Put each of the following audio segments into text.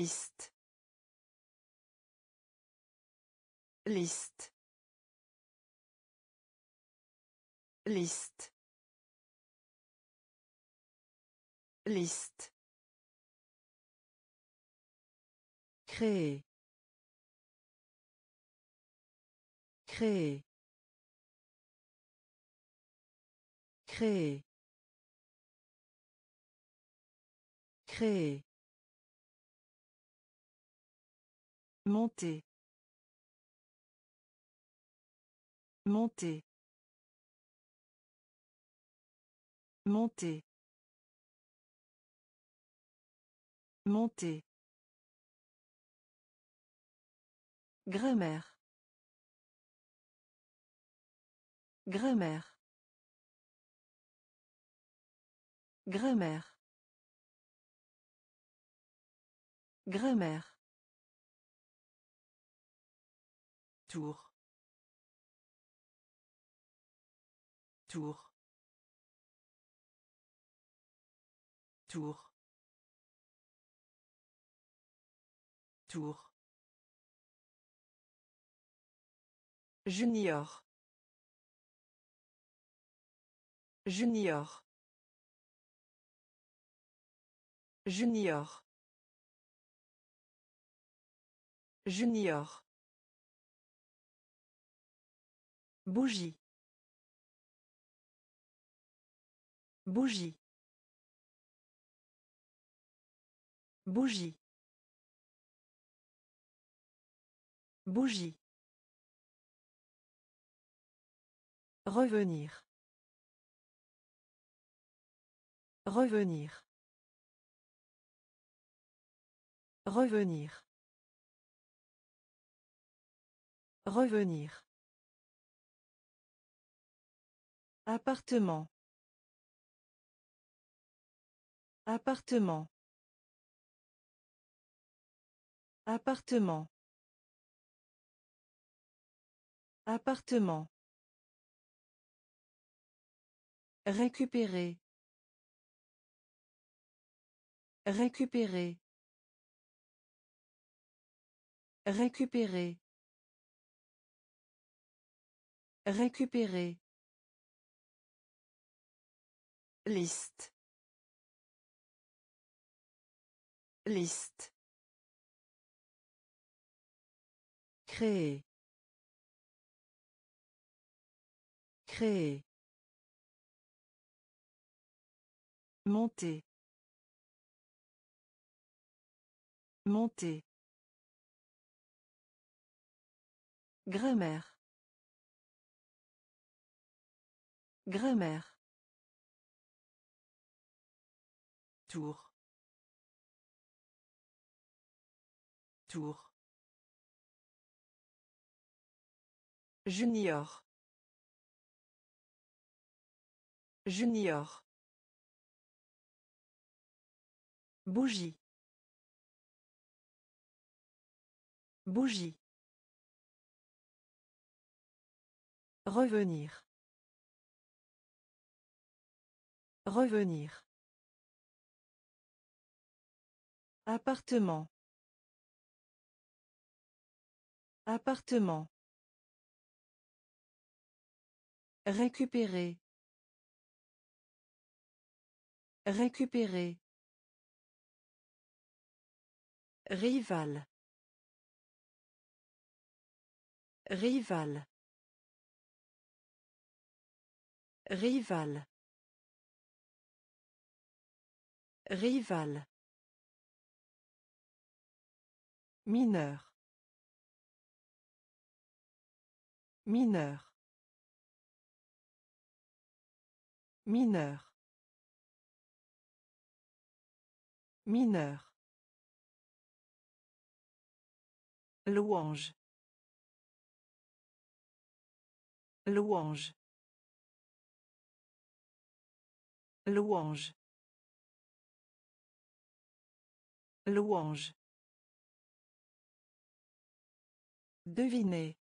Liste. Liste. Liste. Liste. Créer. Créer. Créer. Créer. Monter. Monter. Monter. Monter. Grammaire. Grammaire. Grammaire. Grammaire. Tour. Tour. Tour. Tour. Junior. Junior. Junior. Junior. Bougie. Bougie. Bougie. Bougie. Revenir. Revenir. Revenir. Revenir. Appartement. Appartement. Appartement. Appartement. Récupérer. Récupérer. Récupérer. Récupérer. Liste. Liste. Créer. Créer. Monter. Monter. Grammaire. Grammaire. Tour. Tour. Junior. Junior. Bougie. Bougie. Revenir. Revenir. Appartement. Appartement. Récupérer. Récupérer. Rival. Rival. Rival. Rival. Mineur. Mineur. Mineur. Mineur. Louange. Louange. Louange. Louange. Devinez.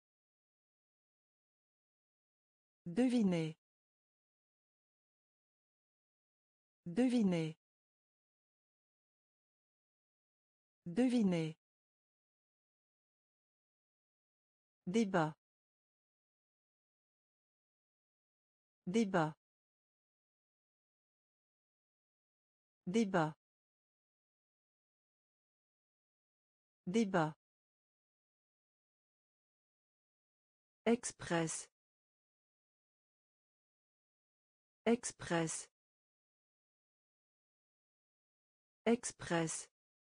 Devinez. Devinez. Deviner. Débat. Débat. Débat. Débat. Express. Express. Express.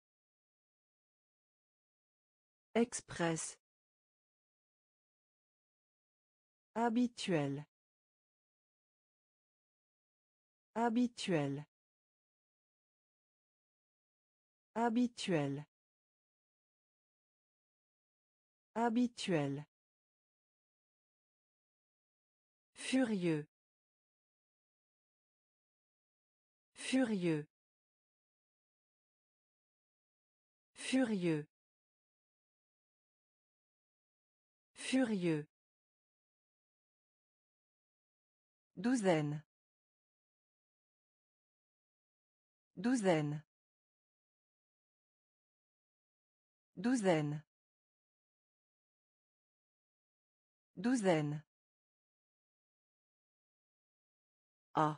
Express. Habituel. Habituel. Habituel. Habituel. Furieux. Furieux. Furieux. Furieux. Douzaine. Douzaine. Douzaine. Douzaine. A.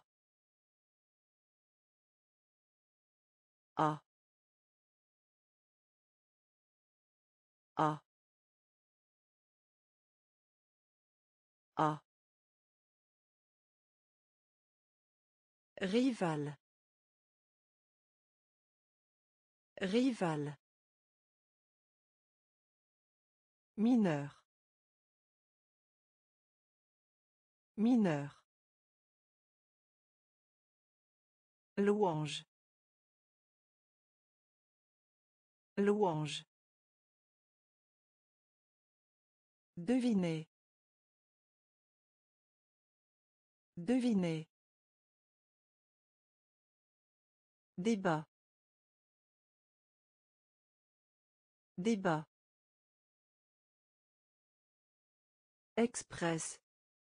A. A. A. Rival. Rival. Mineur. Mineur. Louange. Louange. Deviner. Deviner. Débat. Débat. Express.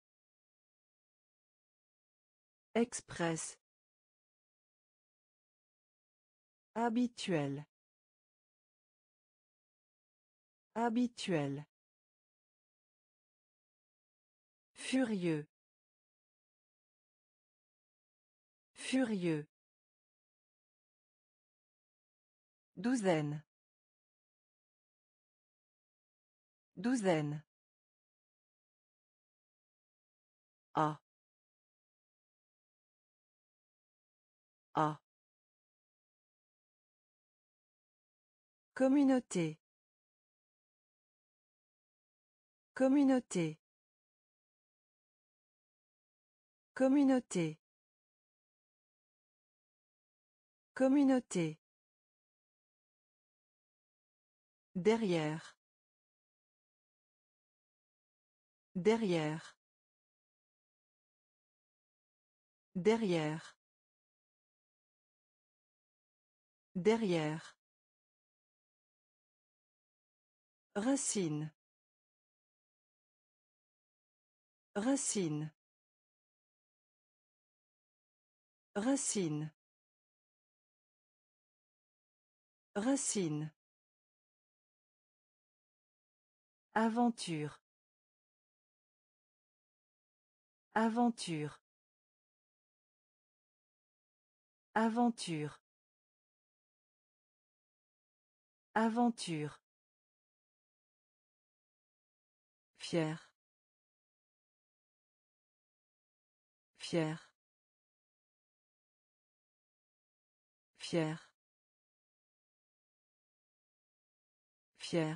Express. Habituel. Habituel. Furieux. Furieux. Douzaine. Douzaine. A. A. Communauté. Communauté. Communauté. Communauté. Derrière. Derrière. Derrière. Derrière. Racine. Racine. Racine. Racine. Aventure. Aventure. Aventure. Aventure. Fier. Fier. Fier. Fier.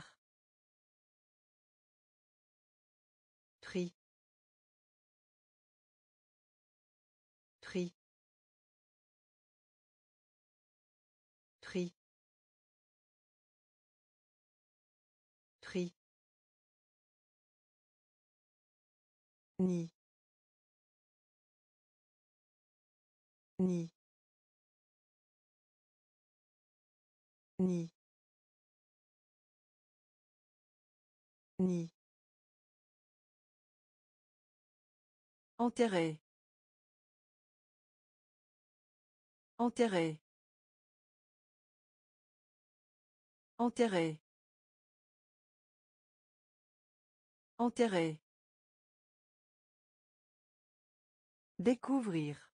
Tri. Tri. Tri. Tri. Ni. Ni. Ni. Ni. Enterré. Enterré. Enterrer. Enterrer. Découvrir.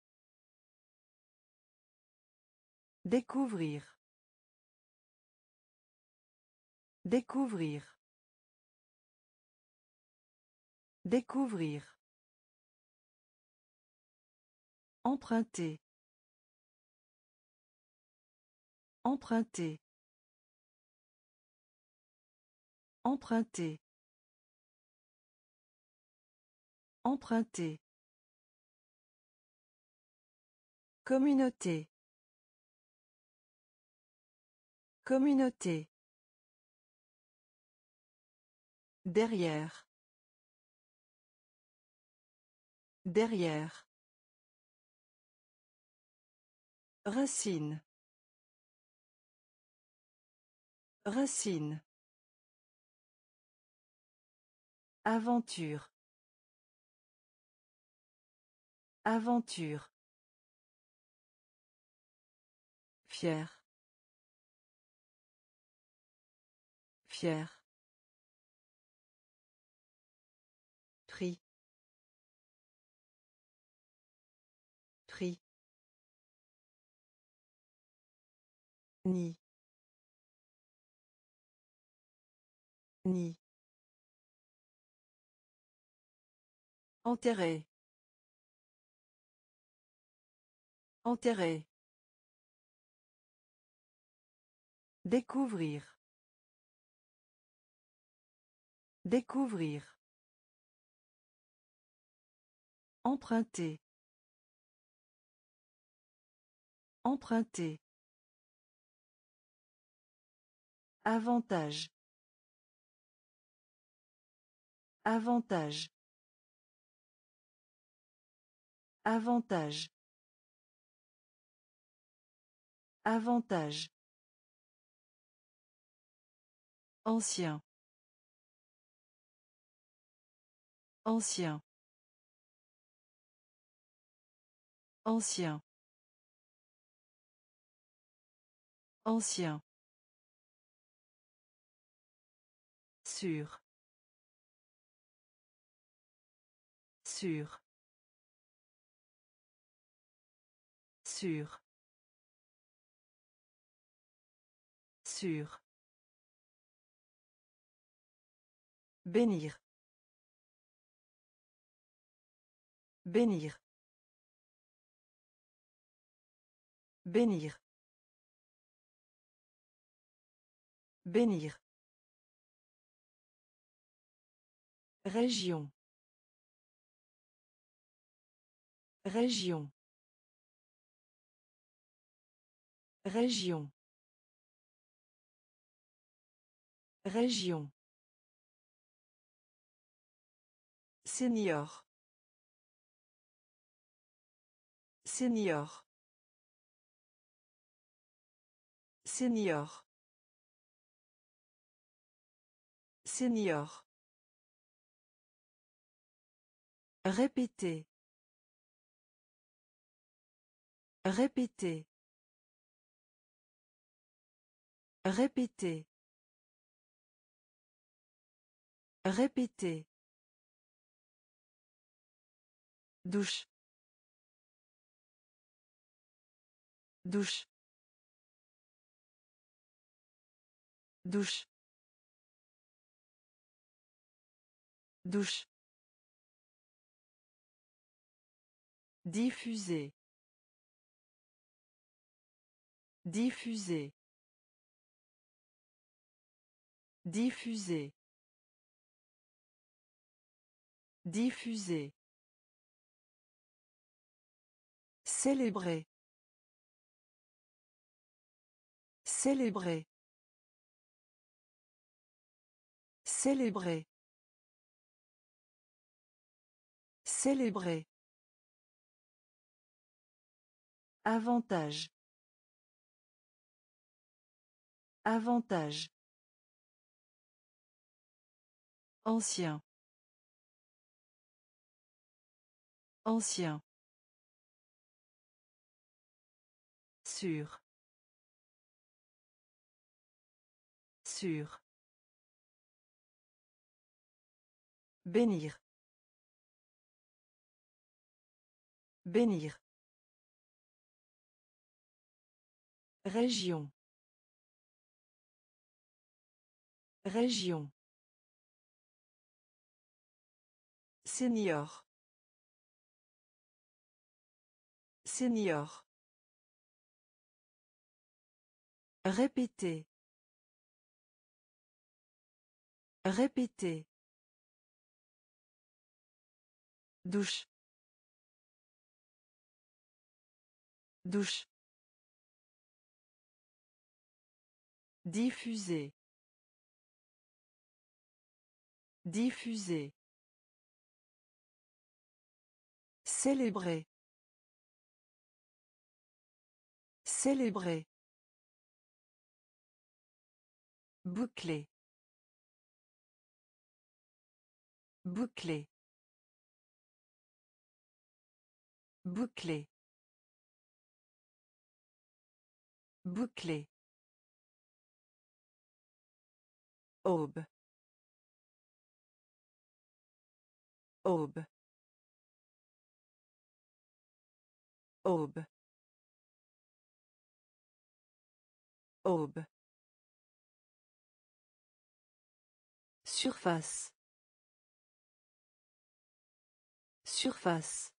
Découvrir. Découvrir. Découvrir. Emprunter. Emprunter. Emprunter. Emprunter. Communauté. Communauté. Derrière. Derrière. Racine. Racine. Aventure. Aventure. Fier. Fier. Prix. Prix. Ni. Ni. Enterrer. Enterrer. Découvrir. Découvrir. Emprunter. Emprunter. Avantage. Avantage. Avantage. Avantage. Ancien. Ancien. Ancien. Ancien. Sûr. Sûr. Sûr. Sûr. Bénir. Bénir. Bénir. Bénir. Région. Région. Région. Région. Senior. Senior. Senior. Senior. Répéter. Répéter. Répéter. Répéter. Douche. Douche. Douche. Douche. Diffuser. Diffuser. Diffuser. Diffuser. Célébrer. Célébrer. Célébrer. Célébrer. Avantage. Avantage. Ancien. Ancien. Sûr. Sûr. Bénir. Bénir. Région. Région. Senior. Senior. Répétez. Répétez. Douche. Douche. Diffuser. Diffuser. Célébrer. Célébrer. Boucler. Boucler. Boucler. Boucler. Aube. Aube. Aube. Aube. Surface. Surface.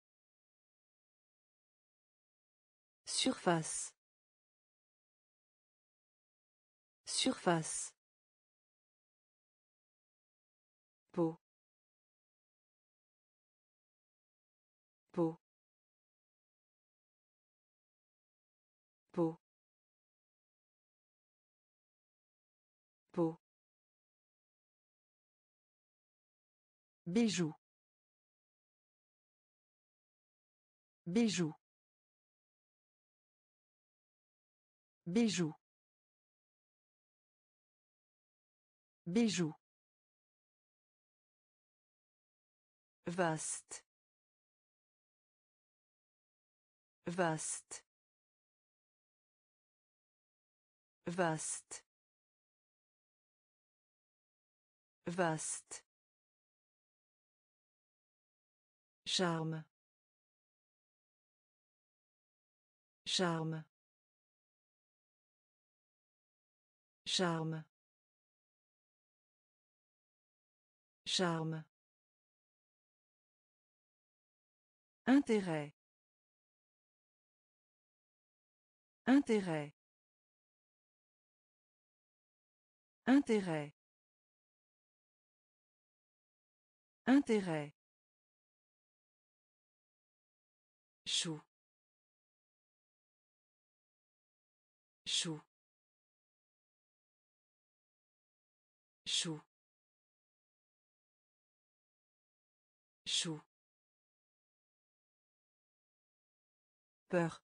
Surface. Surface. Peau. Peau. Peau. Peau. Bijou. Bijou. Bijou. Bijou. Vaste. Vaste. Vaste. Vaste. Charme. Charme. Charme. Charme. Intérêt. Intérêt. Intérêt. Intérêt. Chou. Chou. Chou. Chou. Peur.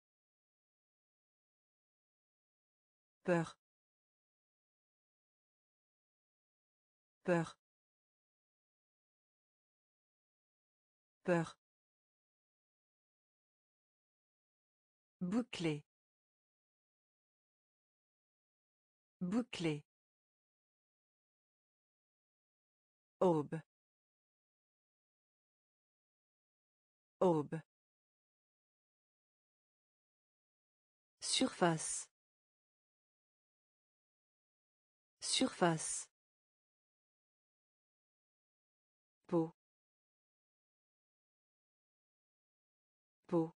Peur. Peur. Peur. Boucler. Boucler. Aube. Aube. Surface. Surface. Peau. Peau.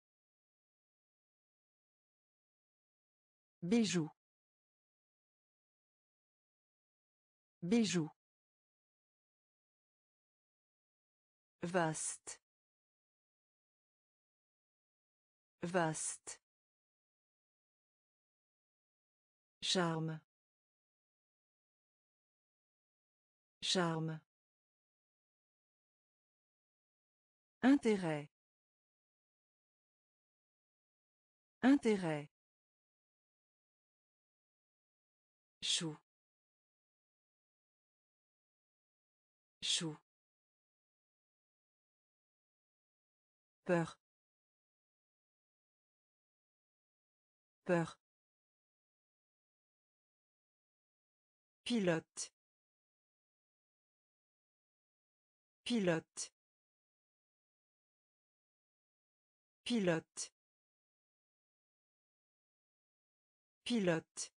Bijou. Bijou. Vaste. Vaste. Charme. Charme. Intérêt. Intérêt. Chou. Chou. Peur. Peur. Pilote. Pilote. Pilote. Pilote.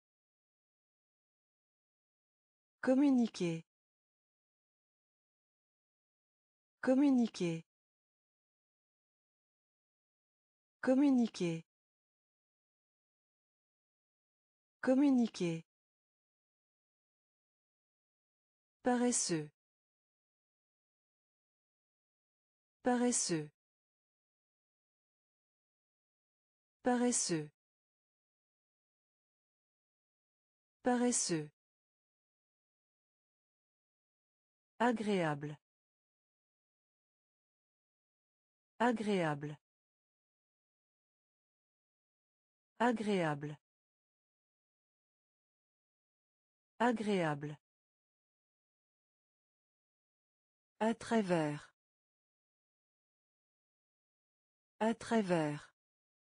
Communiquer. Communiquer. Communiquer. Communiquer. Paresseux. Paresseux. Paresseux. Paresseux. Agréable. Agréable. Agréable. Agréable. À travers. À travers.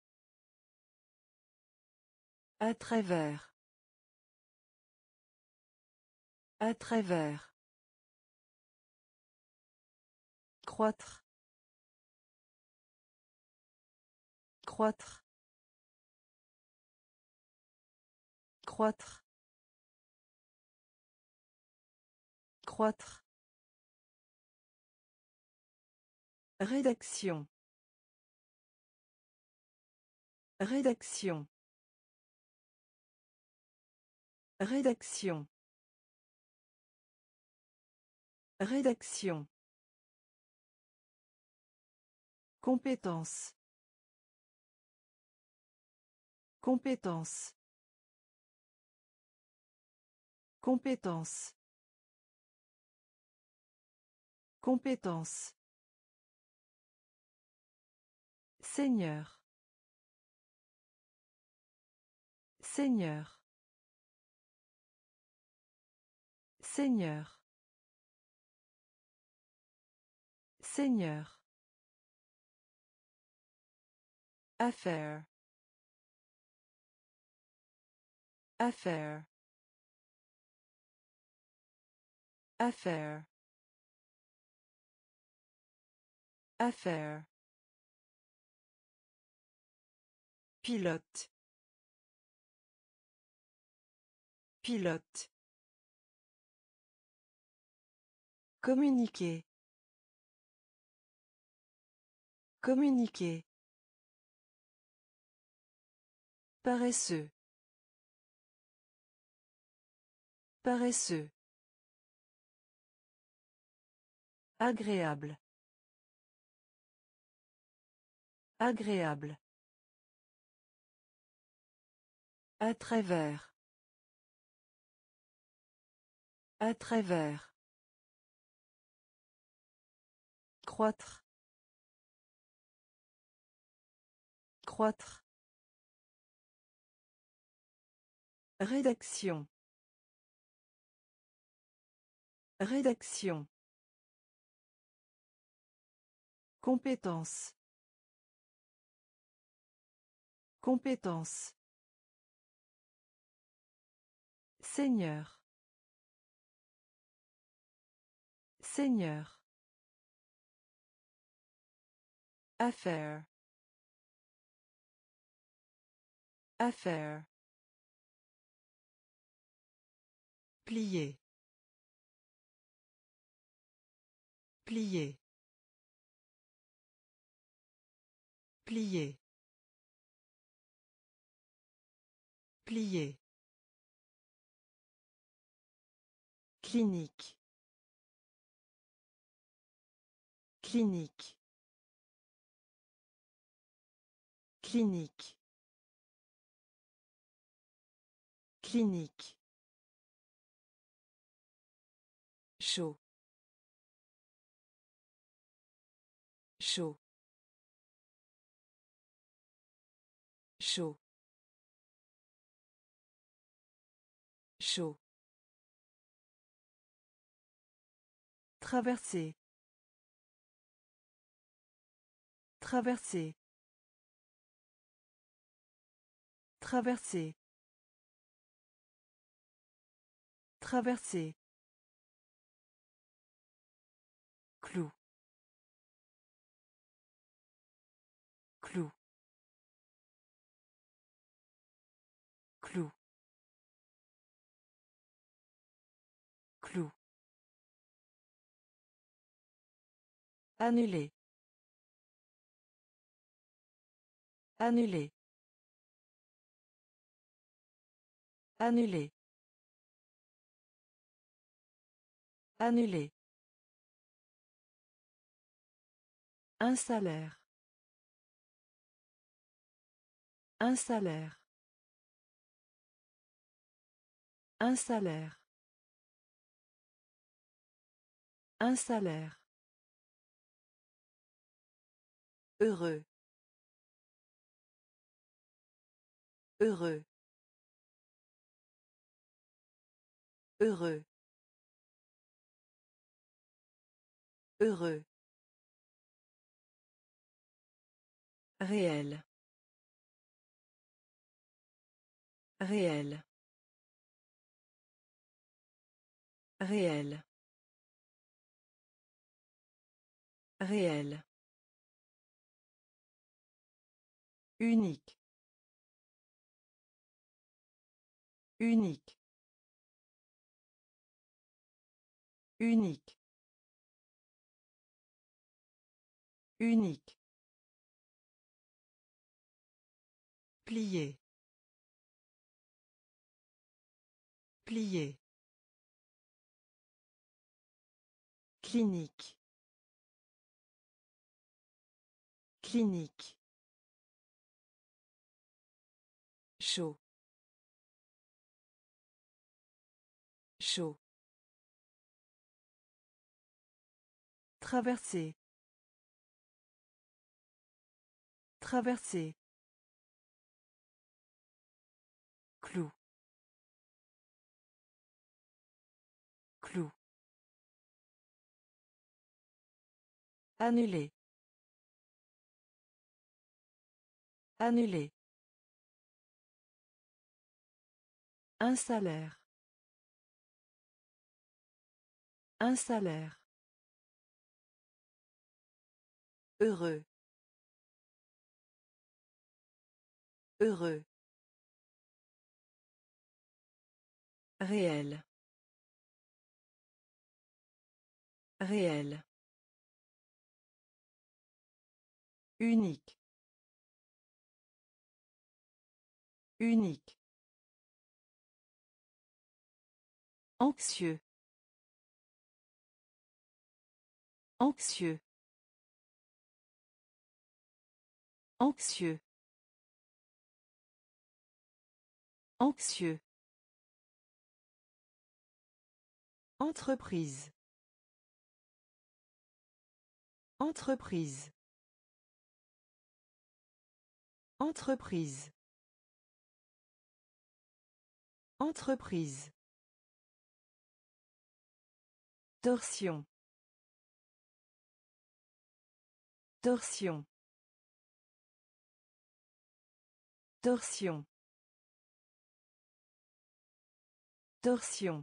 À travers. À travers. Croître. Croître. Croître. Croître. Rédaction. Rédaction. Rédaction. Rédaction. Compétence. Compétence. Compétence. Compétence. Seigneur. Seigneur. Seigneur. Seigneur. Affaire. Affaire. Affaire. Affaire. Pilote. Pilote. Communiquer. Communiquer. Paresseux. Paresseux. Agréable. Agréable. À travers. À travers. Croître. Croître. Rédaction. Rédaction. Compétence. Compétence. Seigneur. Seigneur. Affaire. Affaire. Plier. Plier. Plier. Plier. Clinique. Clinique. Clinique. Clinique. Chaud. Chaud. Chaud. Chaud. Traverser. Traverser. Traverser. Traverser. Clou. Clou. Clou. Clou. Annuler. Annuler. Annuler. Annuler. Un salaire. Un salaire. Un salaire. Un salaire. Heureux. Heureux. Heureux. Heureux. Réel. Réel. Réel. Réel. Unique. Unique. Unique. Unique. Plier. Plier. Clinique. Clinique. Chaud. Chaud. Traverser. Traverser. Clou. Clou. Annuler. Annuler. Un salaire. Un salaire. Heureux. Heureux. Réel. Réel. Unique. Unique. Anxieux. Anxieux. Anxieux. Anxieux. Entreprise. Entreprise. Entreprise. Entreprise. Torsion. Torsion. Torsion. Torsion.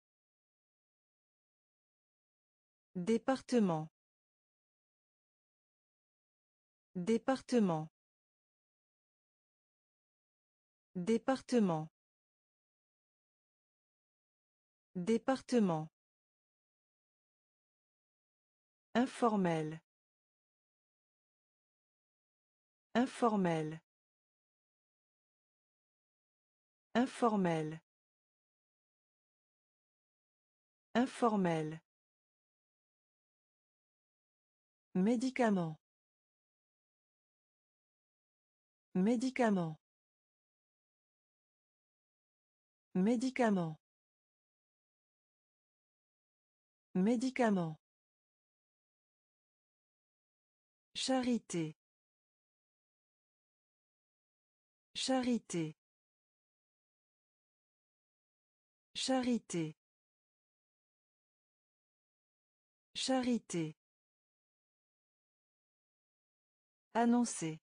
Département. Département. Département. Département. Informel. Informel. Informel. Informel. Médicament. Médicament. Médicament. Médicament. Charité. Charité. Charité. Charité. Annoncer.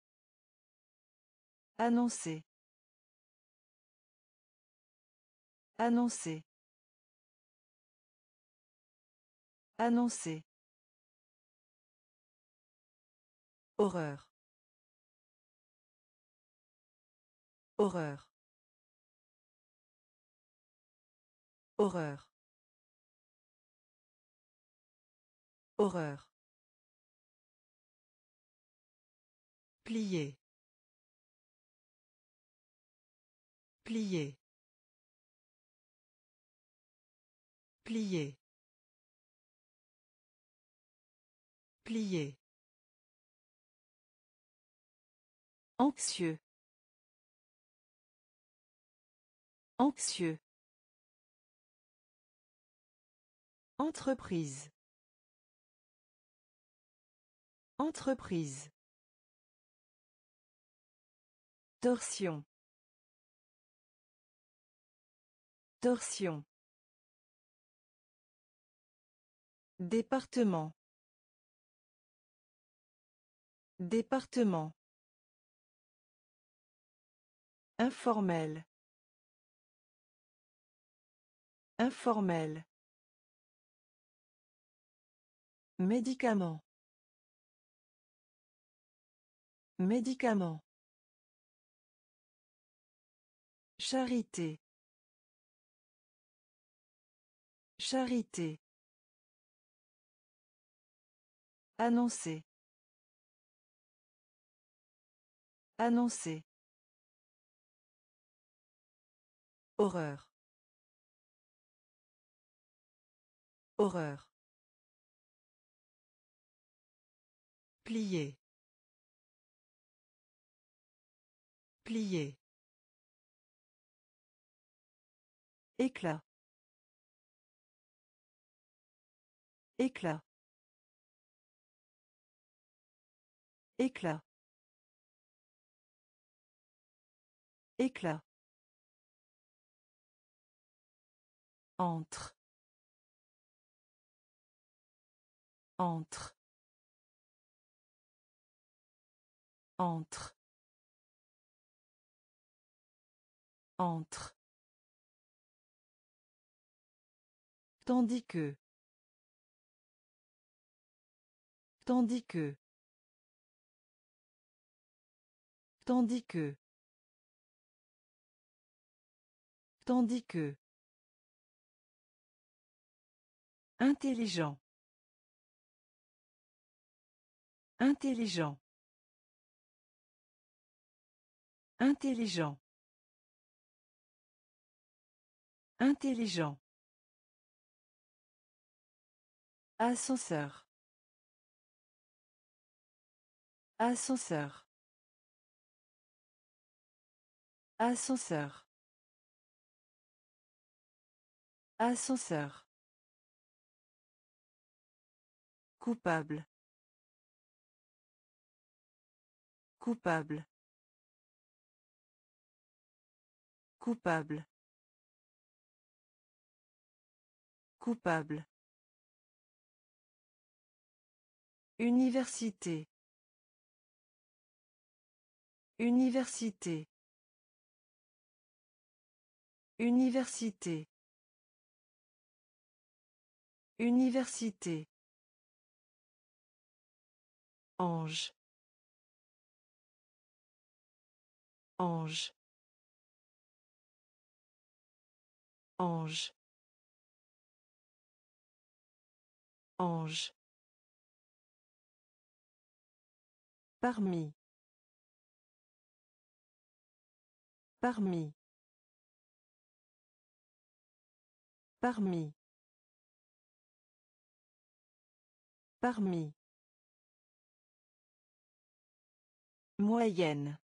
Annoncer. Annoncer. Annoncer. Horreur. Horreur. Horreur. Horreur. Plier. Plier. Plier. Plier. Anxieux. Anxieux. Entreprise. Entreprise. Torsion. Torsion. Département. Département. Informel. Informel. Médicament. Médicament. Charité. Charité. Annoncer. Annoncer. Horreur. Horreur. Plier. Plier. Éclat. Éclat. Éclat. Éclat. Entre. Entre. Entre. Entre. Tandis que. Tandis que. Tandis que. Tandis que. Intelligent. Intelligent. Intelligent. Intelligent. Ascenseur. Ascenseur. Ascenseur. Ascenseur. Coupable. Coupable. Coupable. Coupable. Université. Université. Université. Université. Ange. Ange. Ange. Ange. Parmi. Parmi. Parmi. Parmi. Moyenne.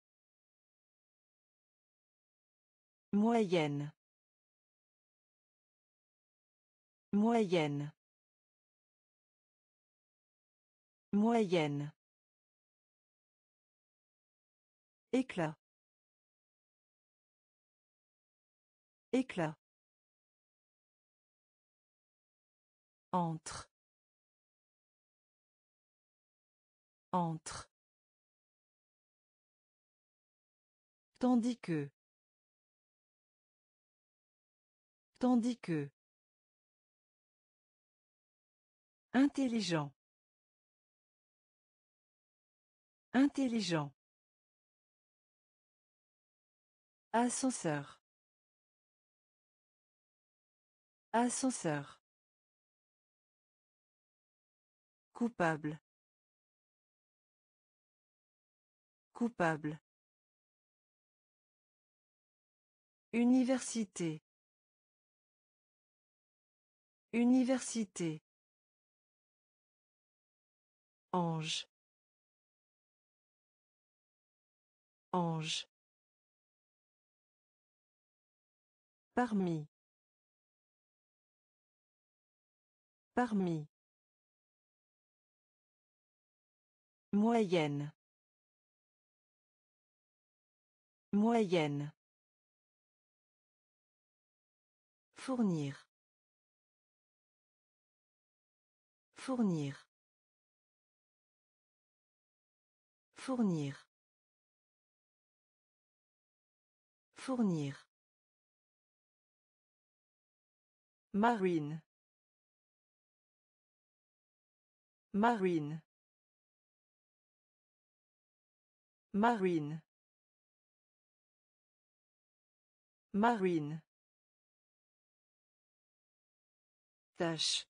Moyenne. Moyenne. Moyenne. Éclat. Éclat. Entre. Entre. Tandis que. Tandis que. Intelligent. Intelligent. Ascenseur. Ascenseur. Coupable. Coupable. Université. Université. Ange. Ange. Parmi. Parmi. Moyenne. Moyenne. Fournir. Fournir. Fournir. Fournir. Marine. Marine. Marine. Marine. Tâche.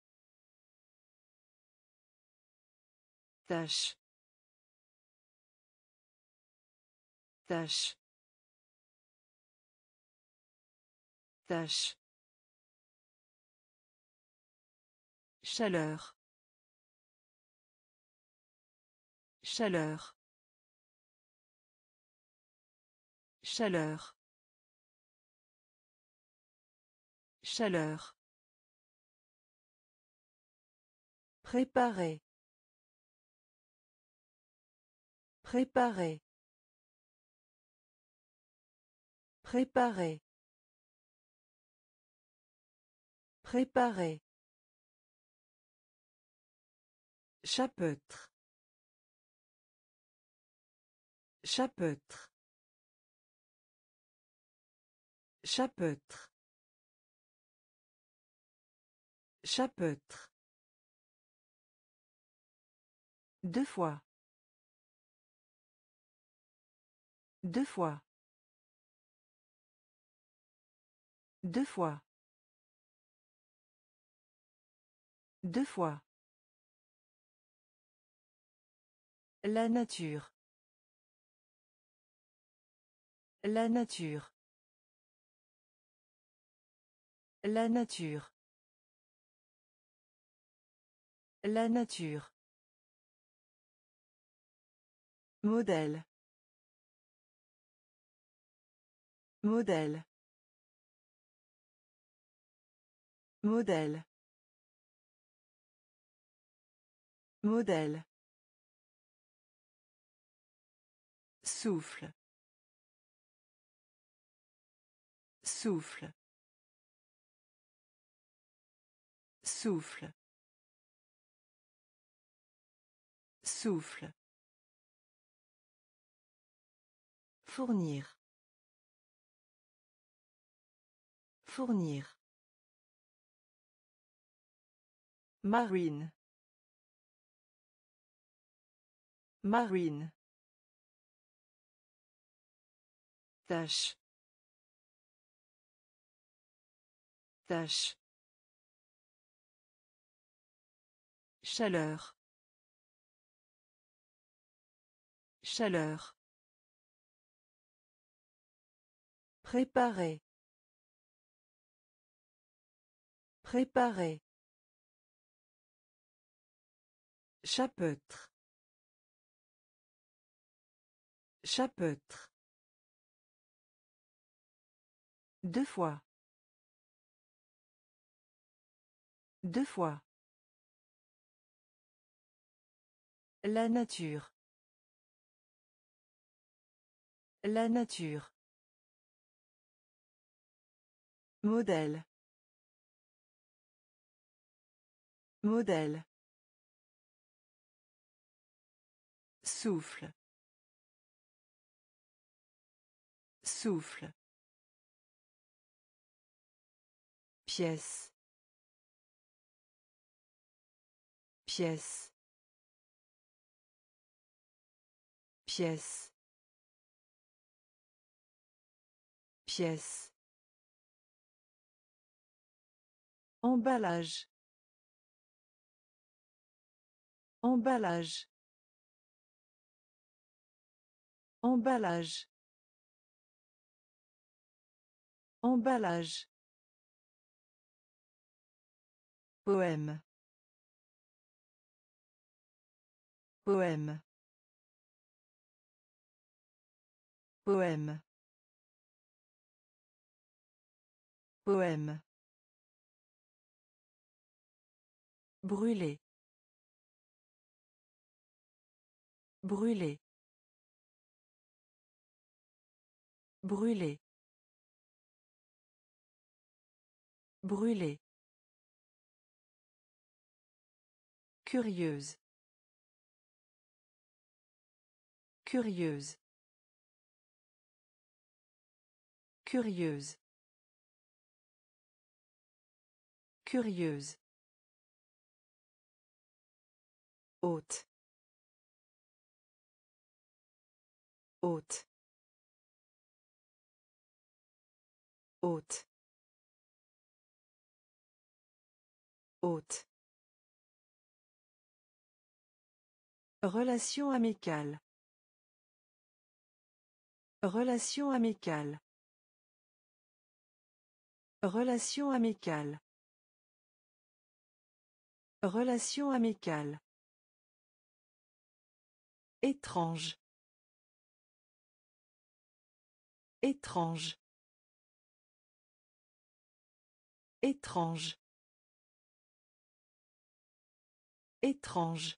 Tâche. Tâche. Tâche. Chaleur. Chaleur. Chaleur. Chaleur. Préparer. Préparer. Préparer. Préparer. Chapeautre. Chapeautre. Chapeautre. Chapeautre. Deux fois. Deux fois. Deux fois. Deux fois. La nature. La nature. La nature. La nature. Modèle. Modèle. Modèle. Modèle. Souffle. Souffle. Souffle. Souffle. Fournir. Fournir. Marine. Marine. Tâche. Tâche. Chaleur. Chaleur. Préparer. Préparer. Chapeautre. Chapeautre. Deux fois. Deux fois. La nature. La nature. Modèle. Modèle. Souffle. Souffle. Pièce. Pièce. Pièce. Pièce. Emballage. Emballage. Emballage. Emballage. Poème. Poème. Poème. Poème. Brûler. Brûler. Brûler. Brûler. Curieuse. Curieuse. Curieuse. Curieuse. Haute. Haute. Haute. Haute. Relation amicale. Relation amicale. Relation amicale. Relation amicale. Étrange. Étrange. Étrange. Étrange.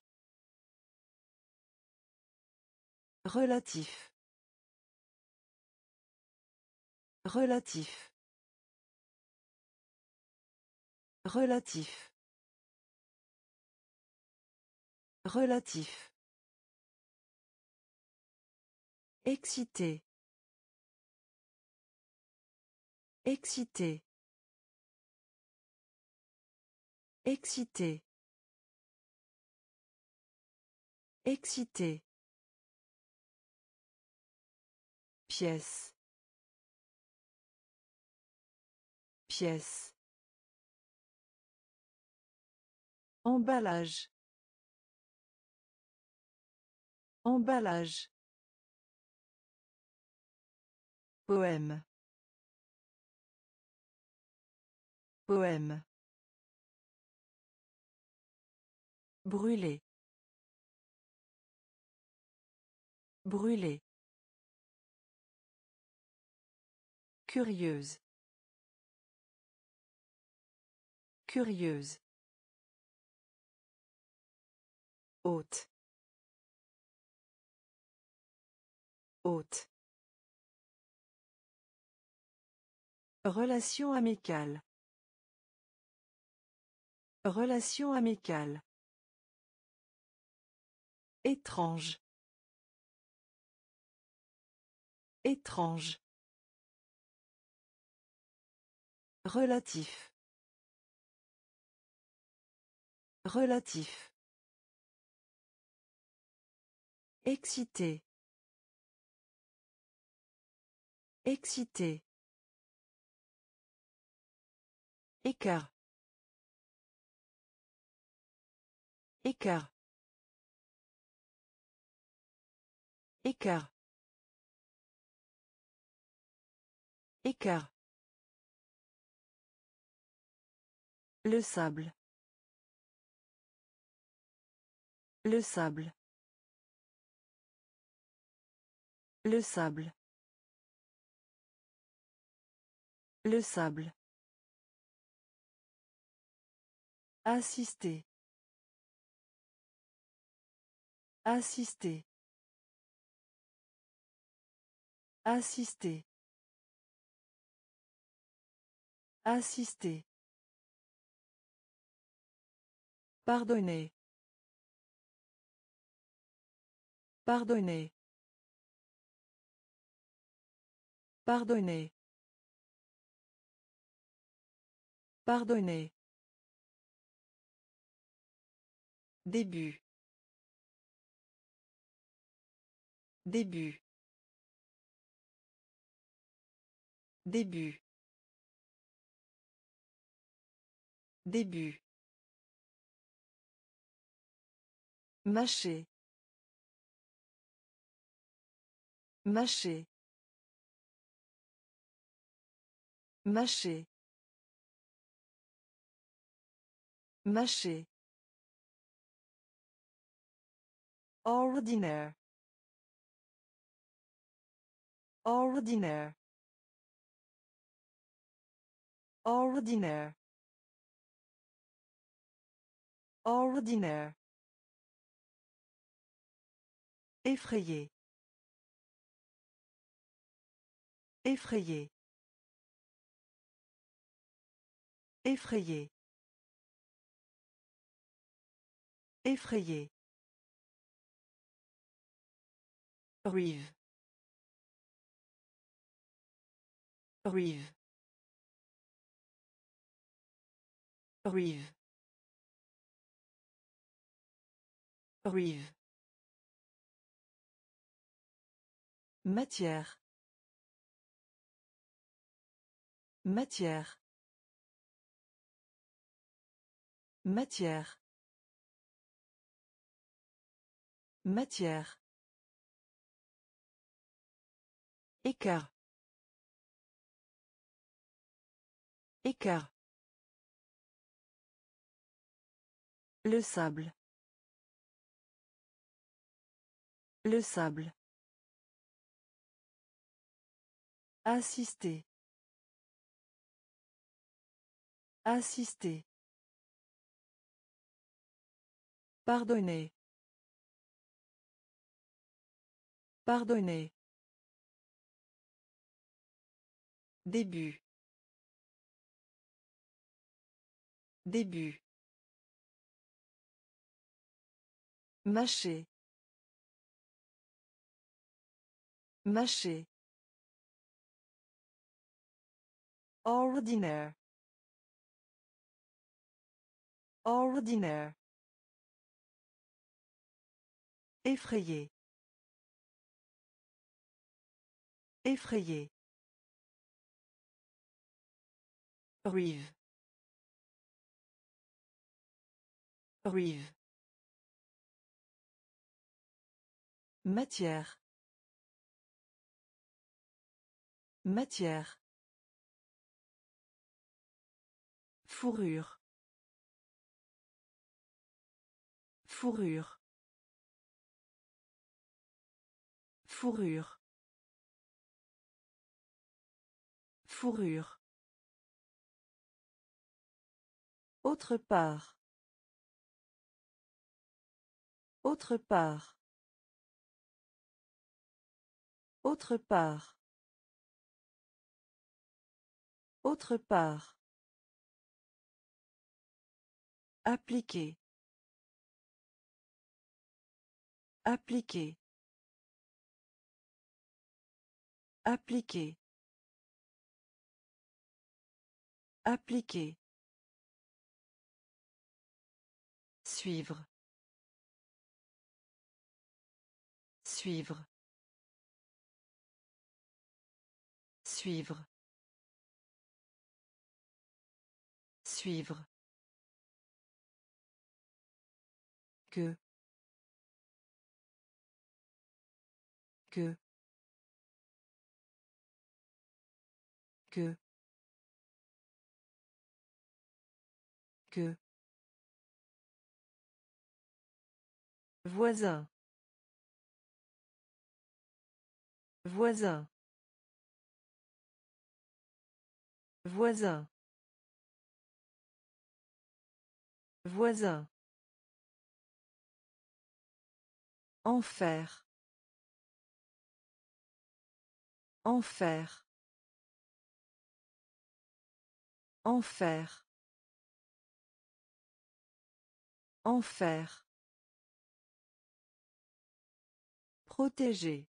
Relatif. Relatif. Relatif. Relatif. Excité. Excité. Excité. Excité. Pièce. Pièce. Emballage. Emballage. Poème. Poème. Brûler. Brûler. Curieuse. Curieuse. Haute. Haute. Relation amicale. Relation amicale. Étrange. Étrange. Relatif. Relatif. Excité. Excité. Écart. Écart. Écart. Écart. Le sable. Le sable. Le sable. Le sable. Assister. Assister. Assister. Assister. Pardonner. Pardonner. Pardonner. Pardonner. Début. Début. Début. Début. Mâcher. Mâcher. Mâcher. Mâcher. Ordinaire. Ordinaire. Ordinaire. Ordinaire. Effrayé. Effrayé. Effrayé. Effrayé. Rive. Rive. Rive. Rive. Matière. Matière. Matière. Matière. Écart. Écart. Le sable. Le sable. Assister. Assister. Pardonner. Pardonner. Début. Début. Mâcher. Mâcher. Ordinaire. Ordinaire. Effrayé. Effrayé. Rive. Rive. Matière. Matière. Fourrure. Fourrure. Fourrure. Fourrure. Autre part. Autre part. Autre part. Autre part. Appliquer. Appliquer. Appliquer. Appliquer. Suivre. Suivre. Suivre. Suivre. Que. Que. Que. Que. Voisin. Voisin. Voisin. Voisin. Enfer. Enfer. Enfer. Enfer. Protéger.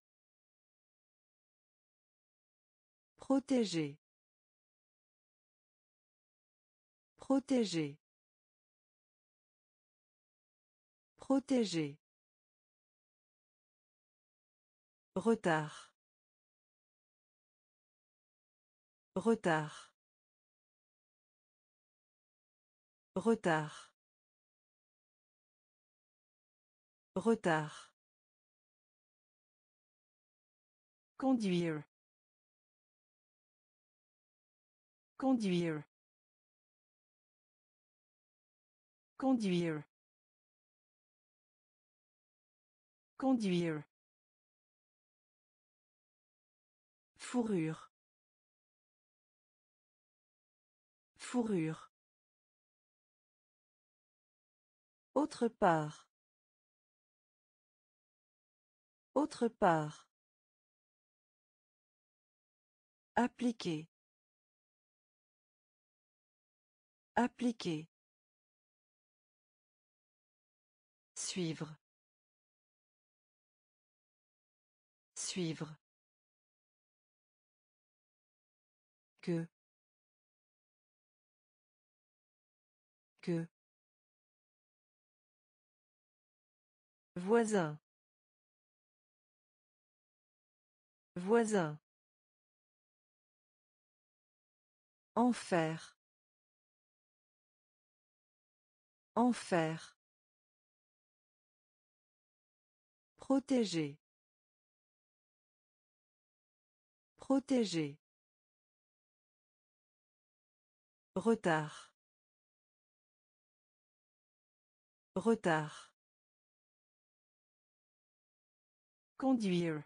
Protéger. Protéger. Protéger. Retard. Retard. Retard. Retard. Conduire. Conduire. Conduire. Conduire. Fourrure. Fourrure. Autre part. Autre part. Appliquer. Appliquer. Suivre. Suivre. Que. Que. Voisin. Voisin. Enfer. Enfer. Protéger. Protéger. Retard. Retard. Conduire.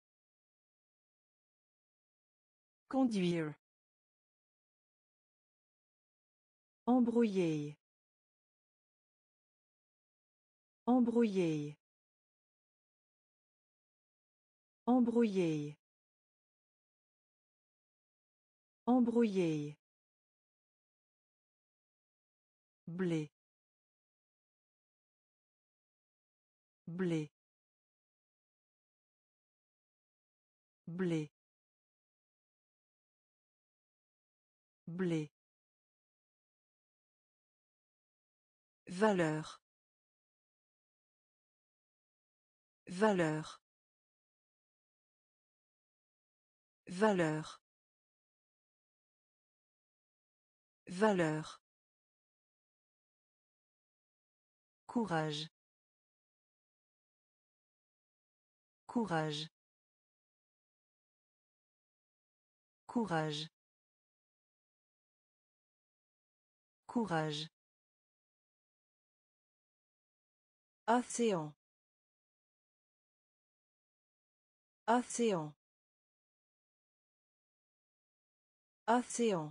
Conduire. Embrouiller. Embrouiller. Embrouiller. Embrouiller. Blé. Blé. Blé. Blé. Valeur. Valeur. Valeur. Valeur. Courage. Courage. Courage. Courage. Océan. Océan. Océan.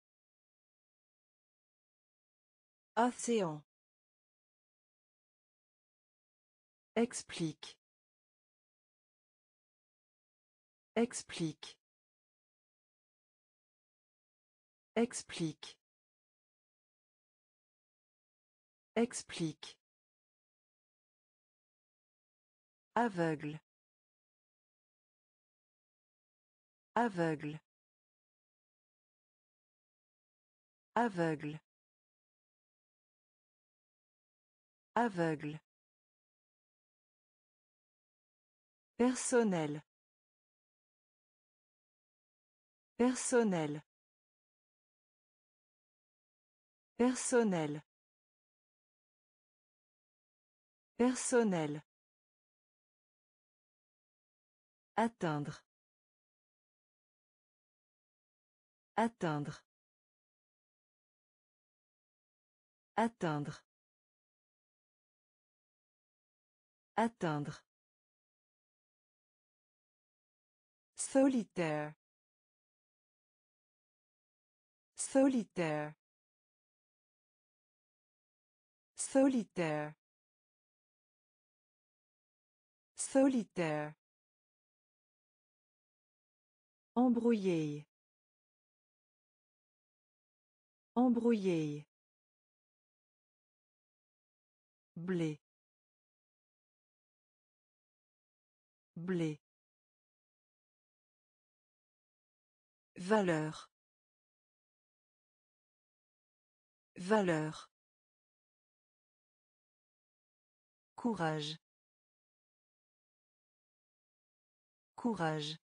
Océan. Explique. Explique. Explique. Explique. Aveugle. Aveugle. Aveugle. Aveugle. Personnel. Personnel. Personnel. Personnel. Atteindre. Atteindre. Atteindre. Atteindre. Solitaire. Solitaire. Solitaire. Solitaire. Embrouiller. Embrouiller. Blé. Blé. Valeur. Valeur. Courage. Courage.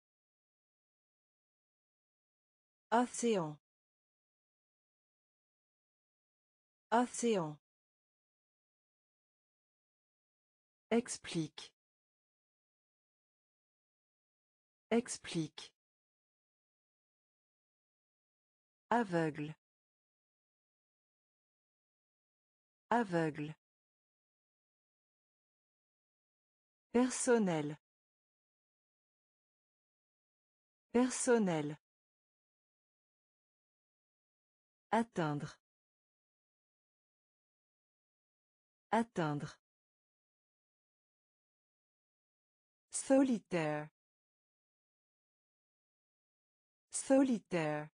Océan. Océan. Explique. Explique. Aveugle. Aveugle. Personnel. Personnel. Atteindre. Atteindre. Solitaire. Solitaire.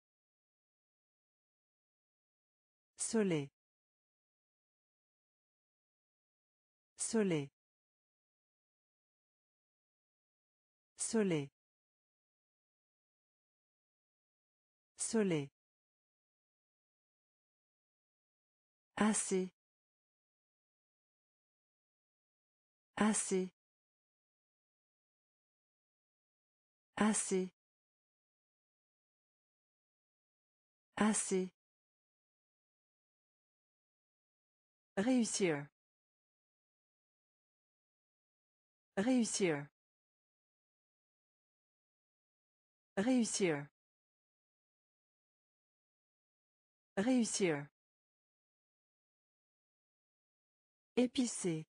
Soleil. Soleil. Soleil. Soleil. Assez. Assez. Assez. Assez. Réussir. Réussir. Réussir. Réussir. Épicé.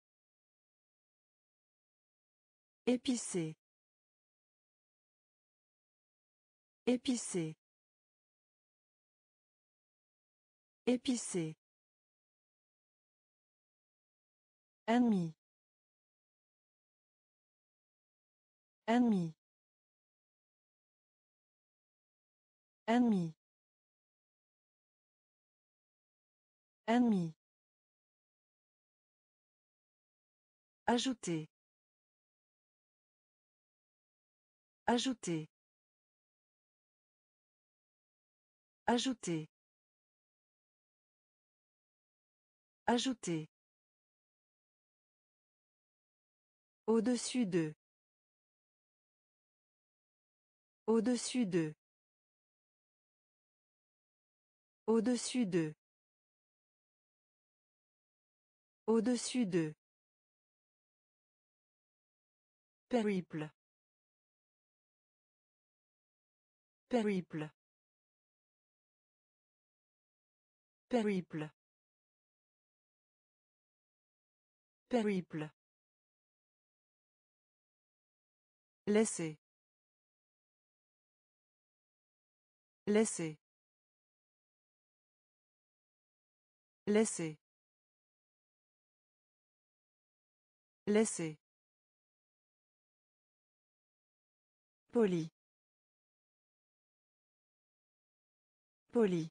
Épicé. Épicé. Épicé. Ennemi. Ennemi. Ennemi. Ennemi. Ajouter. Ajouter. Ajouter. Ajouter. Au-dessus d'eux. Au-dessus d'eux. Au-dessus d'eux. Au-dessus d'eux. Périple. Périple. Périple. Périple. Laisser. Laisser. Laisser. Laisser. Poli. Poli.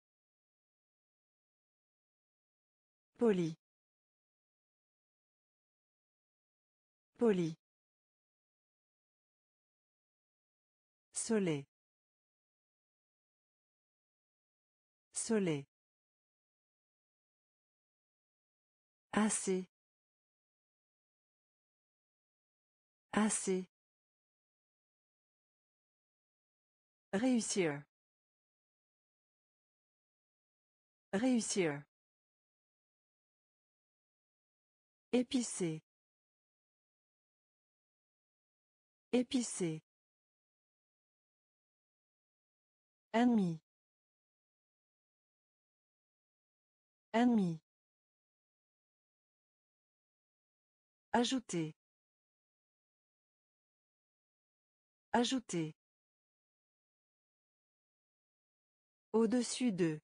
Poli. Poli. Soleil. Soleil. Assez. Assez. Réussir. Réussir. Épicé. Épicé. Ennemi. Ennemi. Ajouter. Ajouter. Au-dessus d'eux.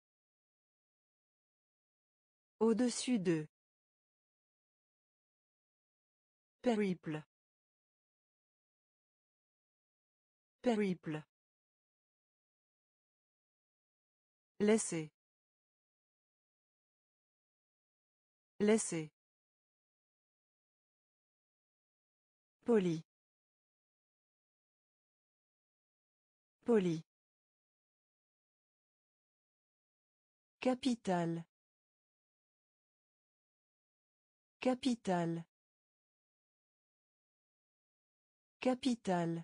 Au-dessus d'eux. Périple. Périple. Laisser. Laisser. Poli. Poli. Capitale. Capitale. Capitale.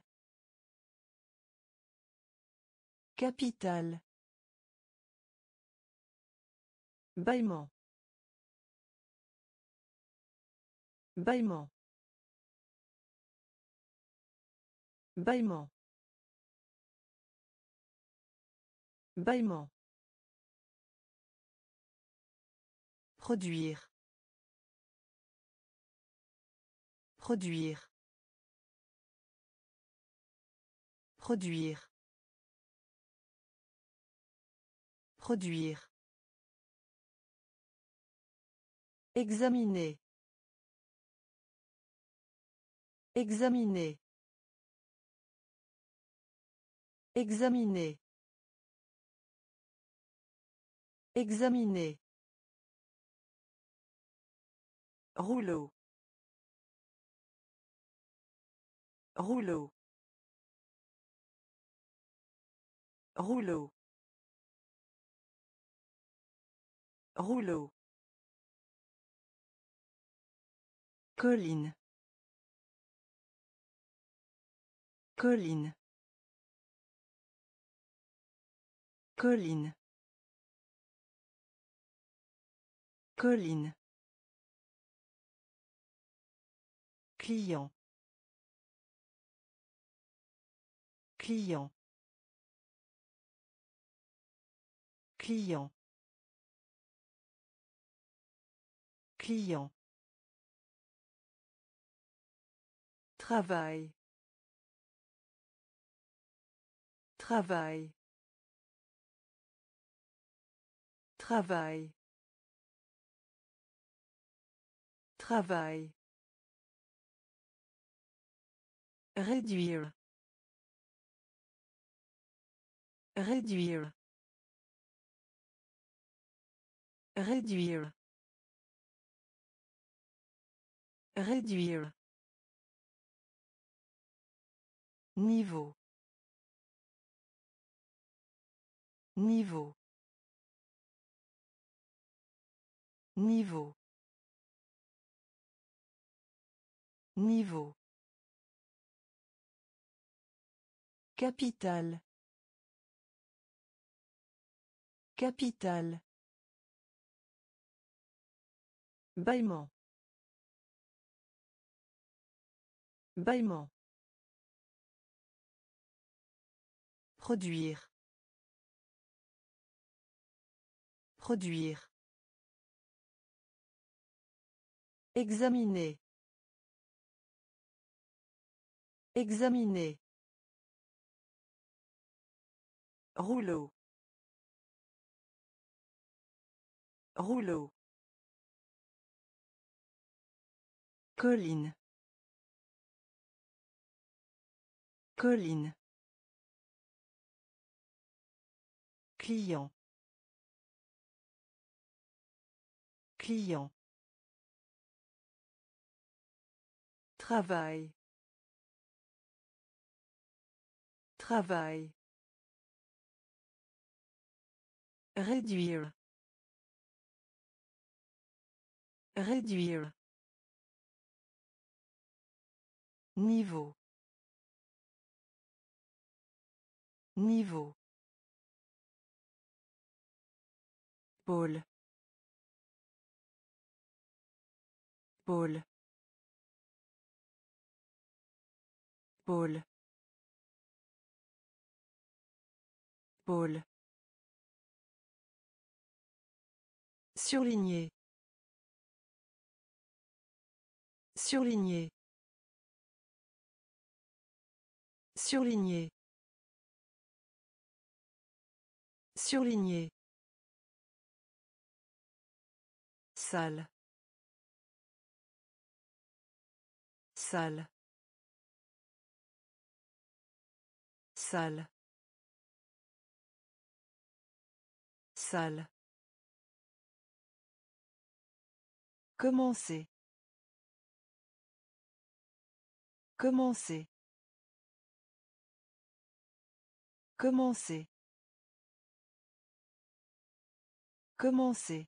Capitale. Bâillement. Bâillement. Bâillement. Bâillement. Produire. Produire. Produire. Produire. Examiner. Examiner. Examiner. Examiner. Rouleau. Rouleau. Rouleau. Rouleau. Colline. Colline. Colline. Colline. Client. Client. Client. Client. Travail. Travail. Travail. Travail. Réduire. Réduire. Réduire. Réduire. Niveau. Niveau. Niveau. Niveau. Capitale. Capitale. Bâillement. Bâillement. Produire. Produire. Examiner. Examiner. Rouleau. Rouleau. Colline. Colline. Client. Client. Travail. Travail. Réduire. Réduire. Niveau. Niveau. Pôle. Pôle. Pôle. Pôle. Surligné. Surligné. Surligné. Surligné. Salle. Salle. Salle. Salle. Commencer. Commencer. Commencer. Commencer.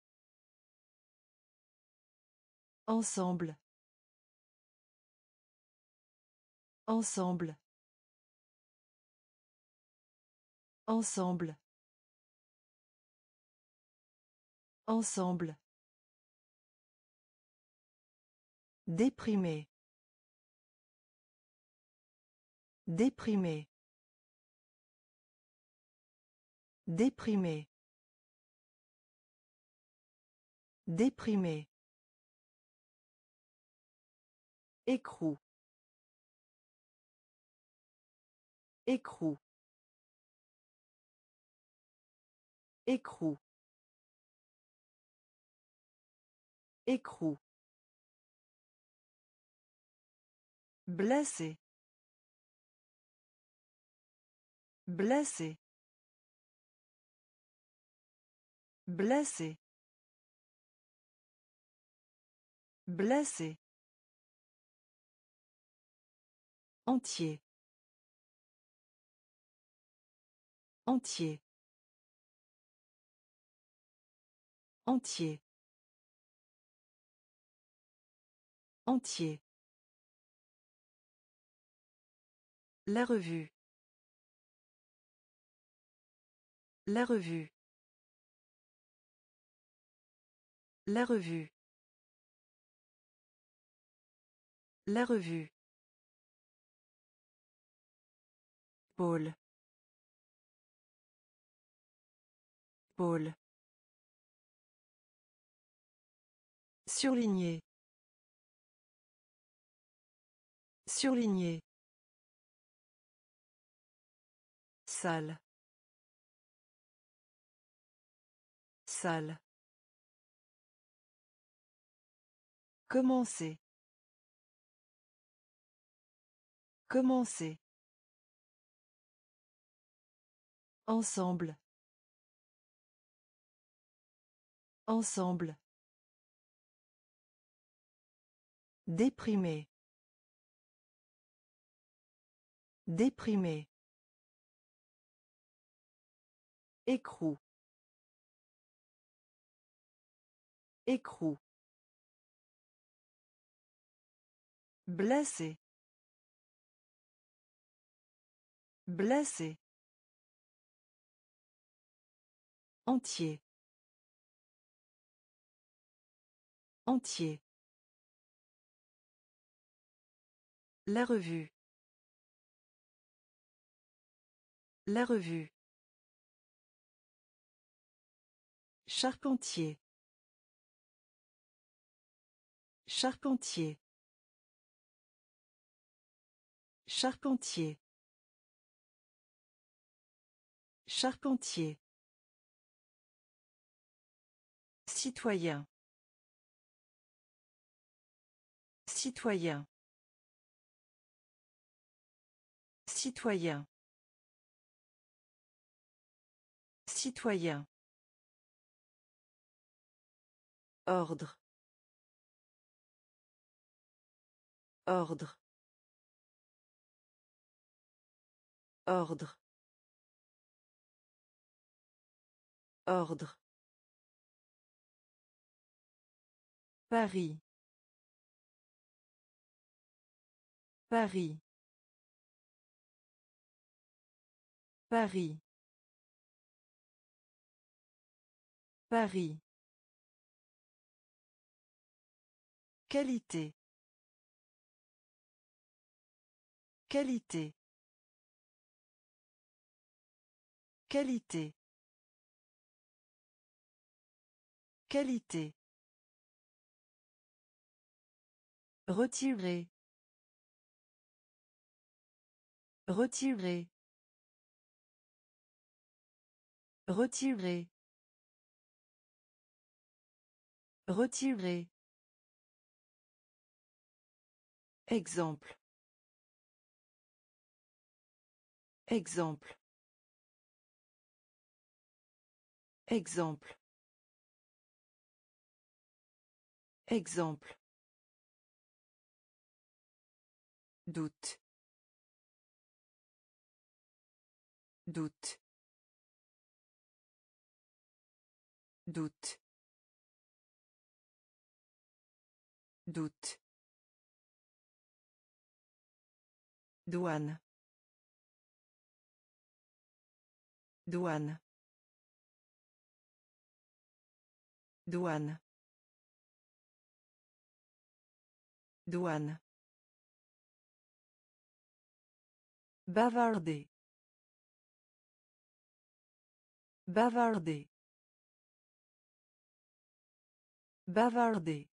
Ensemble. Ensemble. Ensemble. Ensemble. Déprimé. Déprimé. Déprimé. Déprimé. Écrou. Écrou. Écrou. Écrou. Blessé. Blessé. Blessé. Blessé. Entier. Entier. Entier. Entier. La revue. La revue. La revue. La revue. Pôle. Pôle. Surligné. Surligné. Salle. Salle. Commencer. Commencer. Ensemble. Ensemble. Déprimé. Déprimé. Écrou. Écrou. Blessé. Blessé. Entier. Entier. La revue. La revue. Charpentier. Charpentier. Charpentier. Charpentier. Citoyen. Citoyen. Citoyen. Citoyen. Ordre. Ordre. Ordre. Ordre. Paris. Paris. Paris. Paris. Qualité. Qualité. Qualité. Qualité. Retirer. Retirer. Retirer. Retirer. Exemple. Exemple. Exemple. Exemple. Doute. Doute. Doute. Doute. Douane. Douane. Douane. Douane. Bavarder. Bavarder. Bavarder.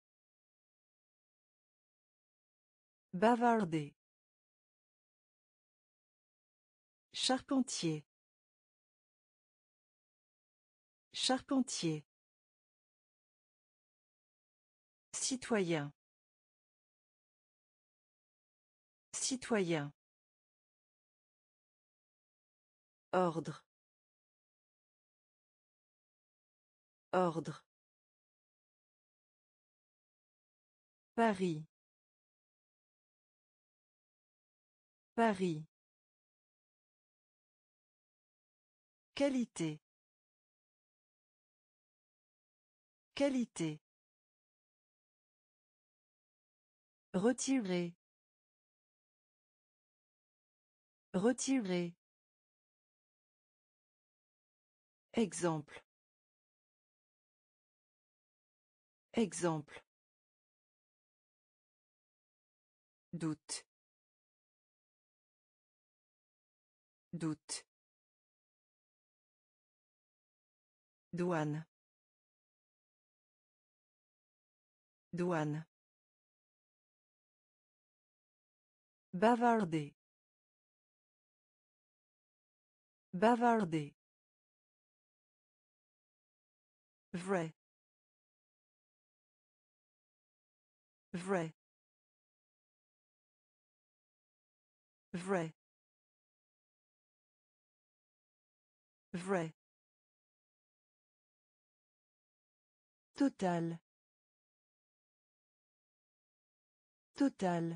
Bavarder. Charpentier. Charpentier. Citoyen. Citoyen. Ordre. Ordre. Paris. Paris. Qualité. Qualité. Retirer. Retirer. Exemple. Exemple. Doute. Doute. Douane. Douane. Bavarder. Bavarder. Vrai. Vrai. Vrai. Vrai. Total. Total.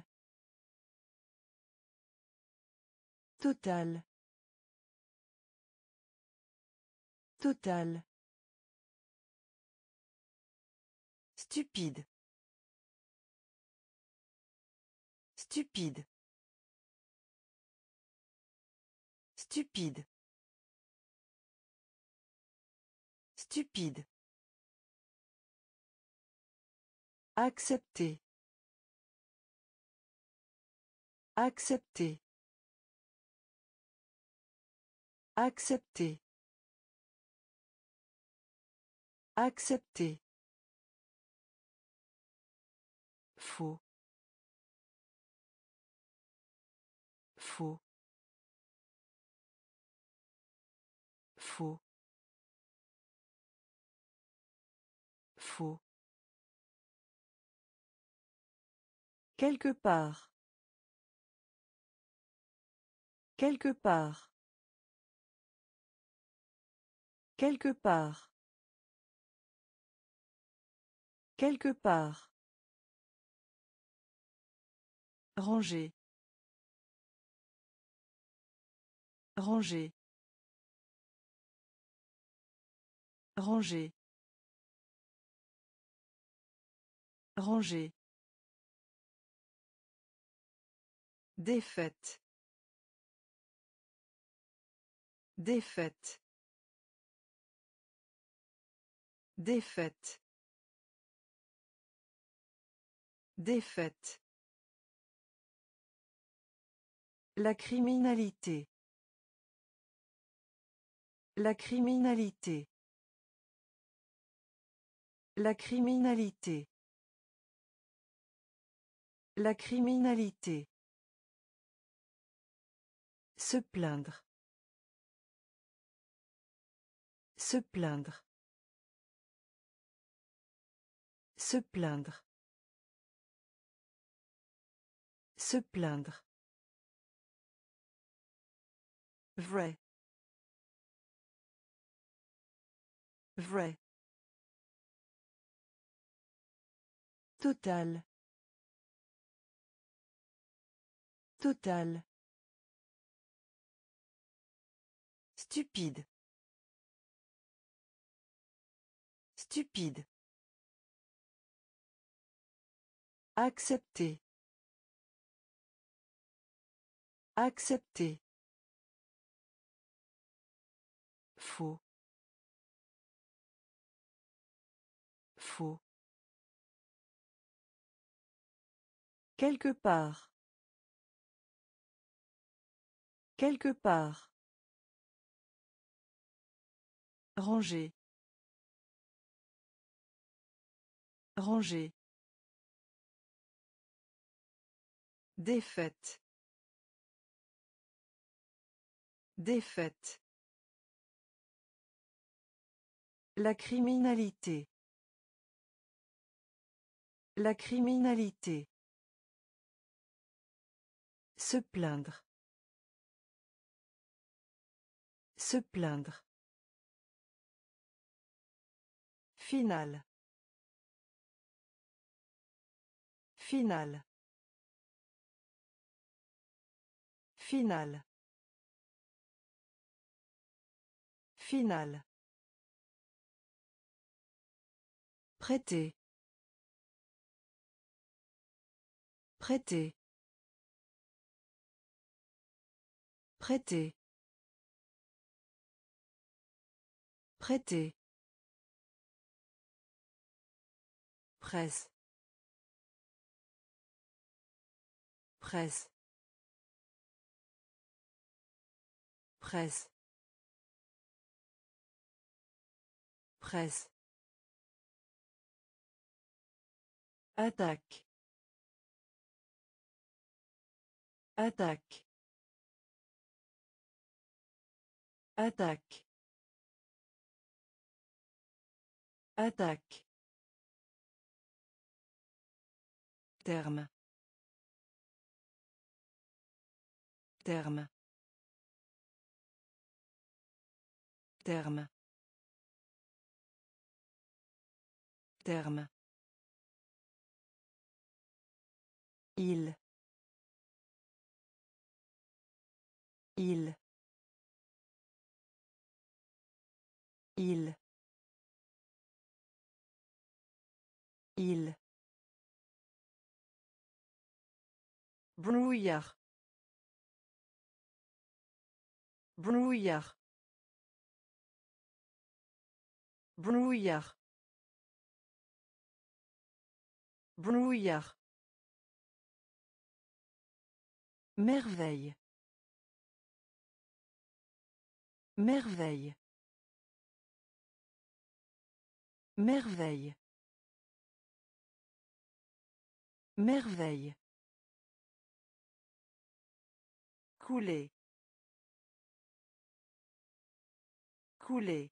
Total. Total. Stupide. Stupide. Stupide. Stupide. Accepter. Accepter. Accepter. Accepter. Faux. Faux. Faux. Faux. Quelque part. Quelque part. Quelque part. Quelque part. Ranger. Ranger. Ranger. Ranger. Défaite. Défaite. Défaite. Défaite. La criminalité. La criminalité. La criminalité. La criminalité. Se plaindre. Se plaindre. Se plaindre. Se plaindre. Vrai. Vrai. Total. Total. Stupide. Stupide. Accepter. Accepter. Faux. Faux. Quelque part. Quelque part. Ranger. Ranger. Défaite. Défaite. La criminalité. La criminalité. Se plaindre. Se plaindre. Finale. Finale. Finale. Finale. Prêter. Prêter. Prêter. Prêter. Presse. Presse. Presse. Presse. Attaque. Attaque. Attaque. Attaque. Terme. Terme. Terme. Terme. Il. Il. Il. Il. Brouillard. Brouillard. Brouillard. Brouillard. Merveille. Merveille. Merveille. Merveille. Couler. Couler.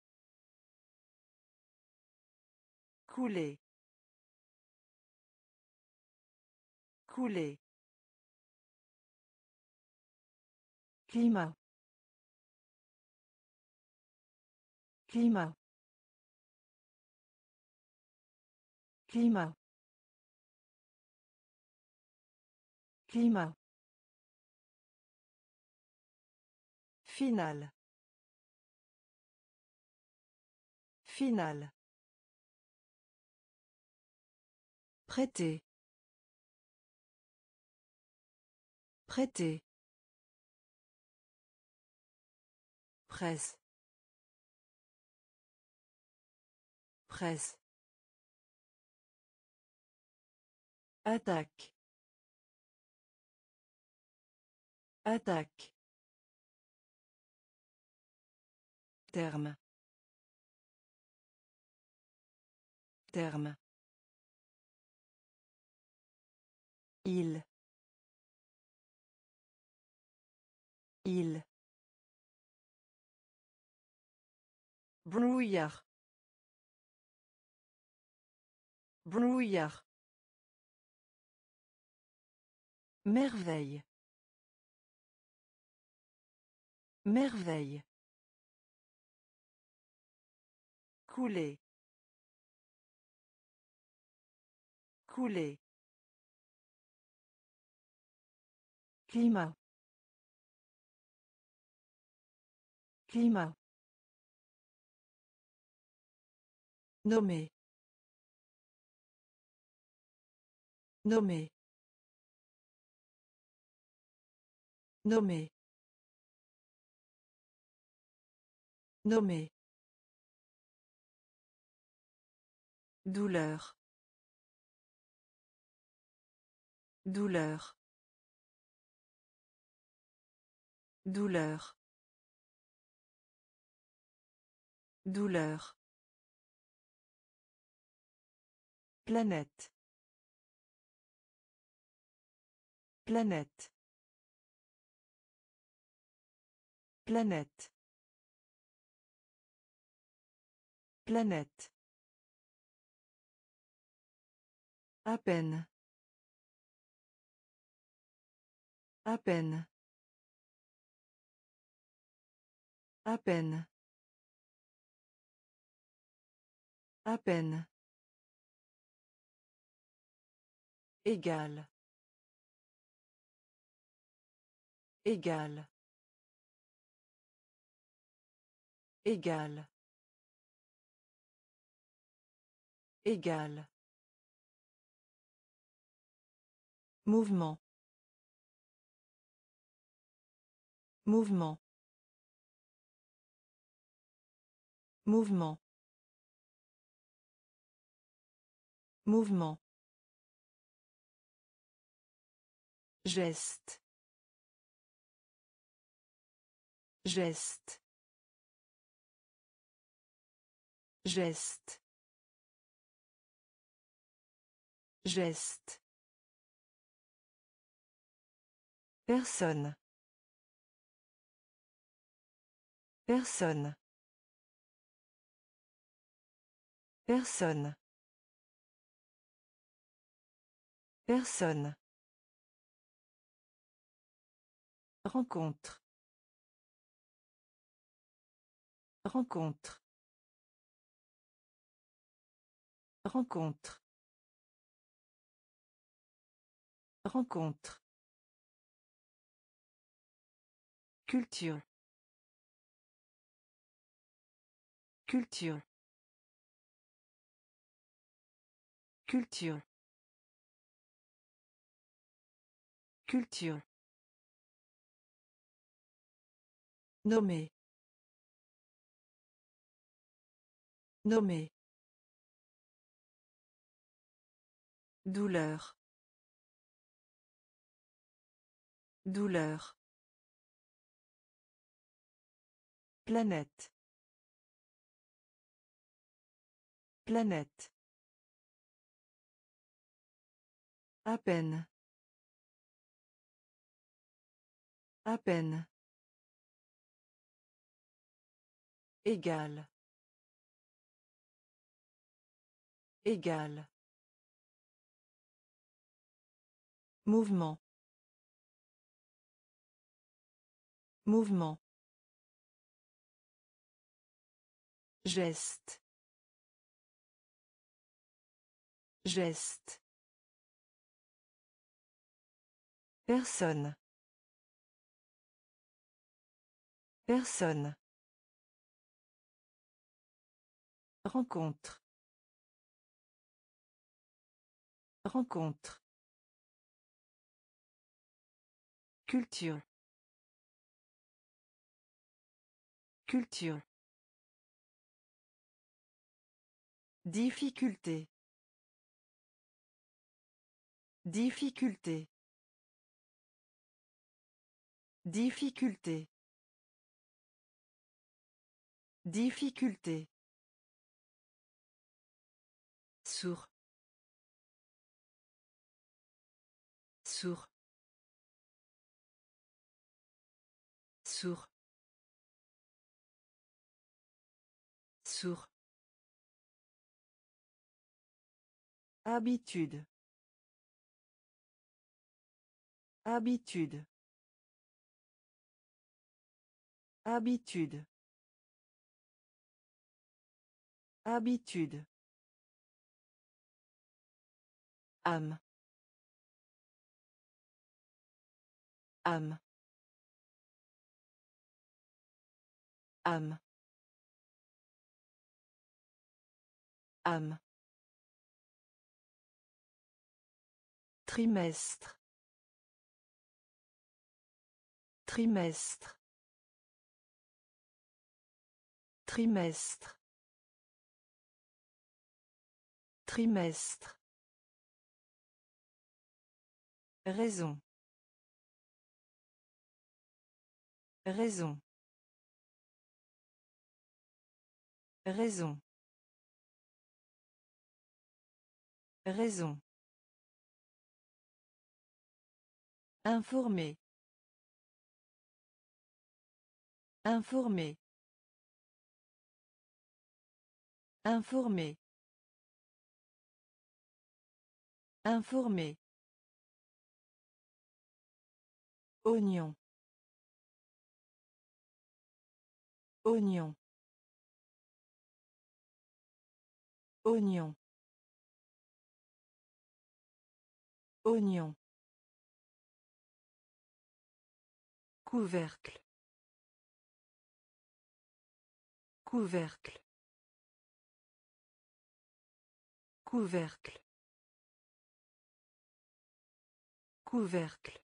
Couler. Couler. Climat. Climat. Climat. Climat. Finale. Finale. Prêter. Prêter. Presse. Presse. Attaque. Attaque. Terme. Terme. Il. Il. Brouillard. Brouillard. Merveille. Merveille. Couler. Couler. Climat. Climat. Nommer. Nommer. Nommer. Nommer. Douleur. Douleur. Douleur. Douleur. Planète. Planète. Planète. Planète. À peine. À peine. À peine. À peine. Égal. Égal. Égal. Égal. Mouvement. Mouvement. Mouvement. Mouvement. Geste. Geste. Geste. Geste. Personne. Personne. Personne. Personne. Rencontre. Rencontre. Rencontre. Rencontre. Culture. Culture. Culture. Culture. Nommer. Nommer. Douleur. Douleur. Planète. Planète. À peine. À peine. Égal. Égal. Mouvement. Mouvement. Geste. Geste. Personne. Personne. Rencontre. Rencontre. Culture. Culture. Difficulté. Difficulté. Difficulté. Difficulté. Sourd. Sourd. Sourd. Sourd. Habitude. Habitude. Habitude. Habitude. Âme. Âme. Âme. âme, trimestre, trimestre, trimestre, trimestre. Raison. Raison. Raison. Raison. Informer. Informer. Informer. Informer. Oignon. Oignon. Oignon. Oignon. Couvercle. Couvercle. Couvercle. Couvercle.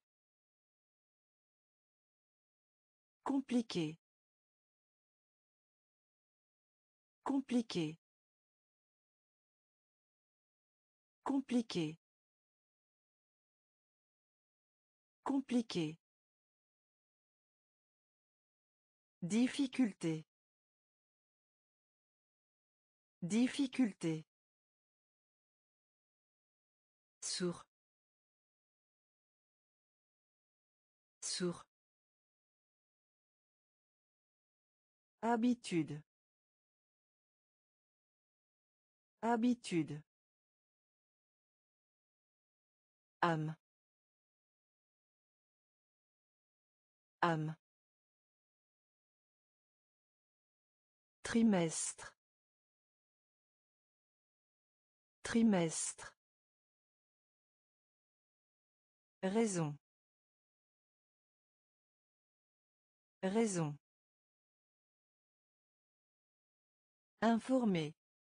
Compliqué. Compliqué. Compliqué. Compliqué. Difficulté. Difficulté. Sourd. Sourd. Habitude. Habitude. Âme. Âme. Trimestre. Trimestre. Raison. Raison. Informer.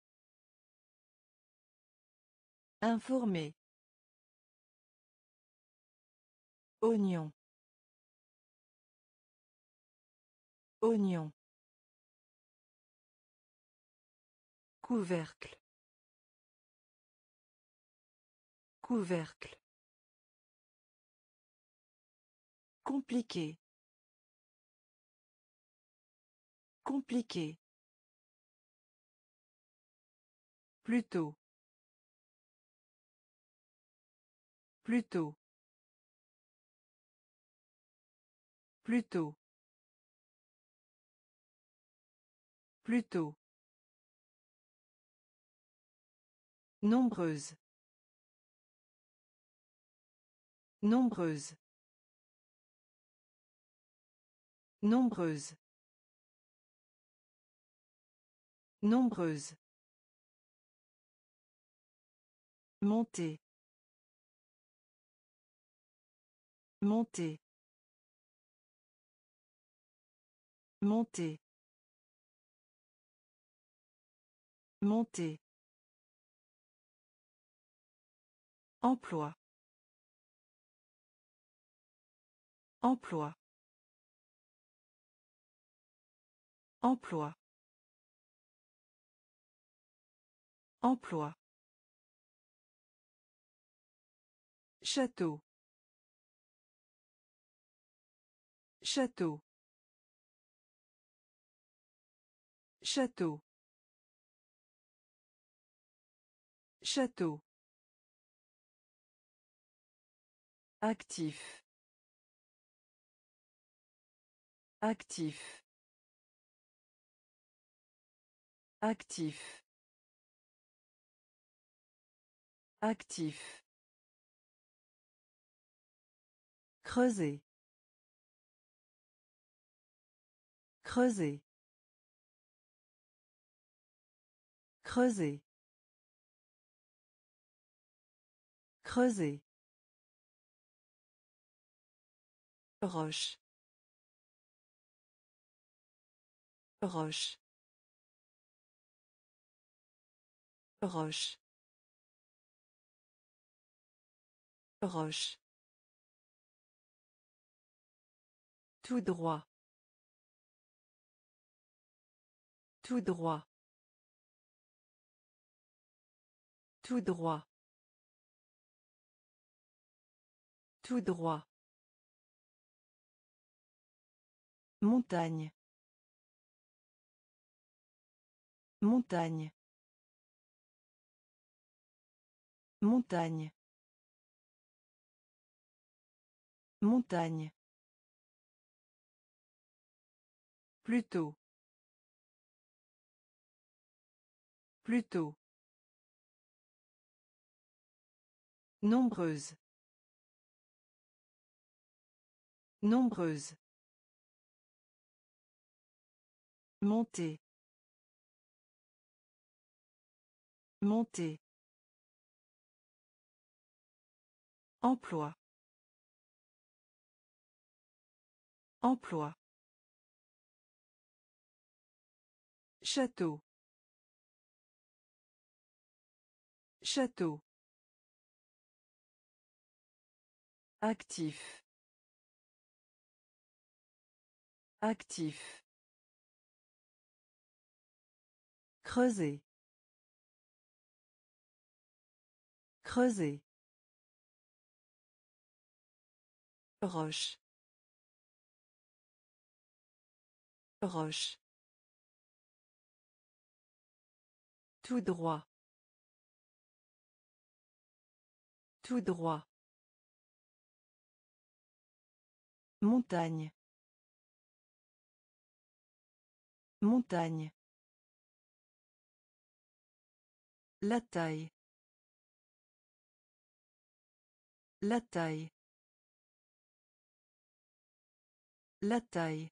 Informer. Oignon. Oignon. Couvercle. Couvercle. Compliqué. Compliqué. Plutôt. Plutôt. Plutôt. Plutôt. Nombreuse. Nombreuse. Nombreuse. Nombreuse. Monter. Monter. Monter. Monter. Emploi. Emploi. Emploi. Emploi. Château. Château. Château. Château. Actif. Actif. Actif. Actif. Creuser. Creuser. Creuser. Creuser. Roche. Roche. Roche. Roche. Tout droit. Tout droit. Tout droit. Tout droit. Montagne. Montagne. Montagne. Montagne. Plutôt. Plutôt. Nombreuse. Nombreuse. Monter. Monter. Emploi. Emploi. Château. Château. Actif. Actif. Creuser. Creuser. Roche. Roche. Tout droit. Tout droit. Montagne. Montagne. La taille. La taille. La taille.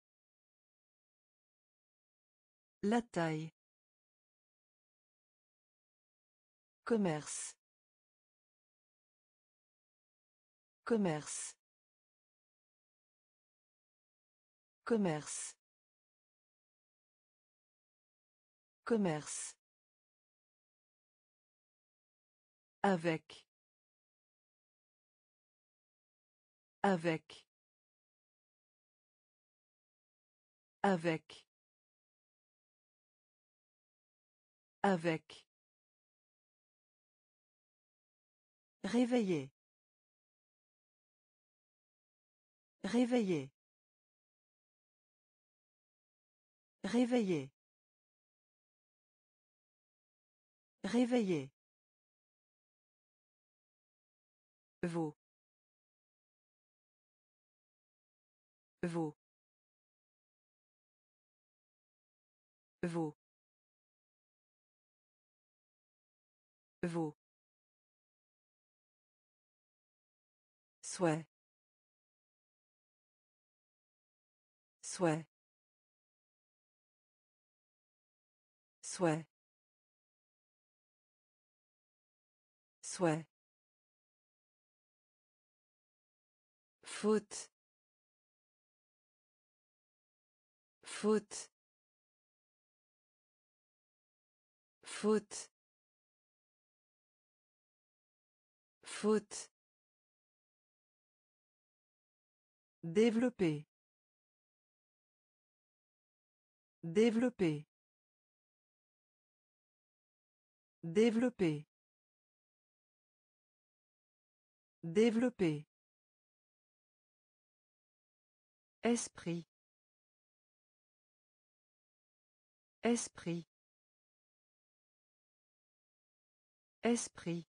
La taille. Commerce. Commerce. Commerce. Commerce. Avec. Avec. Avec. Avec. Réveiller. Réveiller. Réveiller. Réveiller. Veau. Veau. Veau. Veau. Souhait. Souhait. Souhait. Souhait. Faute. Faute. Faute. Faute. Développer. Développer. Développer. Développer. Esprit. Esprit. Esprit.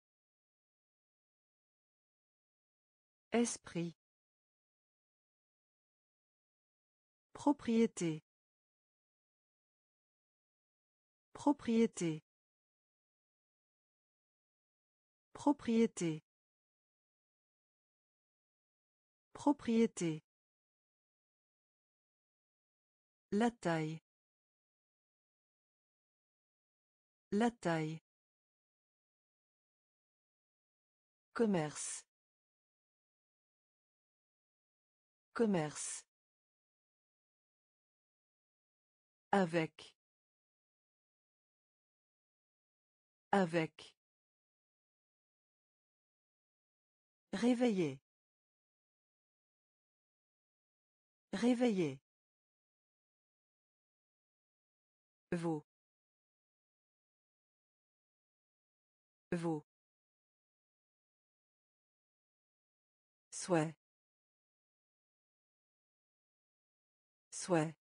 Esprit. Propriété. Propriété. Propriété. Propriété. La taille. La taille. Commerce. Commerce. Avec. Avec. Réveiller. Réveiller. Vaut. Vaut. Souhait. Souhait.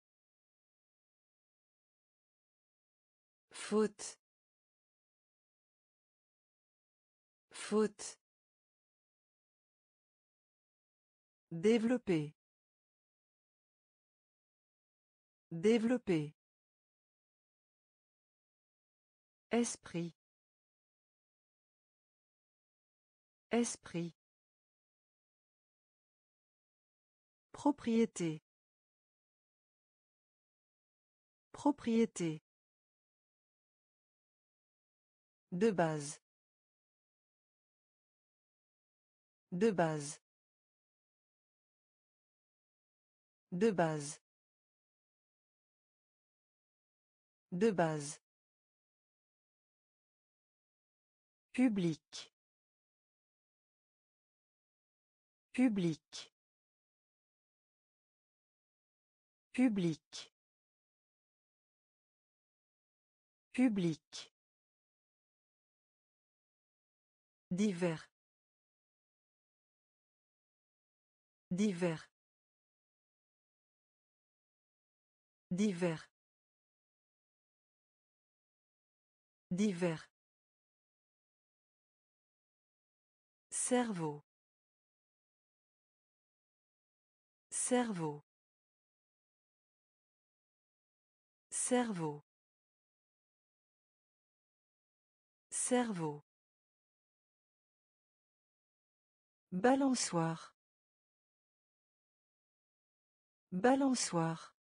Faute. Faute. Développer. Développer. Esprit. Esprit. Propriété. Propriété. De base. De base. De base. De base. Public. Public. Public. Public. Divers. Divers. Divers. Divers. Cerveau. Cerveau. Cerveau. Cerveau. Balançoire. Balançoire.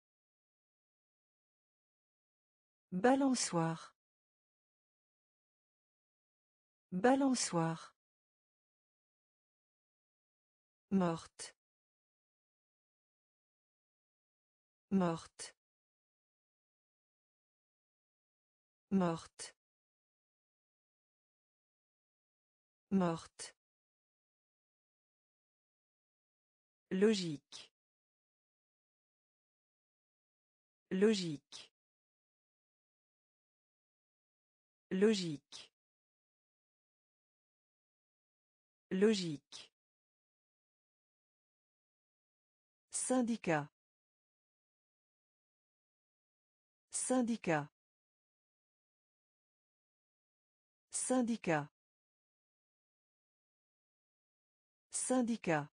Balançoire. Balançoire. Morte. Morte. Morte. Morte. Logique. Logique. Logique. Logique. Syndicat. Syndicat. Syndicat. Syndicat.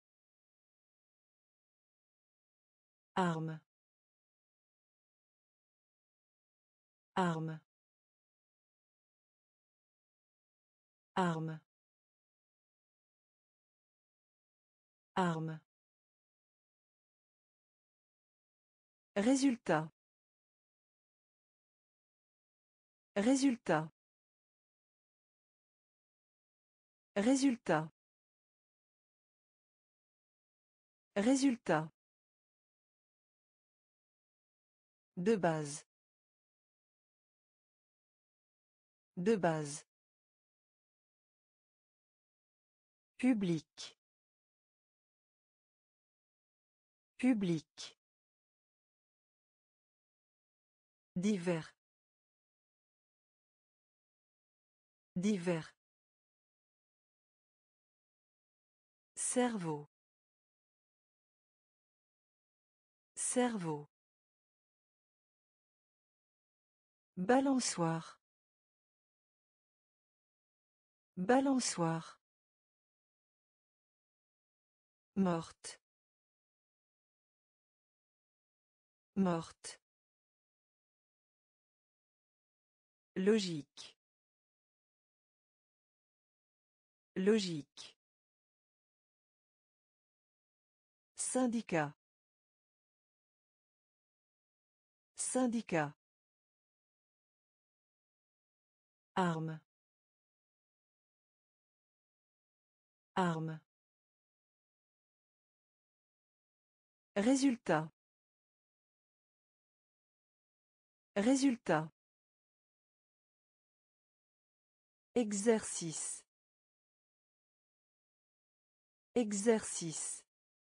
Arme. Arme. Arme. Arme. Résultat. Résultat. Résultat. Résultat. De base. De base. Public. Public. Divers. Divers. Cerveau. Cerveau. Balançoire. Balançoire. Morte. Morte. Logique. Logique. Syndicat. Syndicat. Arme. Arme. Résultat. Résultat. Exercice. Exercice.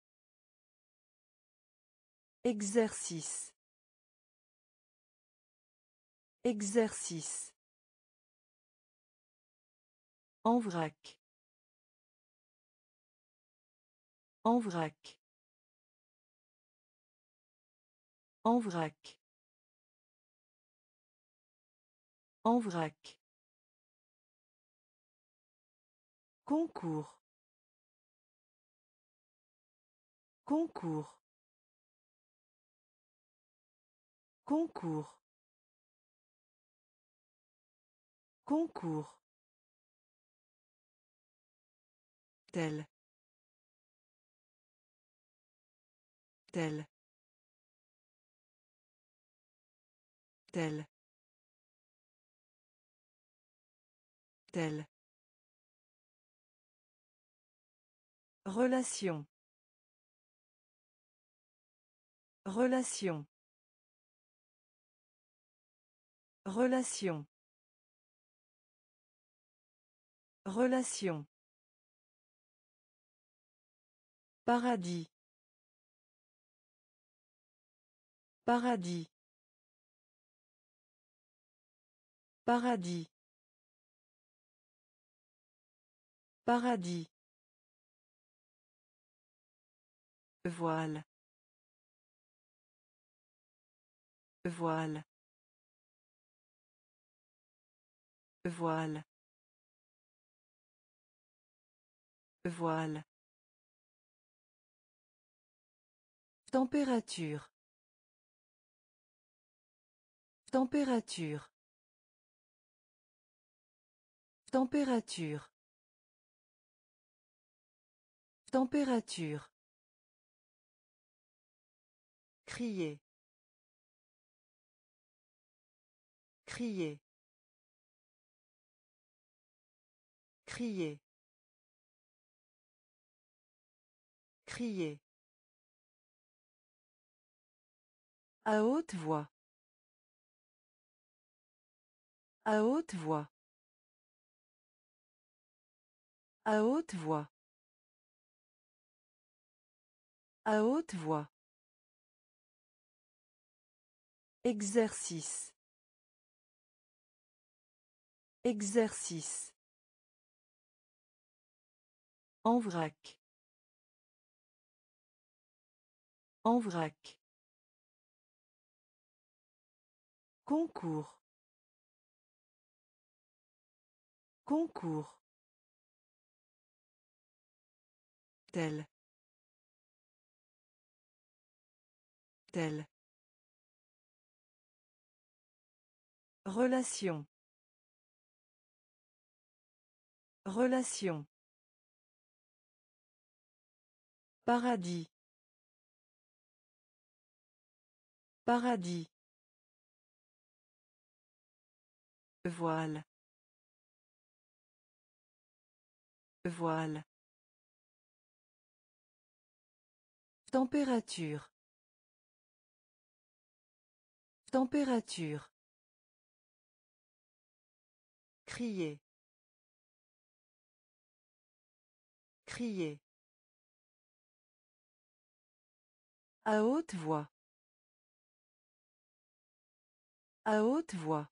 Exercice. Exercice. En vrac. En vrac. En vrac. En vrac. Concours. Concours. Concours. Concours. Tel. Tel. Tel. Tel. Relation. Relation. Relation. Relation. Paradis. Paradis. Paradis. Paradis. Voile. Voile. Voile. Voile. Température. Température. Température. Température. Crier. Crier. Crier. Crier. À haute voix. À haute voix. À haute voix. À haute voix. Exercice. Exercice. En vrac. En vrac. Concours. Concours. Tel. Tel. Relation. Relation. Paradis. Paradis. Voile. Voile. Température. Température. Crier. Crier. À haute voix. À haute voix.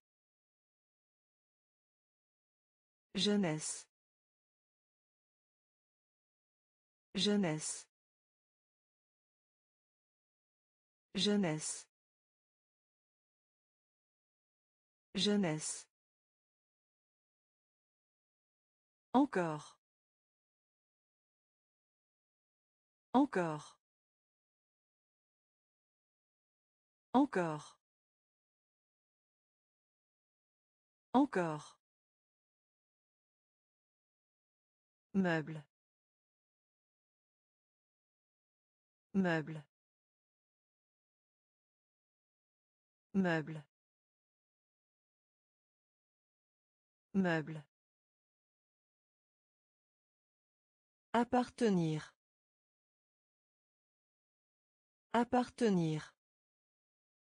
Jeunesse. Jeunesse. Jeunesse. Jeunesse. Encore. Encore. Encore. Encore. Meuble. Meuble. Meuble. Meuble. Appartenir. Appartenir.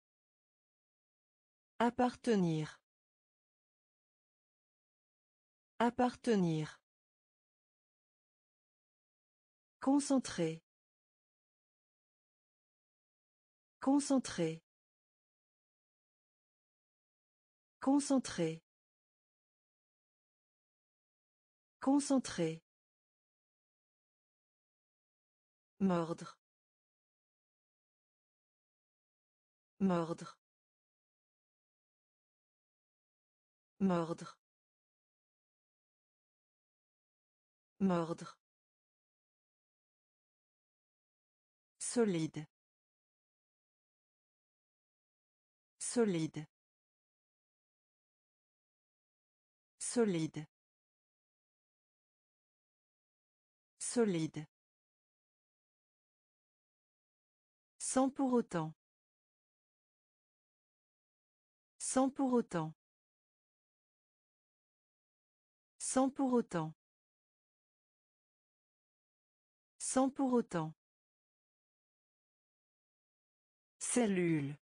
Appartenir. Appartenir. Concentrer. Concentrer. Concentrer. Concentrer. Mordre. Mordre. Mordre. Mordre. Solide. Solide. Solide. Solide. Sans pour autant. Sans pour autant. Sans pour autant. Sans pour autant. Cellule.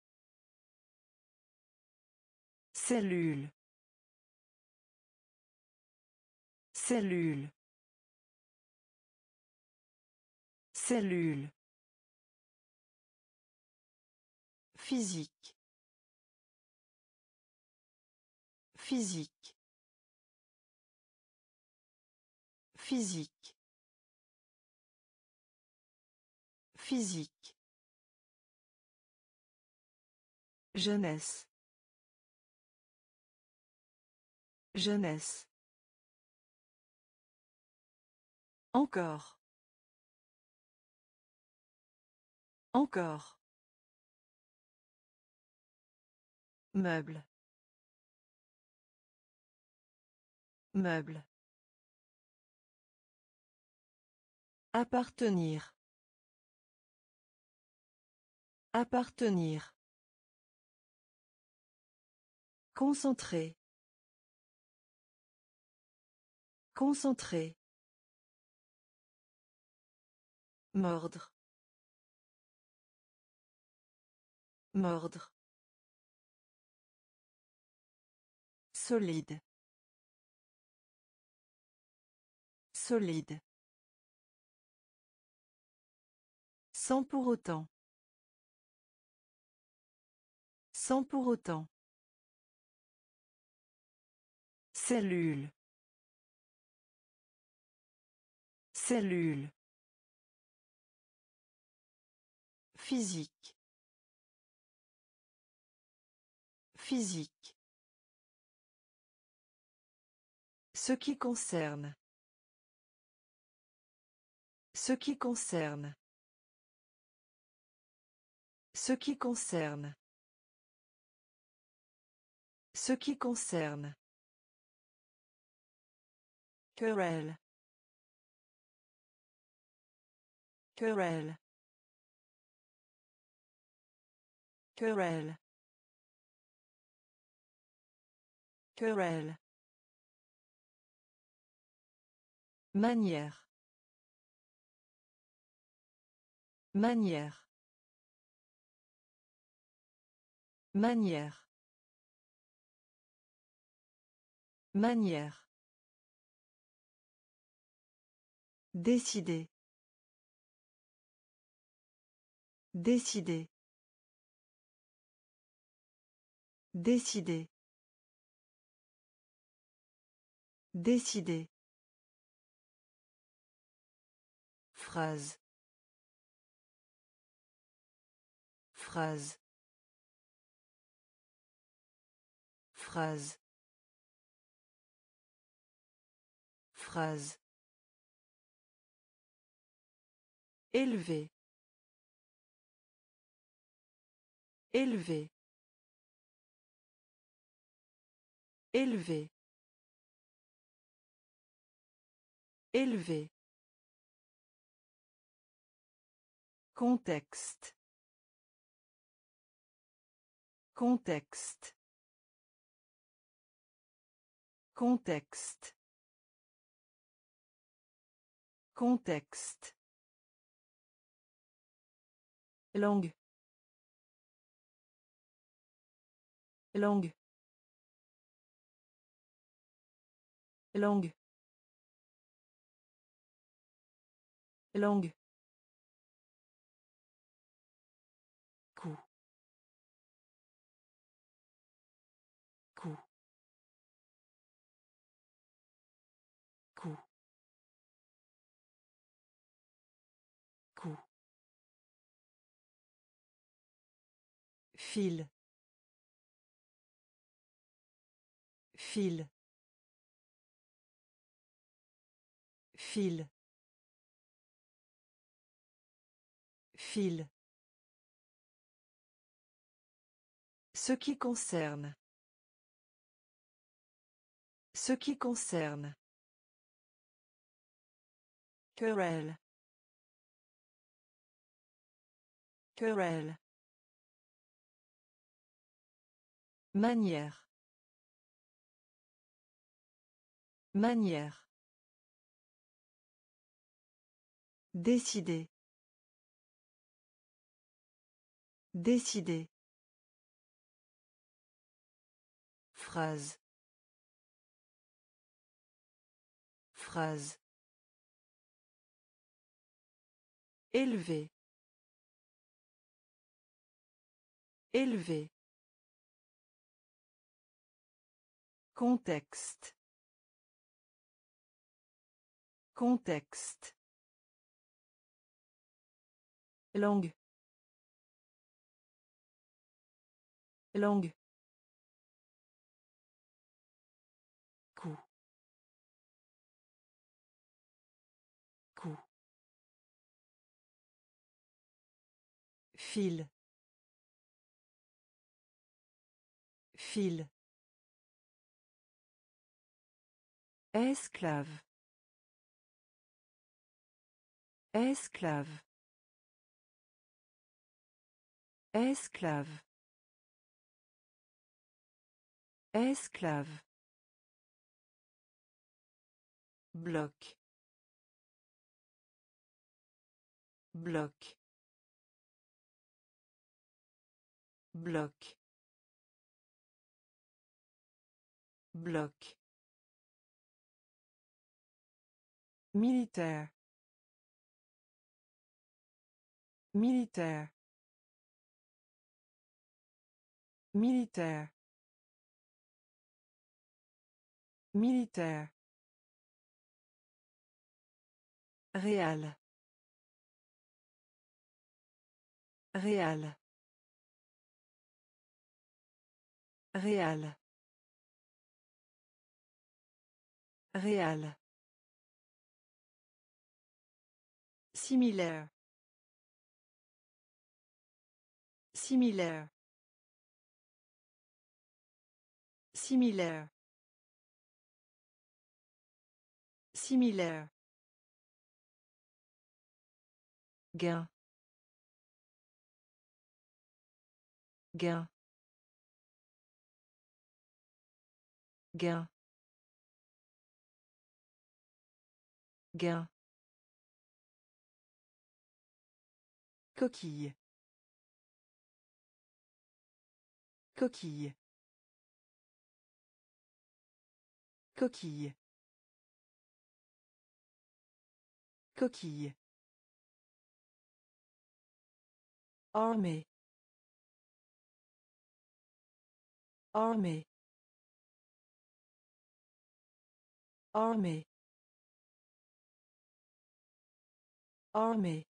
Cellule. Cellule. Cellule. Physique. Physique. Physique. Physique. Jeunesse. Jeunesse. Encore. Encore. Meuble. Meuble. Appartenir. Appartenir. Concentrer. Concentrer. Mordre. Mordre. Solide. Solide. Sans pour autant. Sans pour autant. Cellule. Cellule. Physique. Physique. Ce qui concerne. Ce qui concerne. Ce qui concerne. Ce qui concerne. Querelle. Querelle. Querelle. Querelle. Manière. Manière. Manière. Manière. Décider. Décider. Décider. Décider. Phrase. Phrase. Phrase. Phrase. Élevé. Élevé. Élevé. Élevé. Contexte. Contexte. Contexte. Contexte. Langue. Langue. Langue. Langue. Coup. Coup. Coup. Coup. Fil. Fil. Fil. Fil. Ce qui concerne. Ce qui concerne. Querelle. Querelle. Manière. Manière. Décider. Décider. Phrase. Phrase. Élevé. Élevé. Contexte. Contexte. Langue. Langue. Coup. Coup. Fil. Fil. Esclave. Esclave. Esclave. Esclave. Bloc. Bloc. Bloc. Bloc. Militaire. Militaire. Militaire. Militaire. Réal. Réal. Réal. Réal. Similaire. Similaire. Similaire. Similaire. Gain. Gain. Gain. Gain. Coquille. Coquille. Coquille. Coquille. Armée. Armée. Armée. Armée.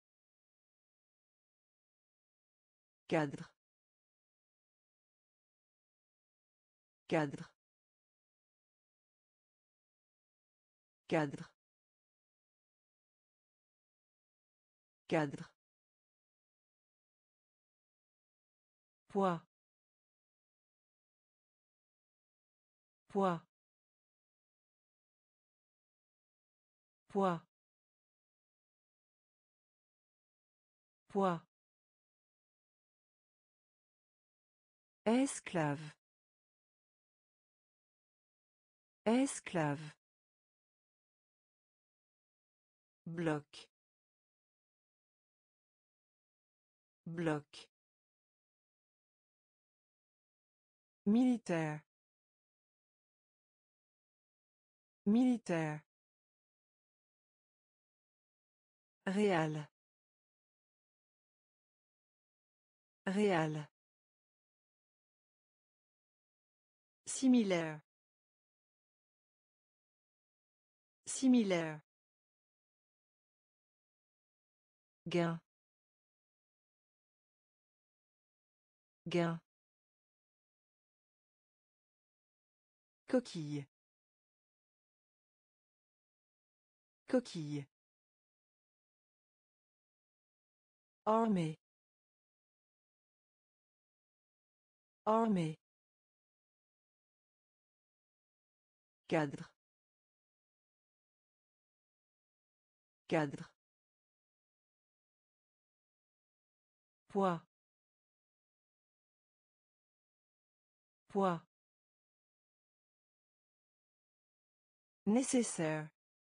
Cadre. Cadre. Cadre. Cadre. Poids. Poids. Poids. Poids. Esclave. Esclave. Bloc. Bloc. Militaire. Militaire. Réal. Réal. Similaire. Similaire. Gain. Gain. Coquille. Coquille. Armée. Armée. Cadre. Cadre. Poids. Poids. Nécessaire.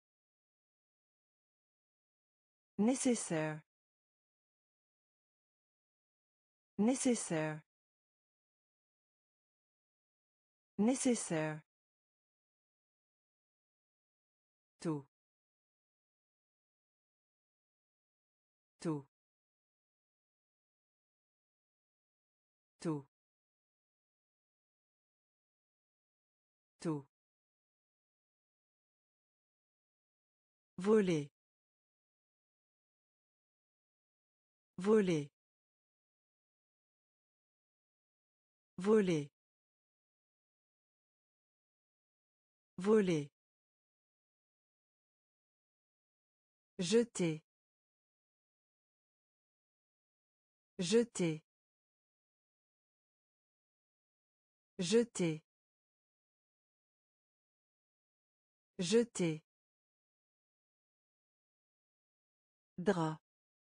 Nécessaire. Nécessaire. Nécessaire. Tôt. Tôt. Tôt. Tôt. Voler. Voler. Voler. Voler. Jeter. Jeter. Jeter. Jeter. Drap.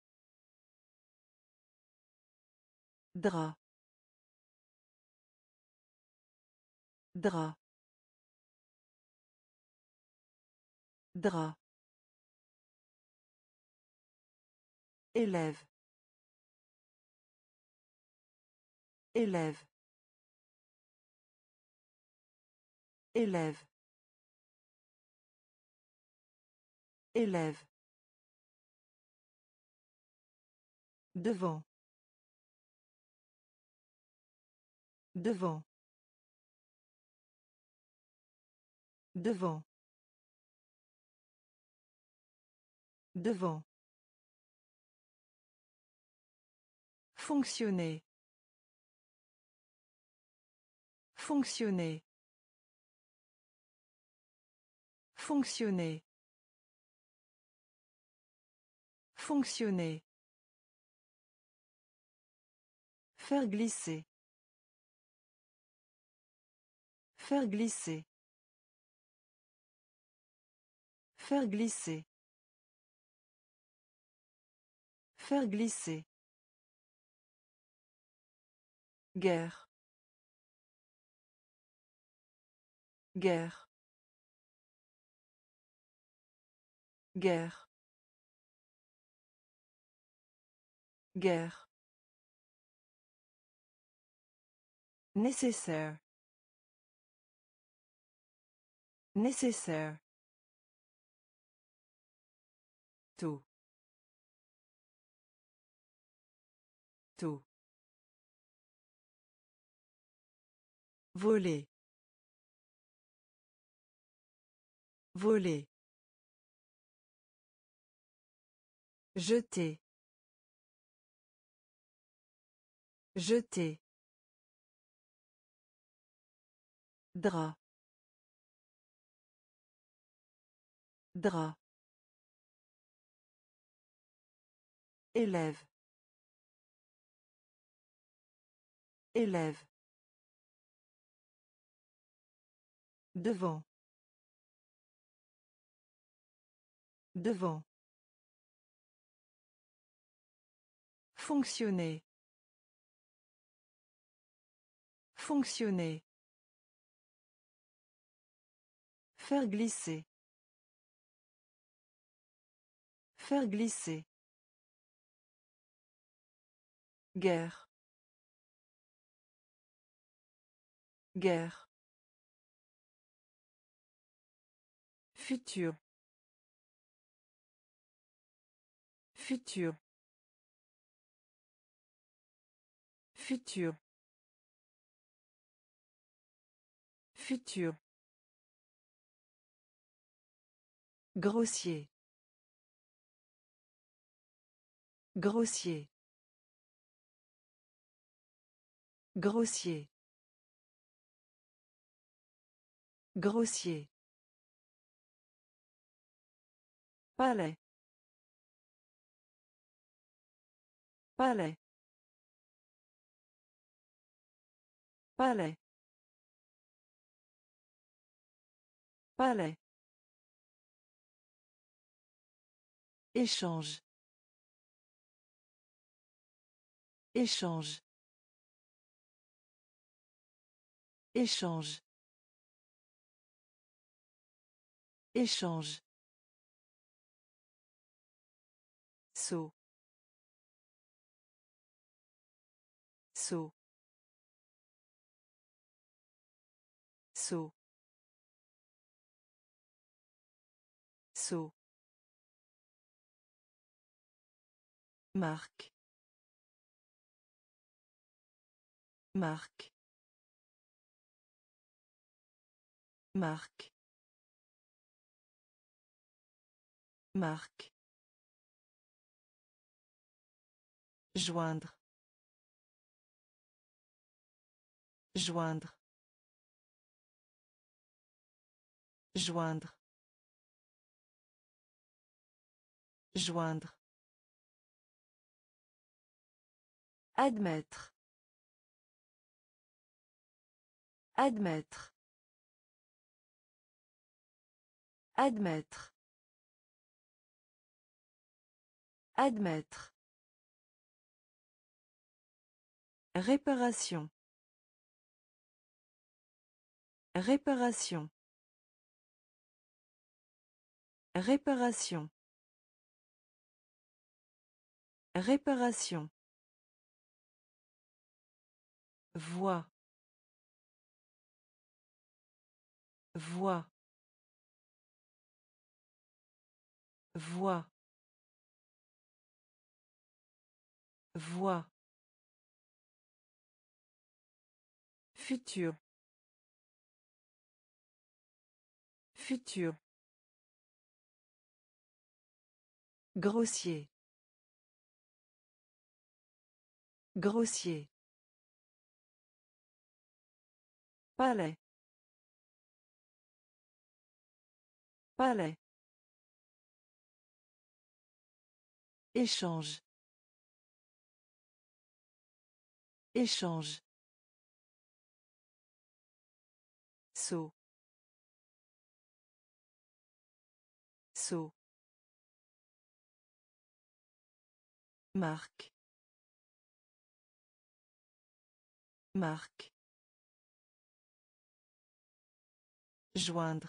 Drap. Drap. Drap. Élève. Élève. Élève. Élève. Devant. Devant. Devant. Devant. Fonctionner. Fonctionner. Fonctionner. Fonctionner. Faire glisser. Faire glisser. Faire glisser. Faire glisser. Guerre. Guerre. Guerre. Guerre. Nécessaire. Nécessaire. Tôt. Tôt. Voler. Voler. Jeter. Jeter. Drap. Drap. Élève. Élève. Devant. Devant. Fonctionner. Fonctionner. Faire glisser. Faire glisser. Guerre. Guerre. Futur. Futur. Futur. Futur. Grossier. Grossier. Grossier. Grossier. Palais. Palais. Palais. Palais. Échange. Échange. Échange. Échange. Saut. Saut. Saut. Saut. Marque. Marque. Marque. Marque. Joindre. Joindre. Joindre. Joindre. Admettre. Admettre. Admettre. Admettre. Réparation. Réparation. Réparation. Réparation. Voix. Voix. Voix. Voix. Futur. Futur. Grossier. Grossier. Palais. Palais. Échange. Échange. Saut. Saut. Marque. Marque. Joindre.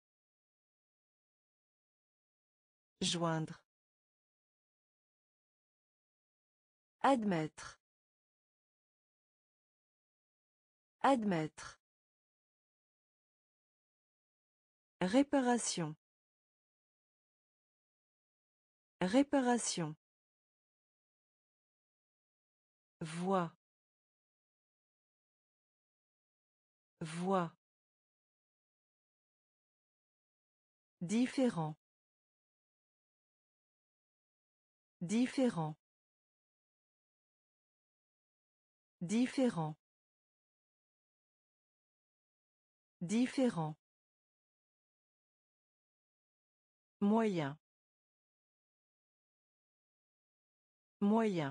Joindre. Admettre. Admettre. Réparation. Réparation. Voix. Voix. Différent. Différent. Différent. Différent. Moyen. Moyen.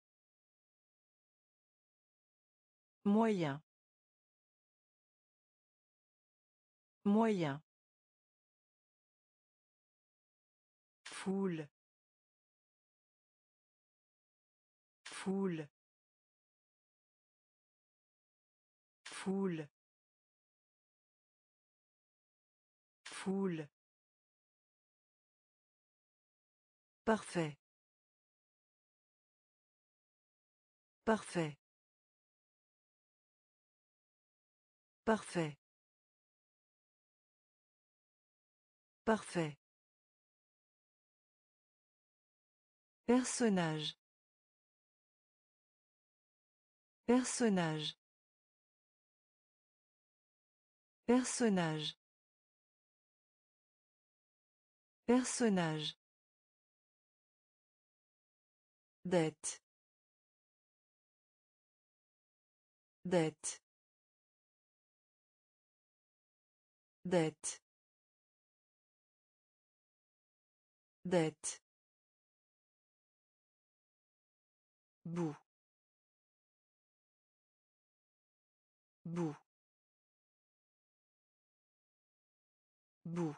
Moyen. Moyen. Foule. Foule. Foule. Foule. Parfait. Parfait. Parfait. Parfait. Personnage. Personnage. Personnage. Personnage. Dette. Dette. Dette. Dette. Bout. Bout. Bout.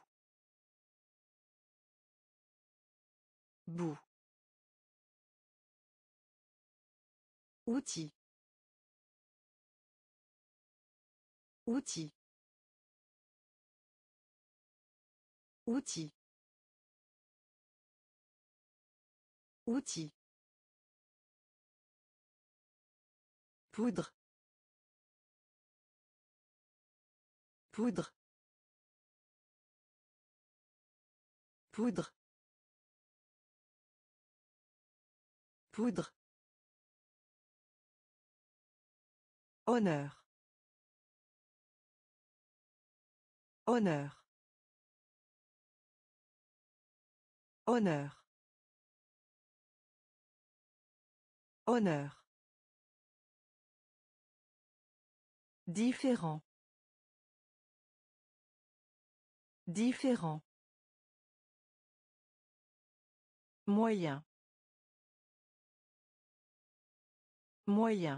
Bout. Outil. Outil. Outil. Outil. Poudre. Poudre. Poudre. Poudre. Honneur. Honneur. Honneur. Honneur. Différent. Différent. Moyen. Moyen.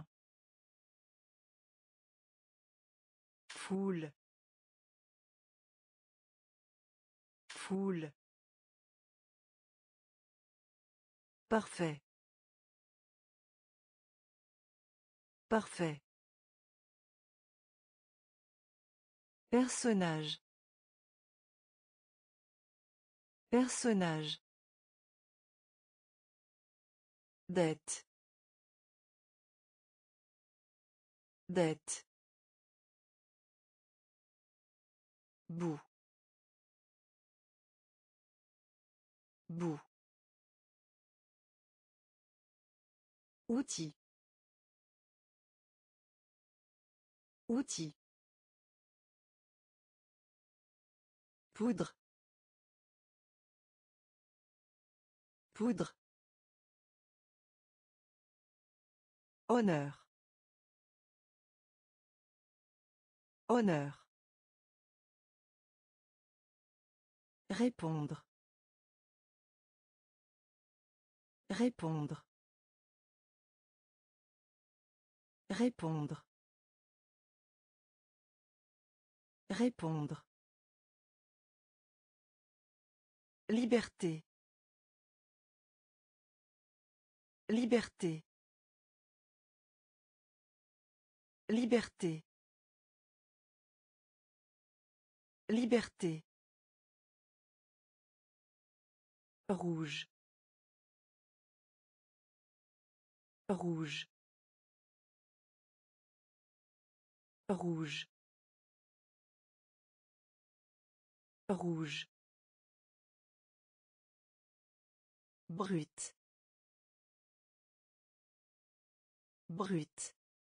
Foule. Foule. Parfait. Parfait. Personnage. Personnage. Dette. Dette. Bout. Bout. Outil. Outil. Poudre. Poudre. Honneur. Honneur. Répondre. Répondre. Répondre. Répondre. Liberté. Liberté. Liberté. Liberté. Rouge. Rouge. Rouge. Rouge. Brut. Brut.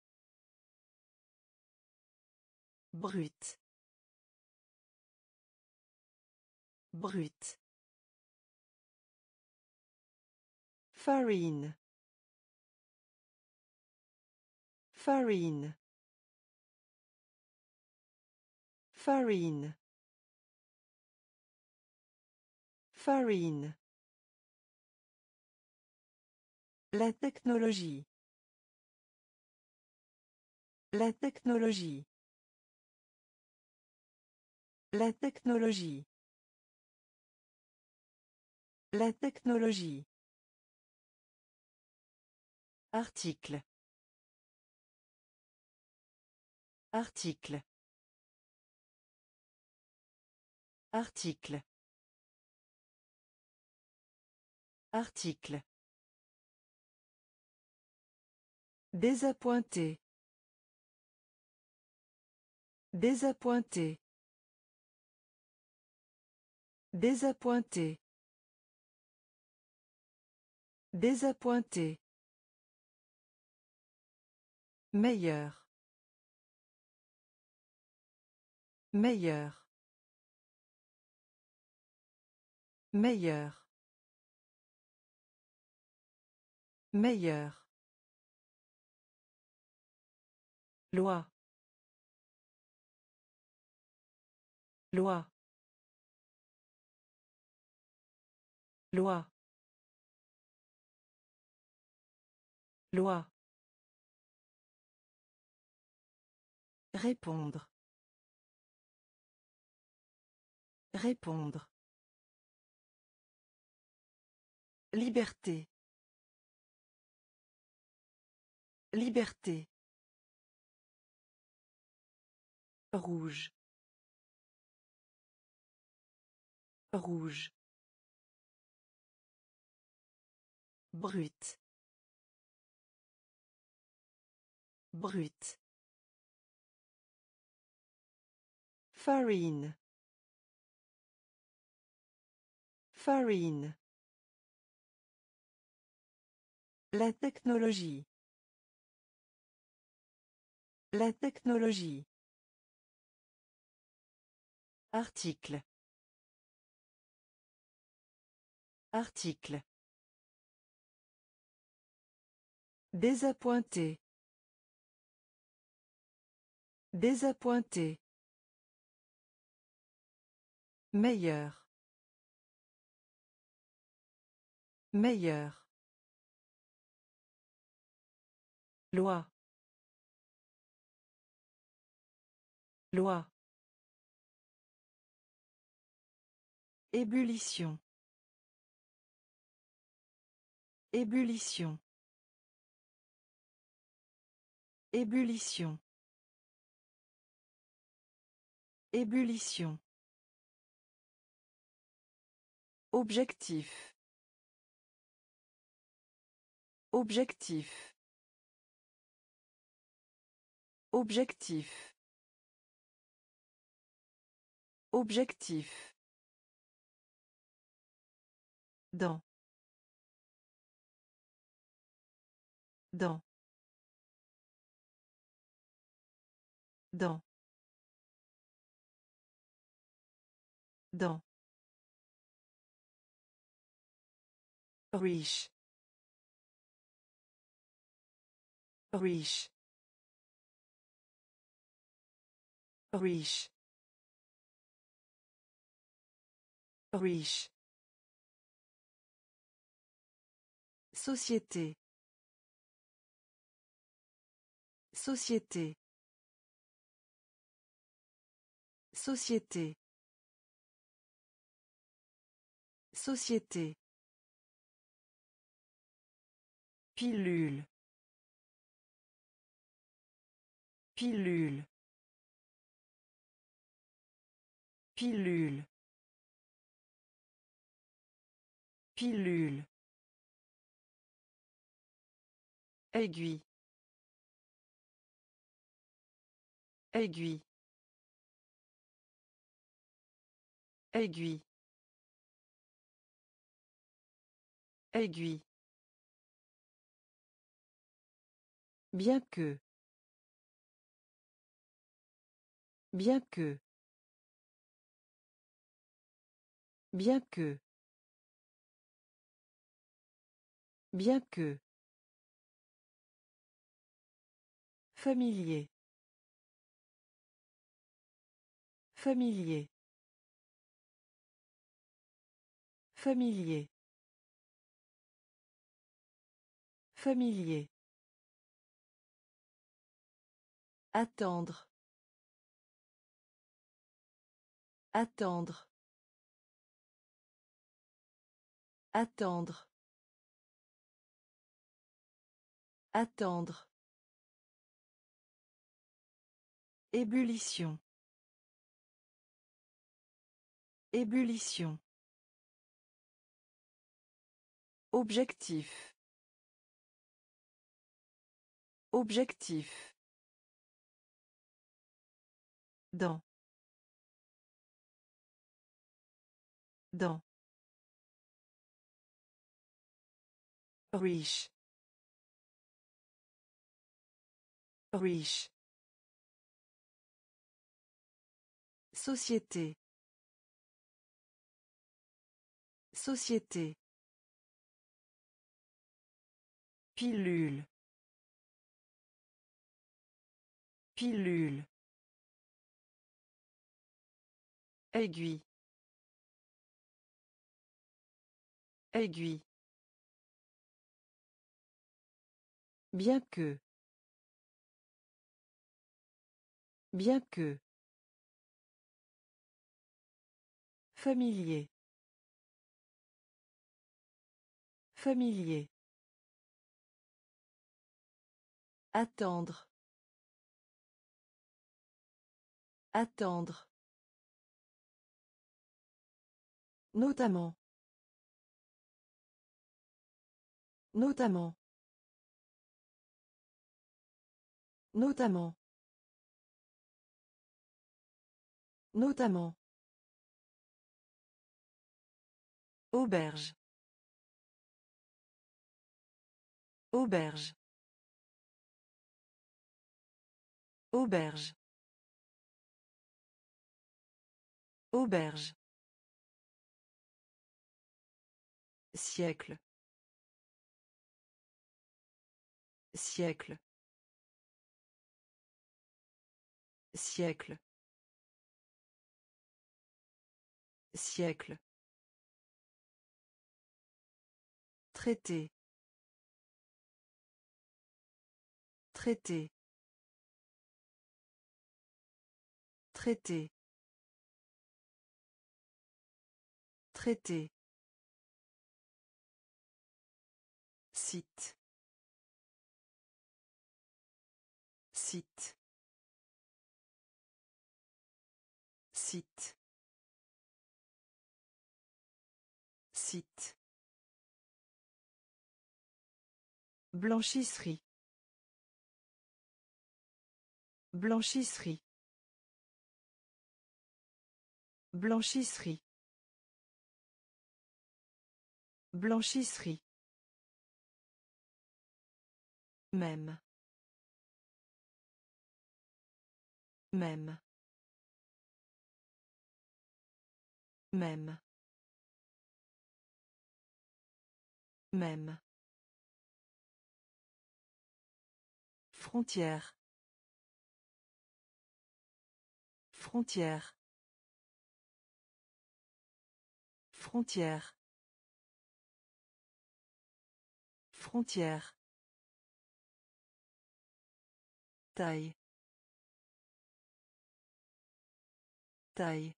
Brut. Brut. Farine. Farine. Farine. Farine. La technologie. La technologie. La technologie. La technologie. Article. Article. Article. Article. Désappointé. Désappointé. Désappointé. Désappointé. Meilleur. Meilleur. Meilleur. Meilleur. Loi. Loi. Loi. Loi. Répondre. Répondre. Liberté. Liberté. Rouge. Rouge. Brut. Brut. Farine. Farine. La technologie. La technologie. Article. Article. Désappointé. Désappointé. Meilleur. Meilleur. Loi. Loi. Ébullition. Ébullition. Ébullition. Ébullition. Objectif. Objectif. Objectif. Objectif. Dans. Dans. Dans. Dans. Riche. Riche. Riche. Riche. Société. Société. Société. Société. Pilule. Pilule. Pilule. Pilule. Aiguille. Aiguille. Aiguille. Aiguille. Bien que. Bien que. Bien que. Bien que. Familier. Familier. Familier. Familier. Attendre. Attendre. Attendre. Attendre. Ébullition. Ébullition. Objectif. Objectif. Dans. Dans. Riche. Riche. Société. Société. Pilule. Pilule. Aiguille. Aiguille. Bien que. Bien que. Familier. Familier. Attendre. Attendre. Notamment. Notamment. Notamment. Notamment. Auberge. Auberge. Auberge. Auberge. Siècle. Siècle. Siècle. Siècle. Traité. Traité. Traité. Traité. Site. Site. Site. Site. Blanchisserie. Blanchisserie. Blanchisserie. Blanchisserie. Même. Même. Même. Même. Frontière. Frontière. Frontière. Frontière. Taille. Taille.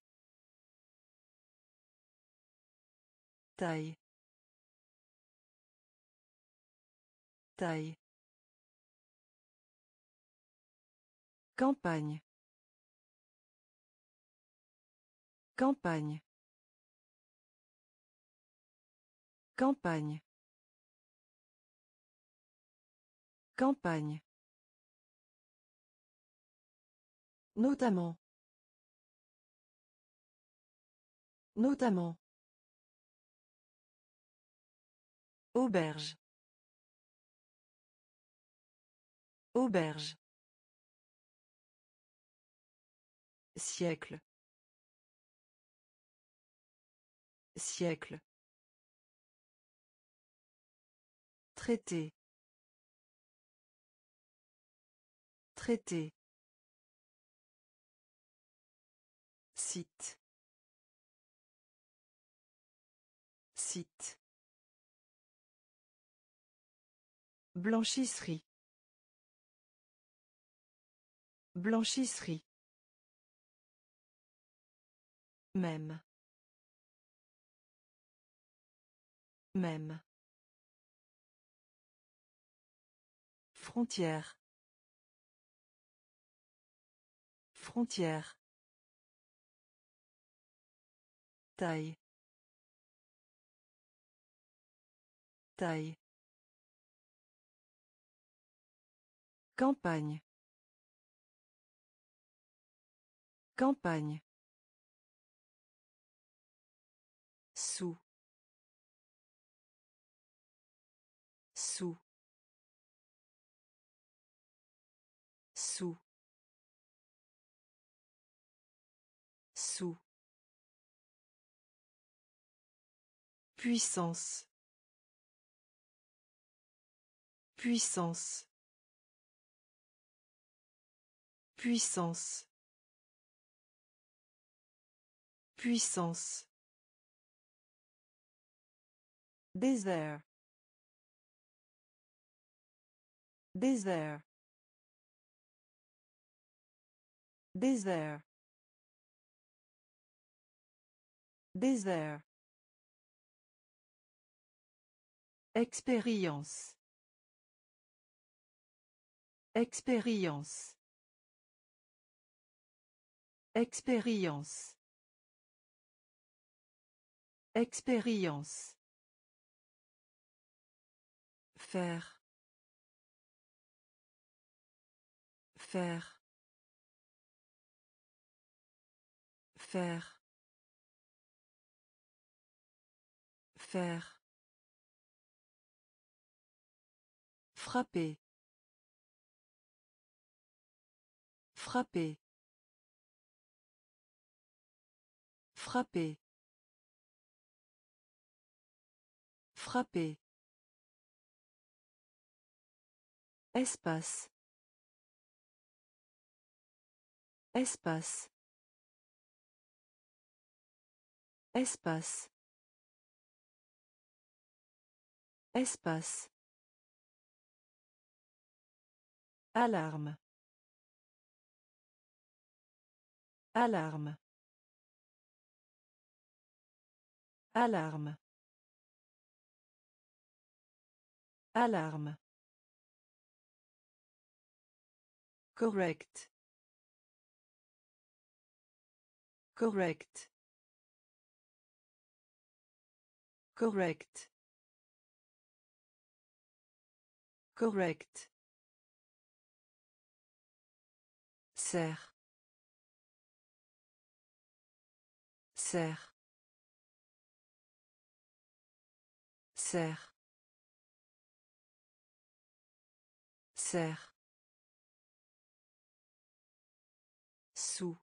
Taille. Taille. Campagne. Campagne. Campagne. Campagne. Notamment. Notamment. Auberge. Auberge. Siècle. Siècle. Traité. Traité. Site. Site. Blanchisserie. Blanchisserie. Même. Même. Frontière. Frontière. Taille. Taille. Campagne. Campagne. Sous. Sous. Sous. Sous. Puissance. Puissance. Puissance. Puissance. Désert. Désert. Désert. Désert. Expérience. Expérience. Expérience. Expérience. Faire. Faire. Faire. Faire. Frapper. Frapper. Frapper. Frapper. Espace. Espace. Espace. Espace. Alarme. Alarme. Alarme. Alarme. Correct. Correct. Correct. Correct. Serre. Serre. Serre. Serre. Sous.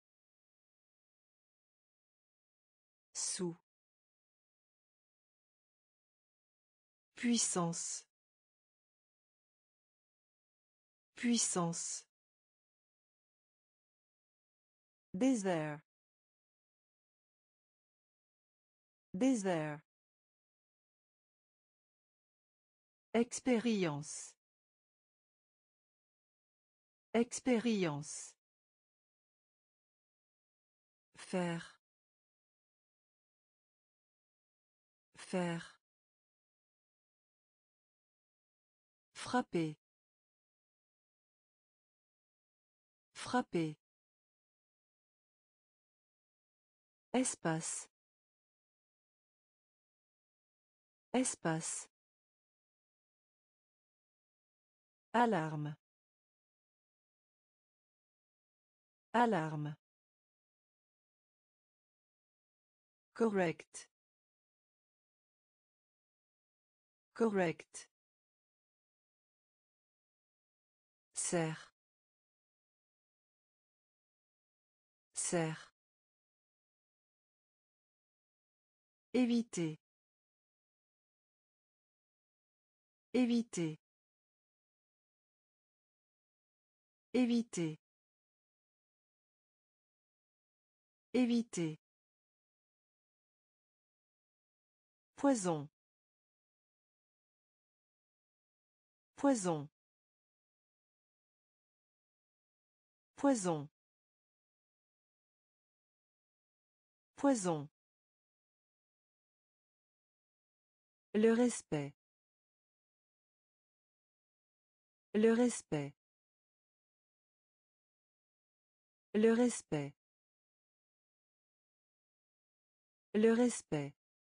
Sous. Puissance. Puissance. Désert. Désert. Expérience. Expérience. Faire. Faire. Frapper. Frapper. Espace. Espace. Alarme. Alarme. Correct. Correct. Serre. Serre. Éviter. Éviter. Éviter. Éviter. Poison. Poison. Poison. Poison. Le respect. Le respect. Le respect. Le respect.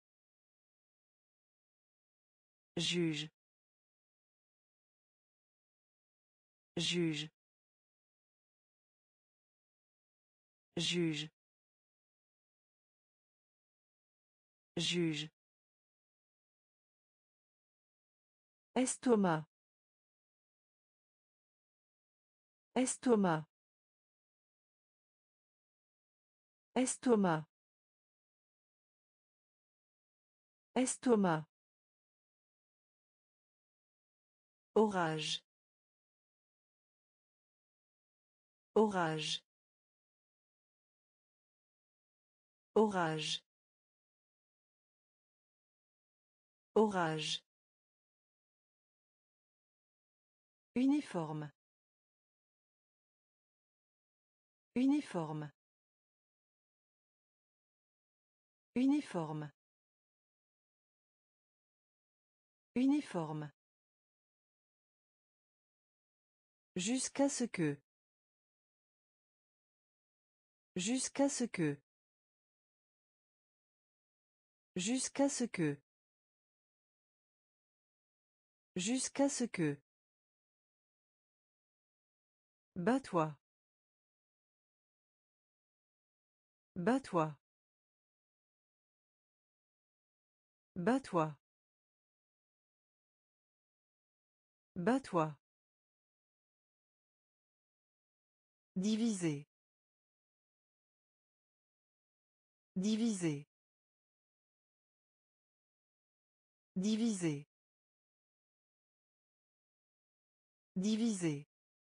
Juge. Juge. Juge. Juge. Estomac. Estomac. Estomac. Estomac. Orage. Orage. Orage. Orage. Uniforme. Uniforme. Uniforme. Uniforme. Jusqu'à ce que. Jusqu'à ce que. Jusqu'à ce que. Jusqu'à ce que. Bats-toi. Bats-toi. Bats-toi. Bats-toi. Diviser. Diviser. Diviser. Diviser.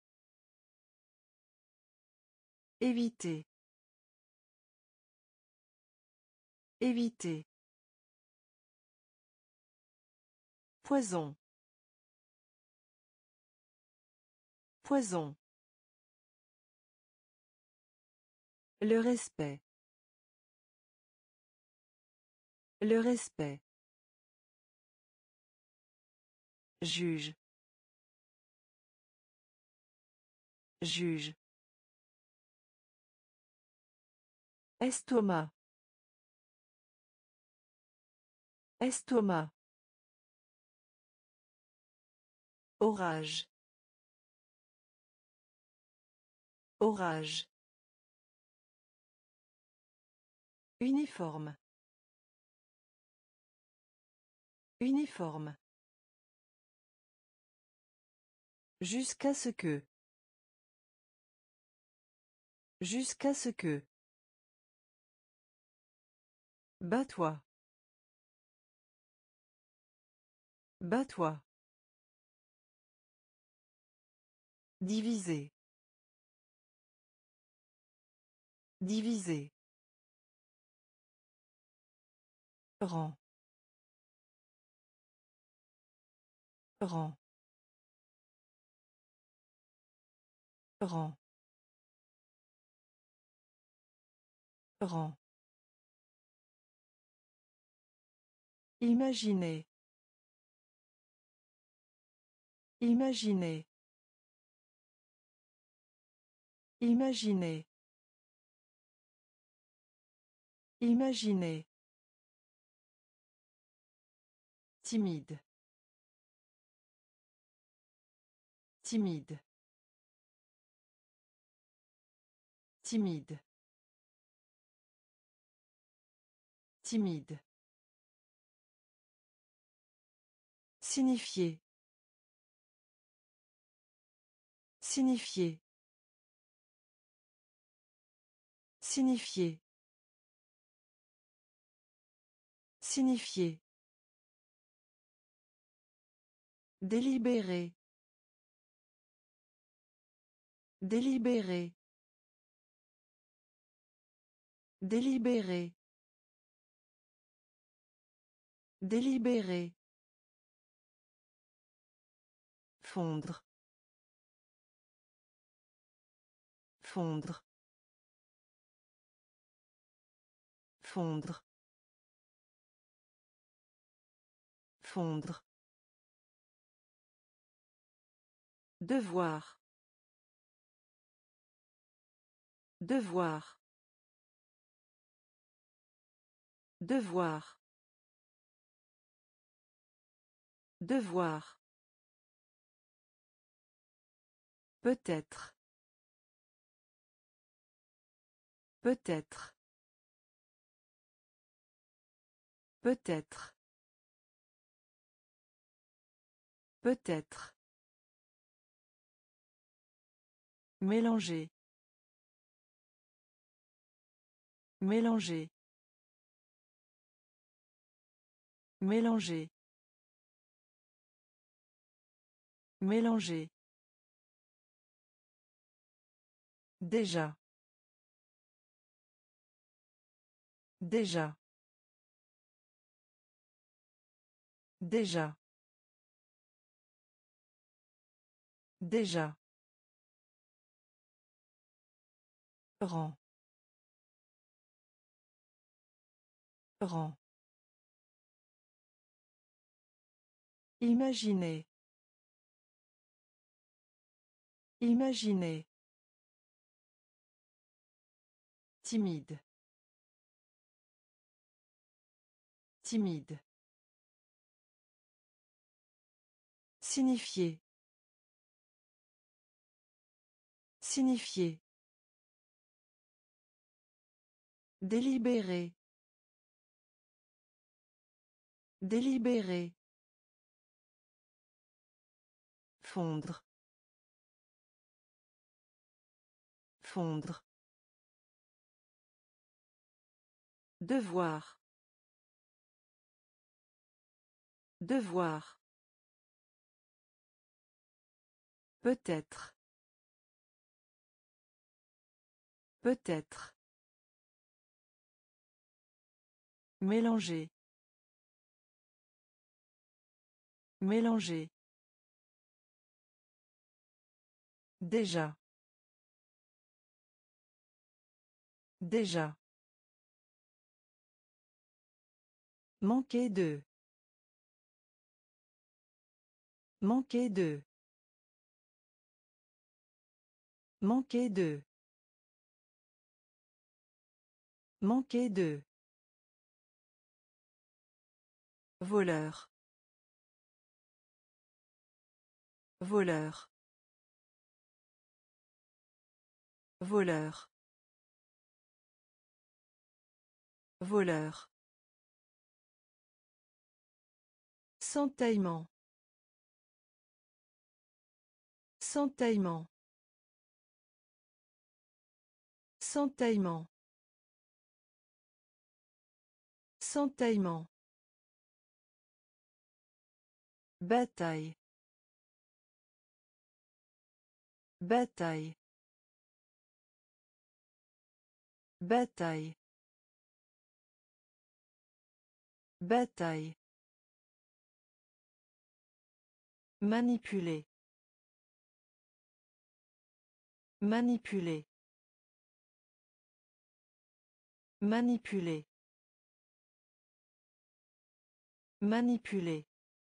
Éviter. Éviter. Poison. Poison. Le respect. Le respect. Juge. Juge. Estomac. Estomac. Orage. Orage. Uniforme. Uniforme. Jusqu'à ce que. Jusqu'à ce que. Bats-toi. Bats-toi. Diviser. Diviser. Rang. Rang. Rang. Rang. Imaginez. Imaginez. Imaginez. Imaginez. Timide. Timide. Timide. Timide. Signifier. Signifier. Signifier. Signifier. Délibérer. Délibérer. Délibérer. Délibérer. Fondre. Fondre. Fondre. Fondre. Devoir. Devoir. Devoir. Devoir. Peut-être. Peut-être. Peut-être. Peut-être. Mélanger. Mélanger. Mélanger. Mélanger. Déjà. Déjà. Déjà. Déjà. Rang. Rang. Imaginez. Imaginez. Timide. Timide. Signifier. Signifier. Délibérer. Délibérer. Fondre. Fondre. Devoir. Devoir. Peut-être. Peut-être. Mélanger. Mélanger. Déjà. Déjà. Manquer de. Manquer de. Manquer de. Manquer de. Voleur. Voleur. Voleur. Voleur. Centaillement. Centaillement. Centaillement. Centaillement. Bataille. Bataille. Bataille. Bataille. Manipuler. Manipuler. Manipuler. Manipuler.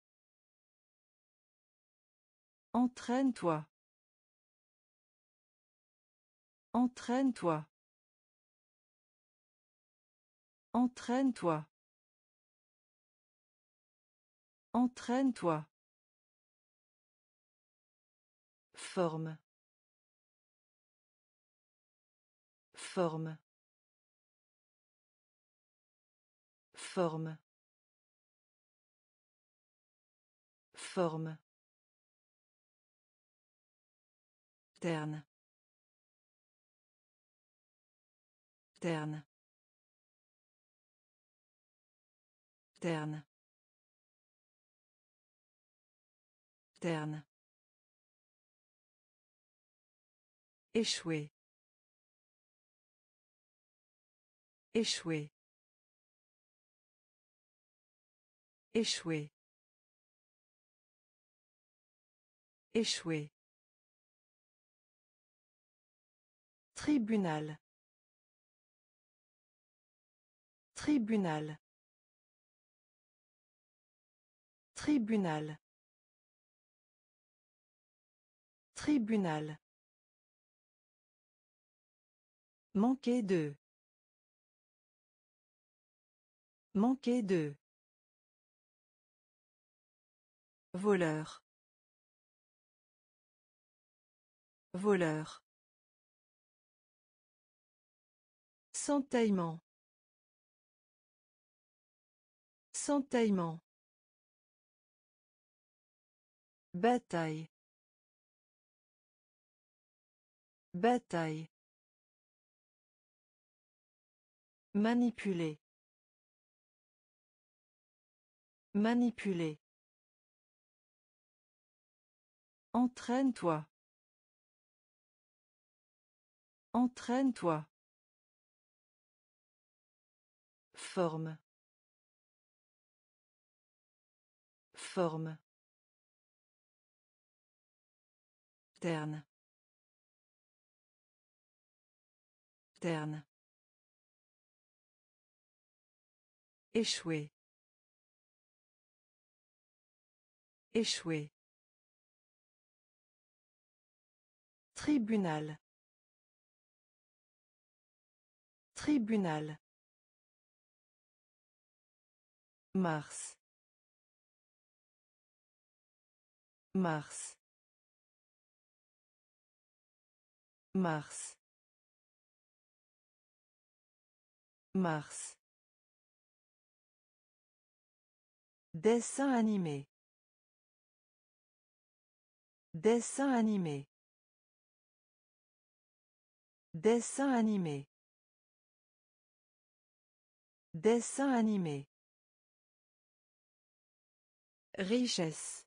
Entraîne-toi. Entraîne-toi. Entraîne-toi. Entraîne-toi. Forme. Forme. Forme. Forme. Terne. Terne. Terne. Terne. Échouer. Échouer. Échouer. Échouer. Tribunal. Tribunal. Tribunal. Tribunal. Manquer de. Manquer de. Voleur. Voleur. Centaillement. Centaillement. Bataille. Bataille. Manipuler. Manipuler. Entraîne-toi. Entraîne-toi. Forme. Forme. Terne. Terne. Échouer. Échouer. Tribunal. Tribunal. Mars. Mars. Mars. Mars. Dessin animé. Dessin animé. Dessin animé. Dessin animé. Richesse.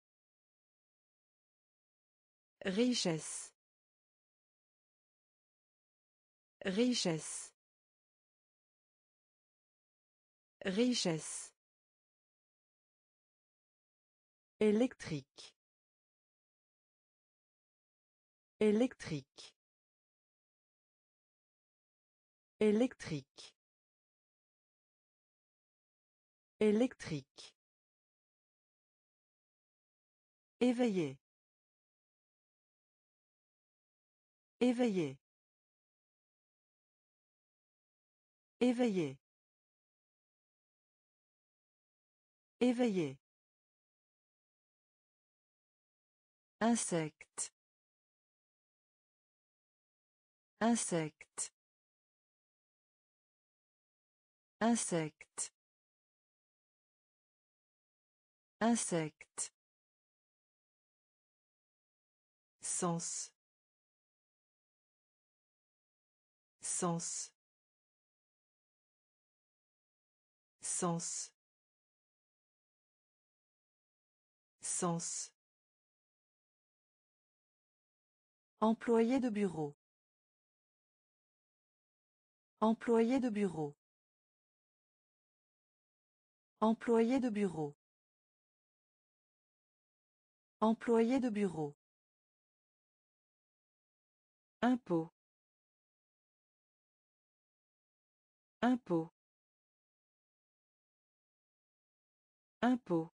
Richesse. Richesse. Richesse. Électrique. Électrique. Électrique. Électrique. Éveillé. Éveillé. Éveillé. Éveillé. Insecte. Insecte. Insecte. Insecte. Sens. Sens. Sens. Sens. Employé de bureau. Employé de bureau. Employé de bureau. Employé de bureau. Impôt. Impôt. Impôt.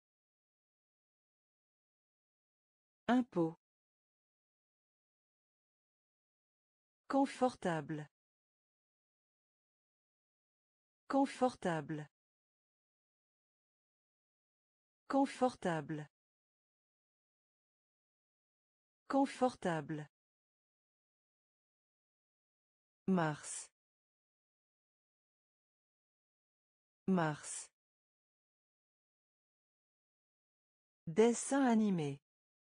Impôt. Confortable. Confortable. Confortable. Confortable. Mars. Mars. Dessin animé.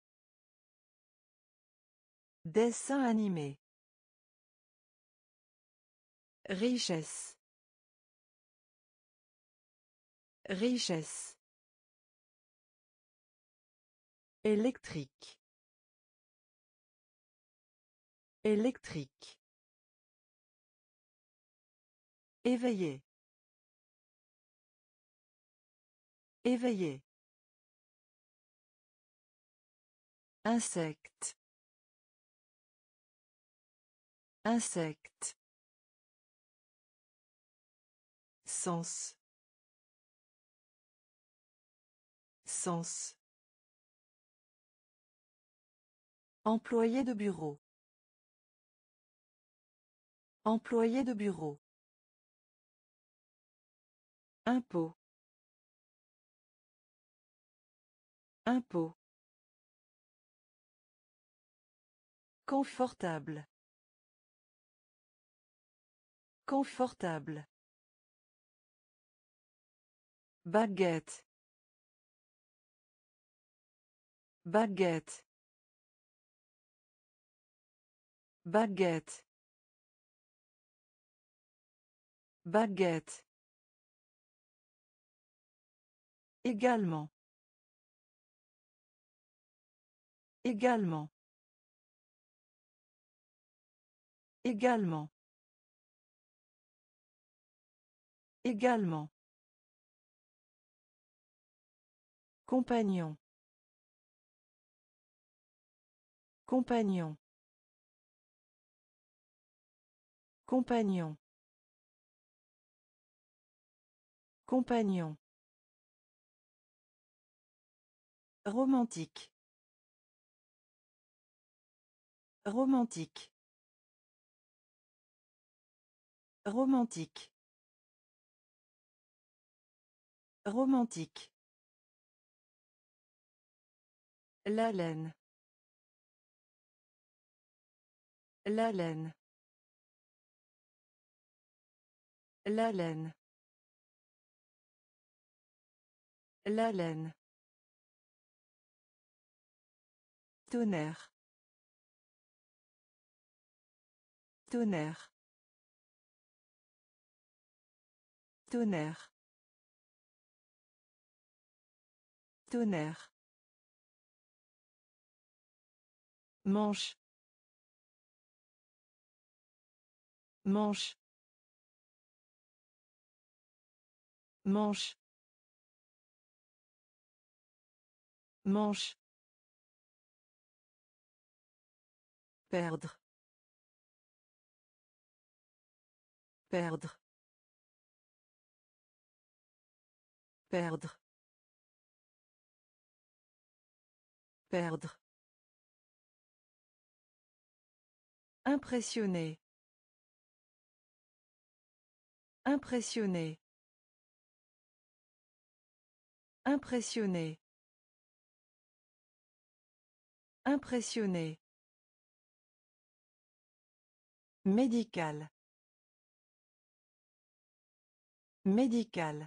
Dessin animé. Richesse. Richesse. Électrique. Électrique. Éveillé. Éveillé. Insecte. Insecte. Sens. Sens. Employé de bureau. Employé de bureau. Impôt. Impôt. Confortable. Confortable. Baguette. Baguette. Baguette. Baguette. Également. Également. Également. Également. Compagnon. Compagnon. Compagnon. Compagnon. Romantique. Romantique. Romantique. Romantique. La laine. La laine. La laine. La laine. Tonnerre. Tonnerre. Tonnerre. Tonnerre. Manche. Manche. Manche. Manche. Perdre. Perdre. Perdre. Perdre. Impressionné. Impressionné. Impressionné. Impressionné. Médical. Médical.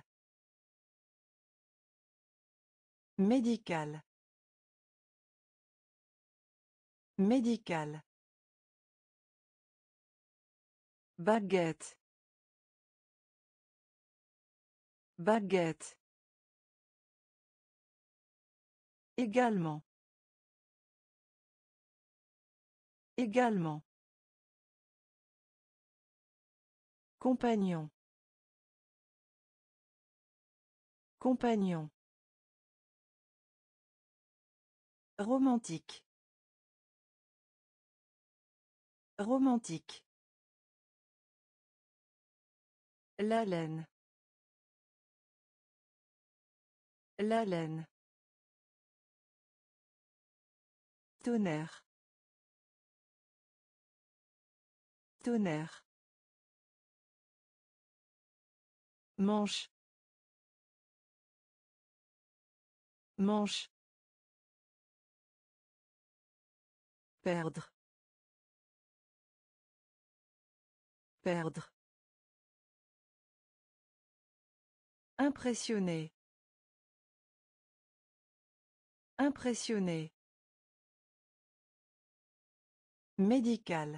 Médical. Médical. Baguette. Baguette. Également. Également. Compagnon. Compagnon. Romantique. Romantique. La laine. La laine. Tonnerre. Tonnerre. Manche. Manche. Perdre. Perdre. Impressionné. Impressionné. Médical.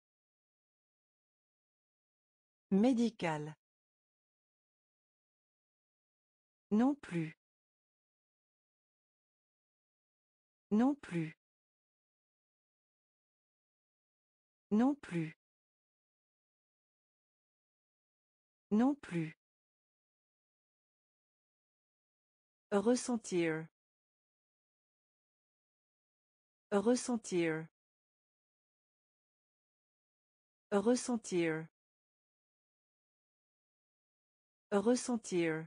Médical. Non plus. Non plus. Non plus. Non plus. Ressentir. Ressentir. Ressentir. Ressentir.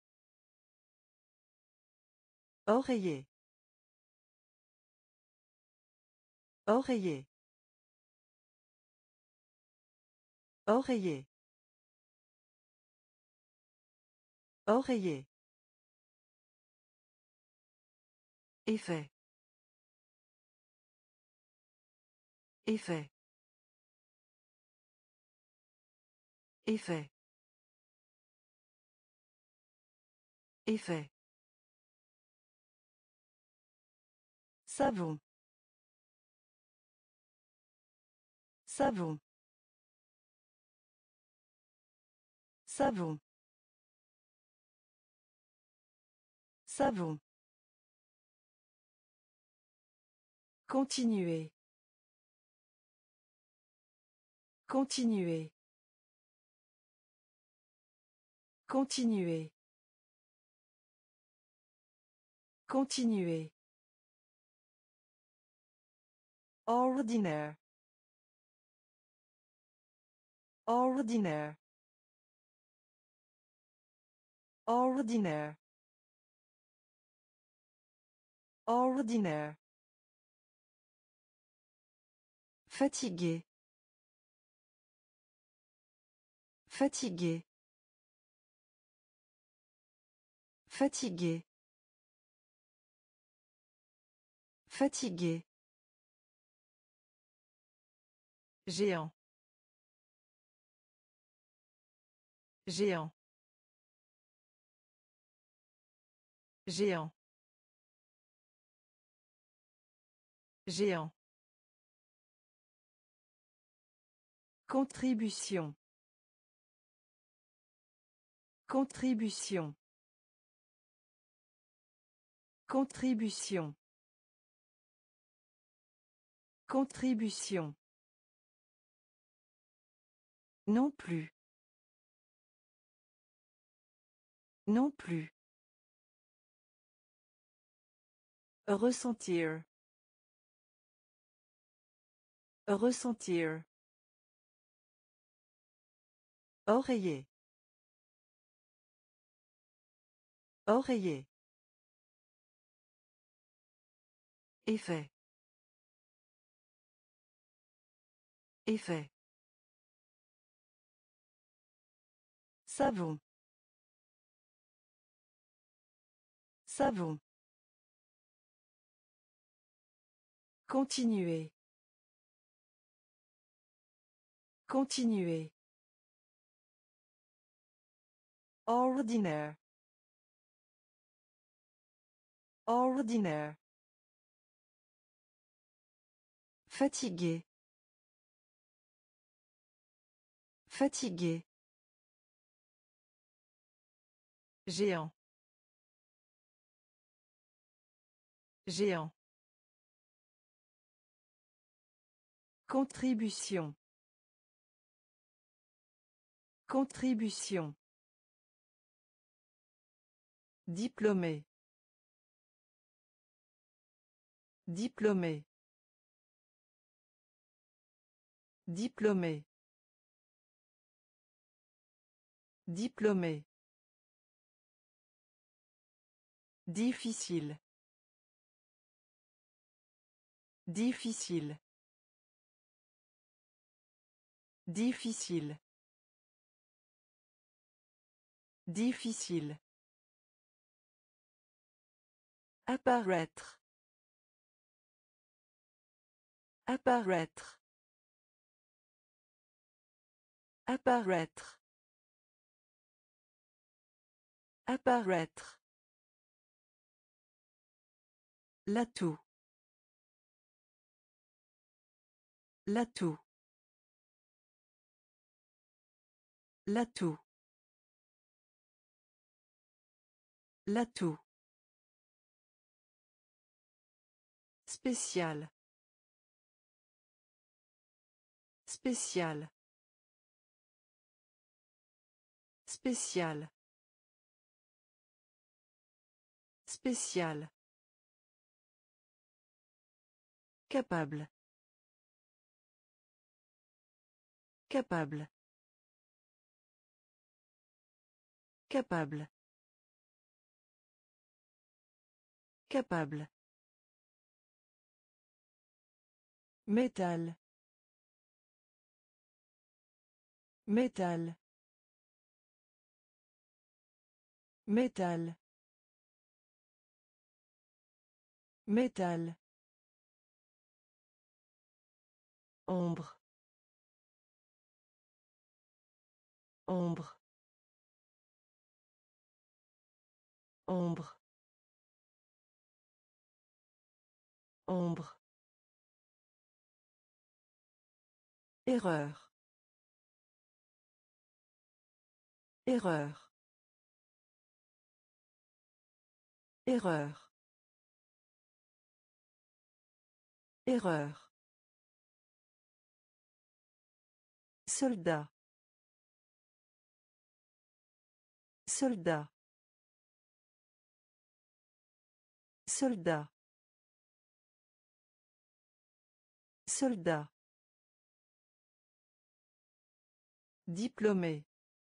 Oreiller. Oreiller. Oreiller. Oreiller. Effet. Effet. Effet. Effet. Savon. Savon. Savon. Savon. Continuer. Continuer. Continuer. Continuer. Ordinaire. Ordinaire. Ordinaire. Ordinaire. Fatigué. Fatigué. Fatigué. Fatigué. Géant. Géant. Géant. Géant. Contribution. Contribution. Contribution. Contribution. Non plus. Non plus. Ressentir. Ressentir. Oreiller. Oreiller. Effet. Effet. Savon. Savon. Continuer. Continuer. Ordinaire. Ordinaire. Fatigué. Fatigué. Géant. Géant. Contribution. Contribution. Diplômé. Diplômé. Diplômé. Diplômé. Difficile. Difficile. Difficile. Difficile. Apparaître. Apparaître. Apparaître. Apparaître. L'atout. L'atout. L'atout. L'atout. Spécial. Spécial. Spécial. Spécial. Capable. Capable. Capable. Capable. Métal. Métal. Métal. Métal. Ombre. Ombre. Ombre. Ombre. Erreur. Erreur. Erreur. Erreur. Soldat. Soldat. Soldat. Soldat. Diplômé.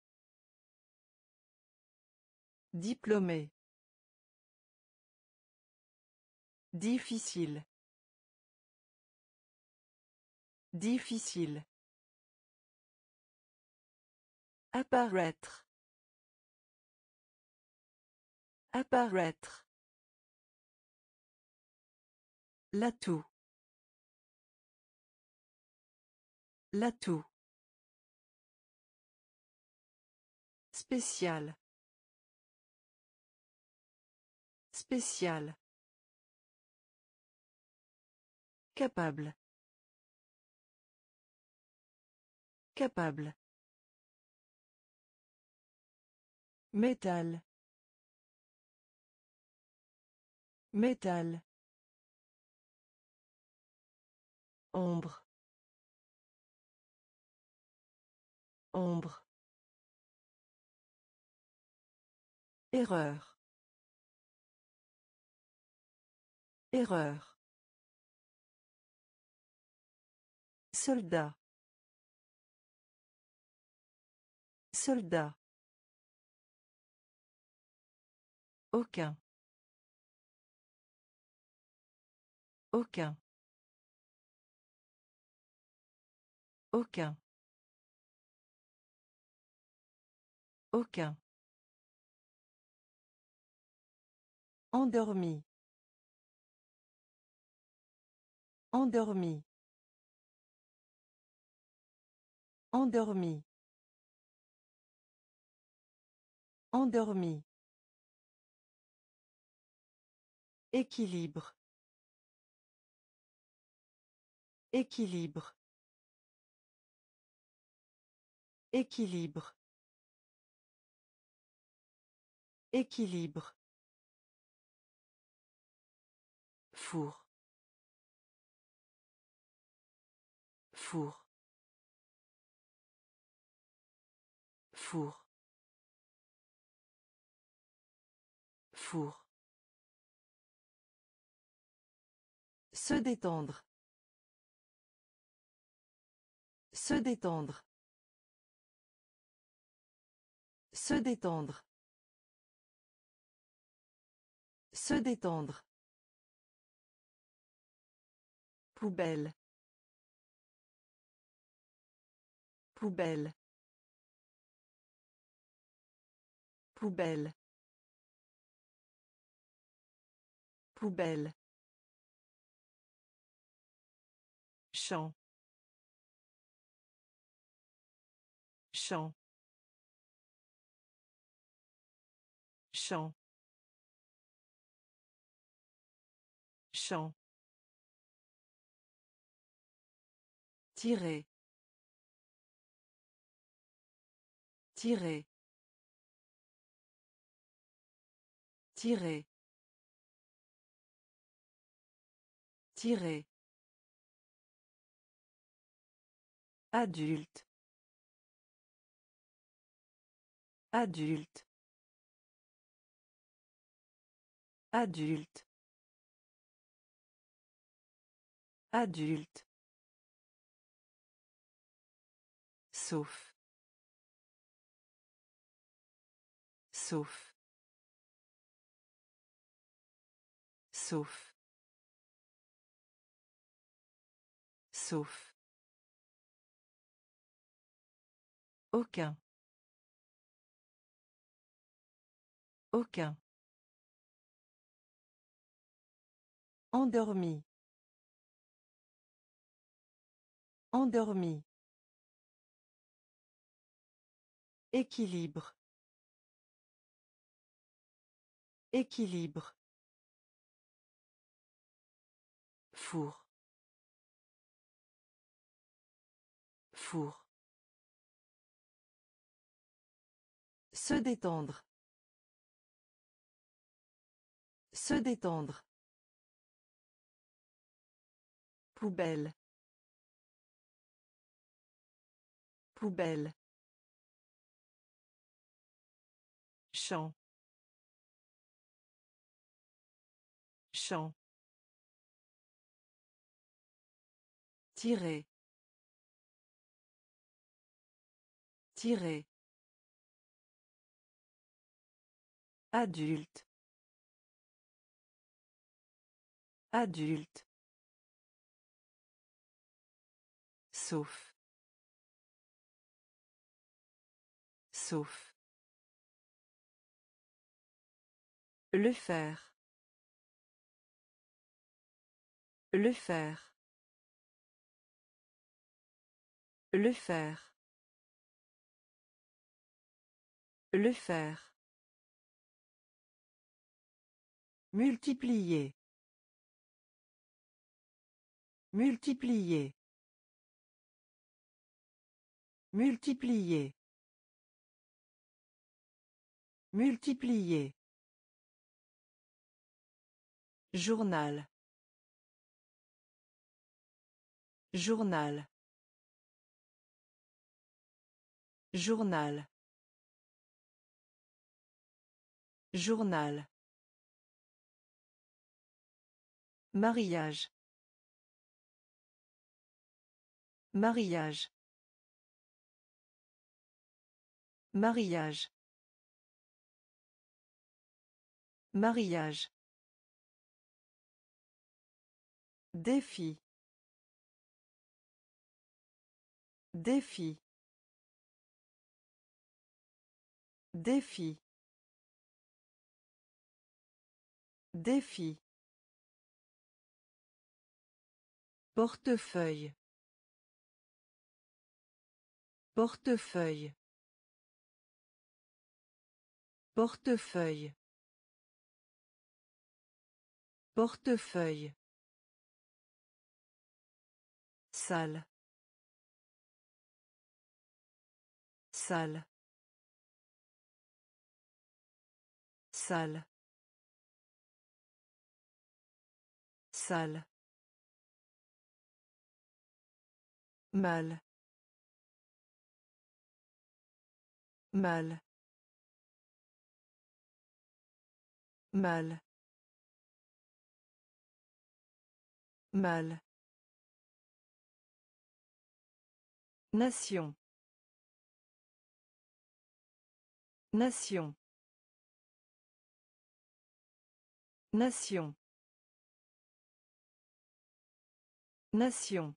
Diplômé. Difficile. Difficile. Apparaître. Apparaître. L'atout. L'atout. Spécial. Spécial. Capable. Capable. Métal. Métal. Ombre. Ombre. Erreur. Erreur. Soldat. Soldat. Aucun. Aucun. Aucun. Aucun. Endormi. Endormi. Endormi. Endormi. Équilibre. Équilibre. Équilibre. Équilibre. Four. Four. Four. Four. Se détendre. Se détendre. Se détendre. Se détendre. Poubelle. Poubelle. Poubelle. Poubelle. Champ. Champ. Champ. Champ. Tirer. Tirer. Tirer. Tirer. Adulte. Adulte. Adulte. Adulte. Sauf. Sauf. Sauf. Sauf. Aucun. Aucun. Endormi. Endormi. Équilibre. Équilibre. Four. Four. Se détendre. Se détendre. Poubelle. Poubelle. Champ. Champ. Tirer. Tirer. Adulte. Adulte. Sauf. Sauf. Le faire. Le faire. Le faire. Le faire. Multiplier. Multiplier. Multiplier. Multiplier. Journal. Journal. Journal. Journal. Mariage. Mariage. Mariage. Mariage. Défi. Défi. Défi. Défi. Portefeuille. Portefeuille. Portefeuille. Portefeuille. Salle. Salle. Salle. Salle. Mal. Mal. Mal. Mal. Nation. Nation. Nation. Nation.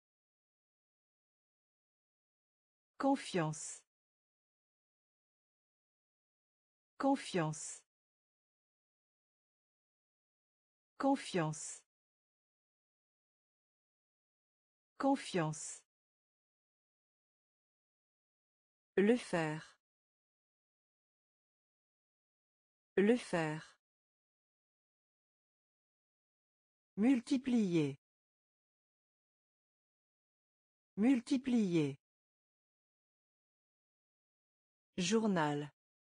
Confiance. Confiance. Confiance. Confiance. Le faire. Le faire. Multiplier. Multiplier. Journal.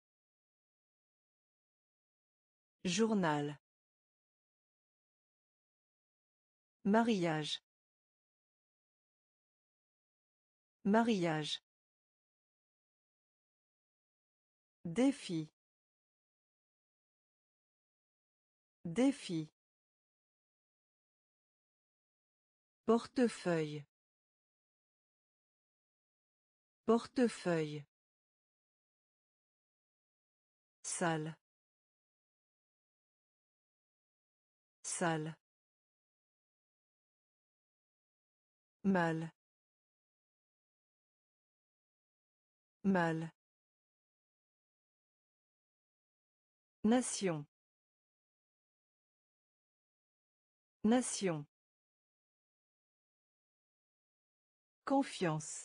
Journal. Mariage. Mariage. Défi. Défi. Portefeuille. Portefeuille. Salle. Salle. Mal. Mal. Nation. Nation. Confiance.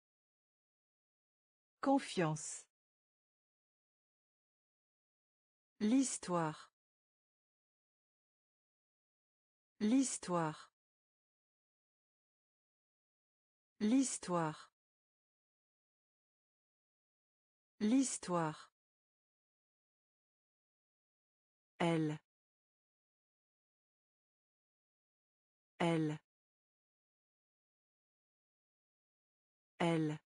Confiance. L'histoire. L'histoire. L'histoire. L'histoire. Elle. Elle. Elle.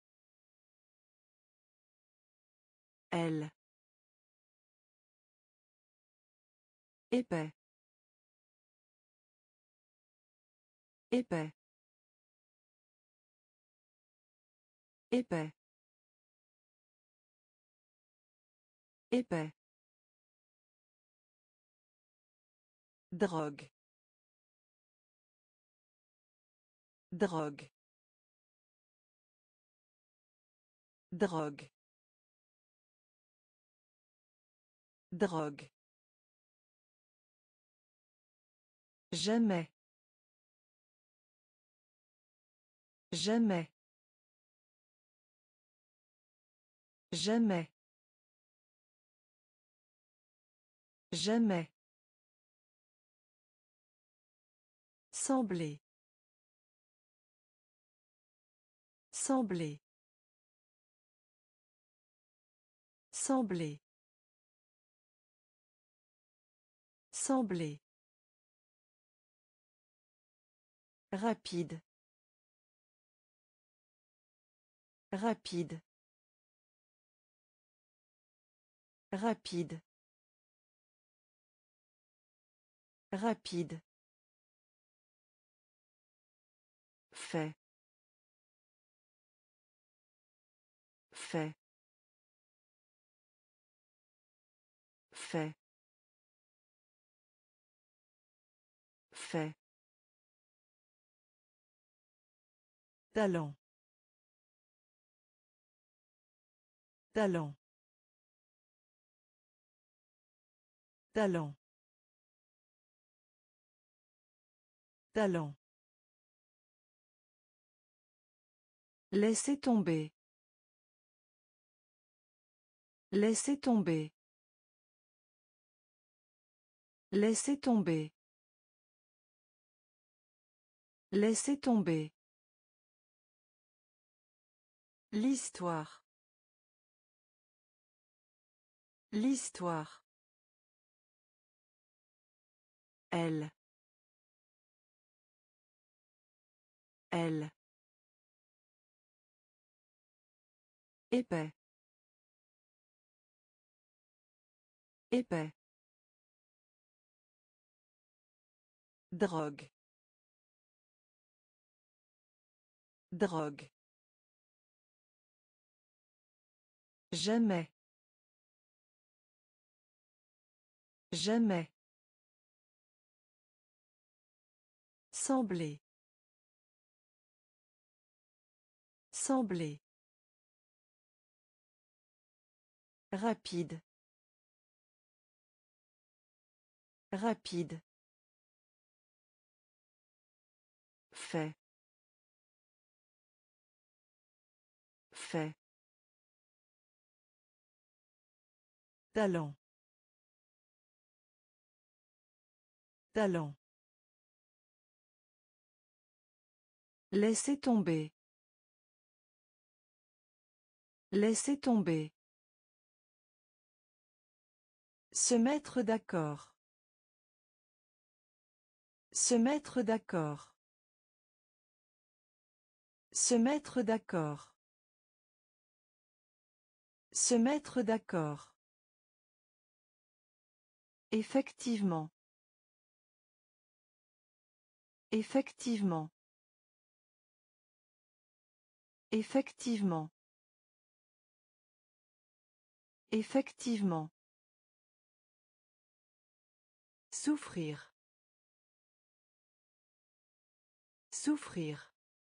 Elle. Épais. Épais. Épais. Épais. Drogue. Drogue. Drogue. Drogue. Jamais. Jamais. Jamais. Jamais. Sembler. Sembler. Sembler. Sembler. Rapide. Rapide. Rapide. Rapide. Fait. Fait. Fait. Fait. Talent. Talent. Talent. Talent. Laissez tomber. Laissez tomber. Laissez tomber. Laissez tomber. L'histoire. L'histoire. Elle. Elle. Épais. Épais. Drogue. Drogue. Jamais. Jamais. Sembler. Sembler. Rapide. Rapide. Fait. Fait. Talent. Talent. Laissez tomber. Laissez tomber. Se mettre d'accord. Se mettre d'accord. Se mettre d'accord. Se mettre d'accord. Effectivement. Effectivement. Effectivement. Effectivement. Souffrir. Souffrir.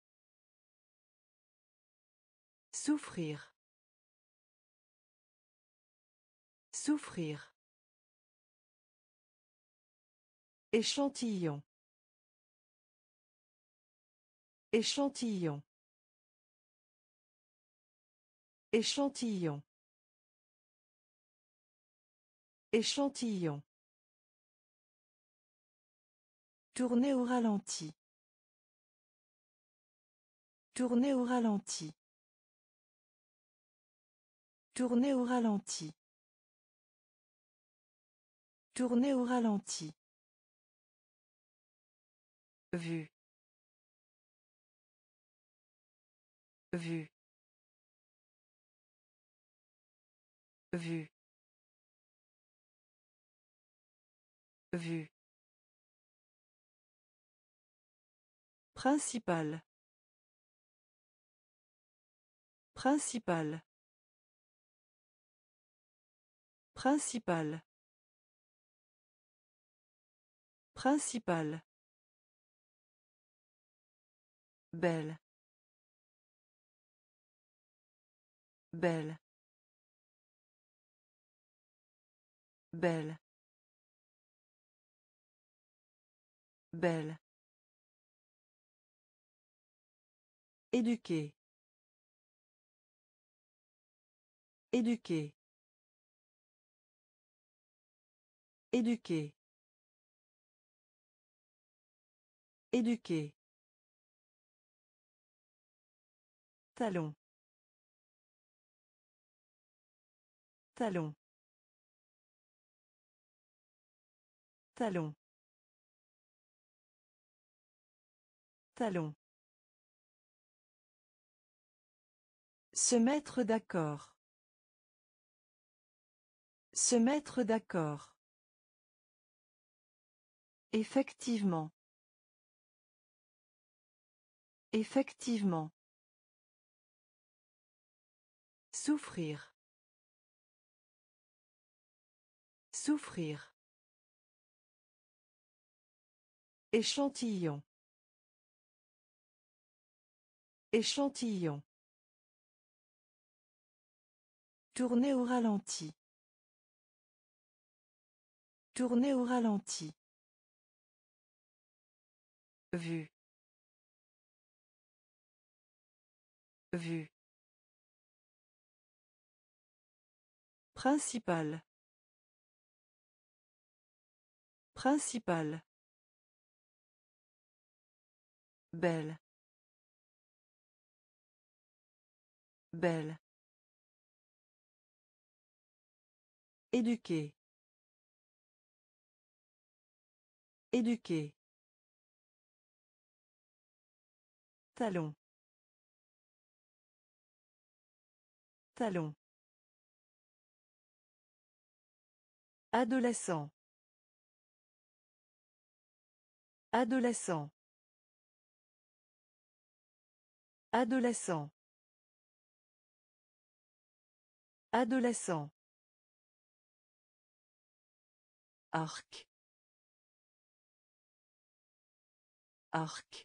Souffrir. Souffrir. Échantillon. Échantillon. Échantillon. Échantillon. Tourner au ralenti. Tourner au ralenti. Tourner au ralenti. Tourner au ralenti. Vue. Vue. Vue. Vue. Principal. Principal. Principal. Principal. Belle. Belle. Belle. Belle. Éduquer. Éduquer. Éduquer. Éduquer. Talon. Talon. Talon. Talon. Se mettre d'accord. Se mettre d'accord. Effectivement. Effectivement. Souffrir. Souffrir. Échantillon. Échantillon. Tourner au ralenti. Tourner au ralenti. Vue. Vue. Principal. Principal. Belle. Belle. Éduquer. Éduquer. Talon. Talon. Adolescent. Adolescent. Adolescent. Adolescent. Arc. Arc.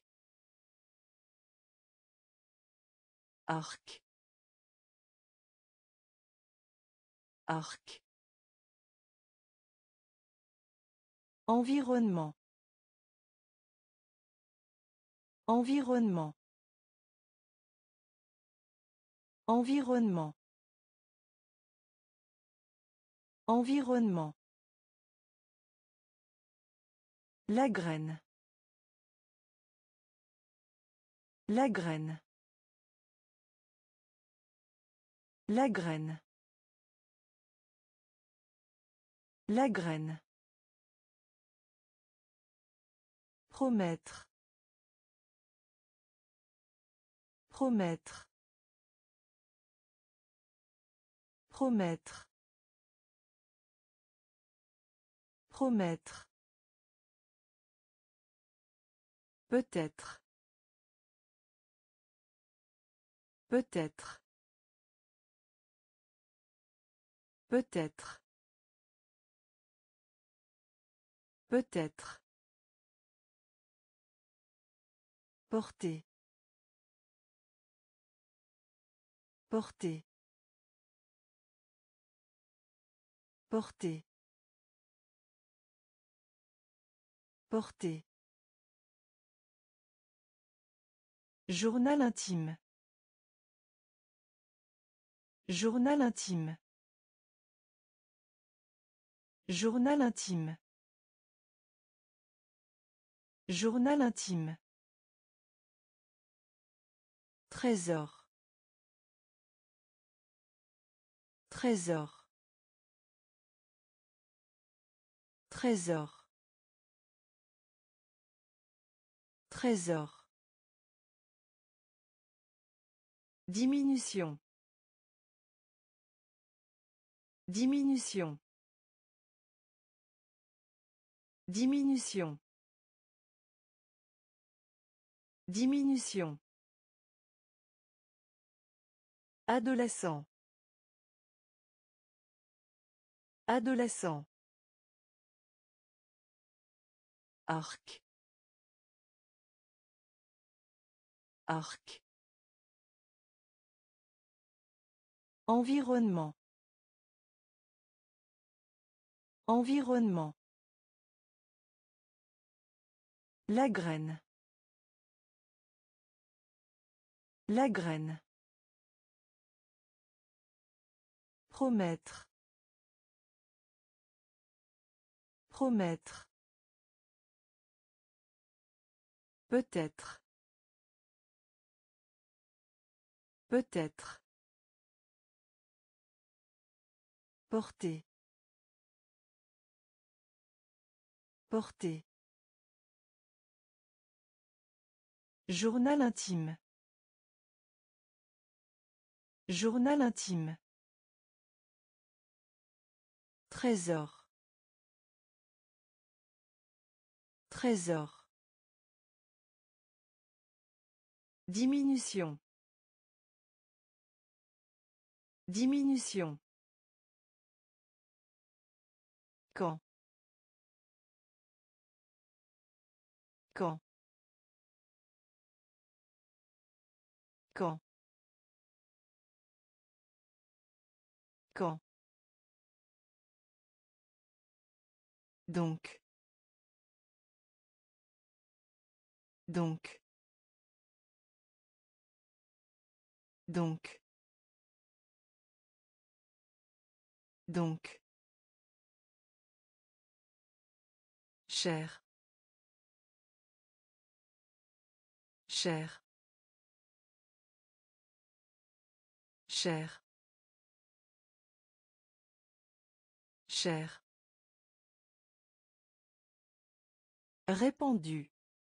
Arc. Arc. Environnement. Environnement. Environnement. Environnement. La graine. La graine. La graine. La graine. Promettre. Promettre. Promettre. Promettre. Peut-être. Peut-être. Peut-être. Peut-être. Porter. Porter. Porter. Porter. Journal intime. Journal intime. Journal intime. Journal intime. Trésor. Trésor. Trésor. Trésor. Diminution. Diminution. Diminution. Diminution. Adolescent. Adolescent. Arc. Arc. Environnement. Environnement. La graine. La graine. Promettre. Promettre. Peut-être. Peut-être. Porter. Porter. Journal intime. Journal intime. Trésor. Trésor. Diminution. Diminution. Quand. Quand. Quand. Quand. Donc. Donc. Donc. Donc. Cher. Cher. Cher. Cher. Répandu.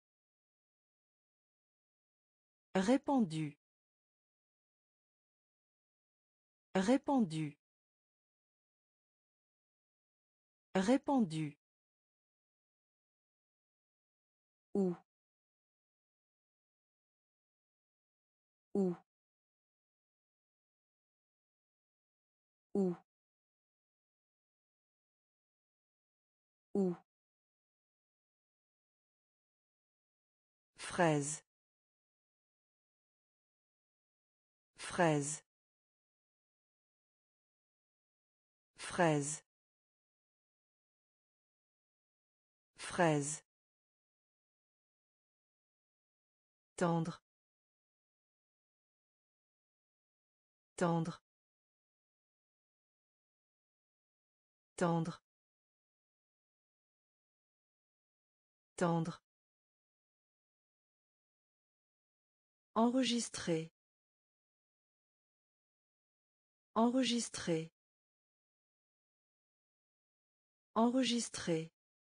Répandu. Répandu. Répandu. Où. Où. Où. Où. Fraise. Fraise. Fraise. Fraise. Tendre. Tendre. Tendre. Tendre. Enregistrer. Enregistrer. Enregistrer.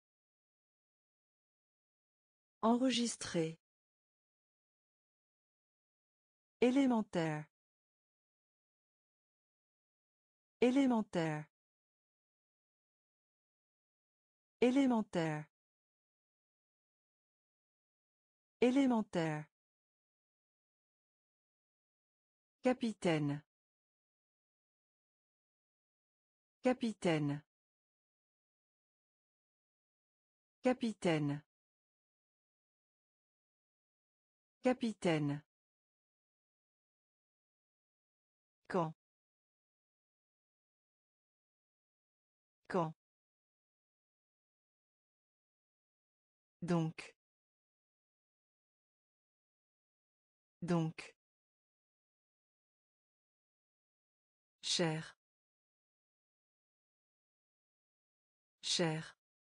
Enregistrer. Élémentaire. Élémentaire. Élémentaire. Élémentaire. Capitaine. Capitaine. Capitaine. Capitaine. Quand. Quand. Donc. Donc. Cher. Cher.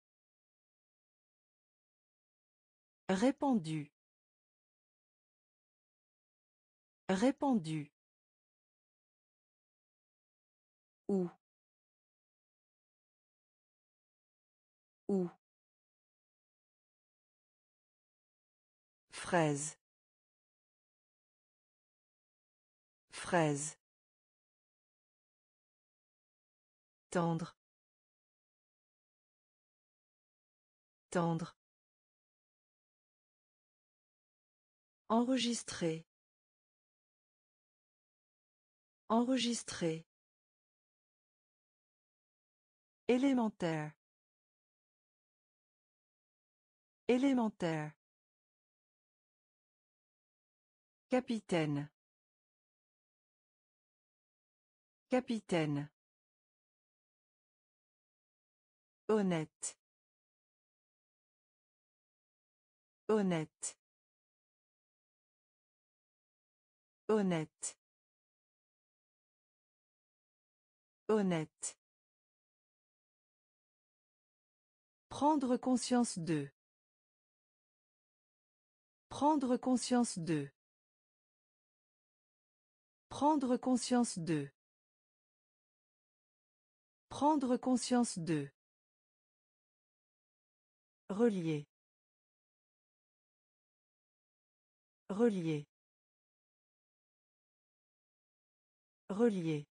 Répandu. Répandu. Où. Où. Fraise. Fraise. Tendre. Tendre. Enregistrer. Enregistrer. Élémentaire. Élémentaire. Capitaine. Capitaine. Honnête. Honnête. Honnête. Honnête. Prendre conscience de. Prendre conscience de. Prendre conscience de. Prendre conscience de. Relier. Relier. Relier.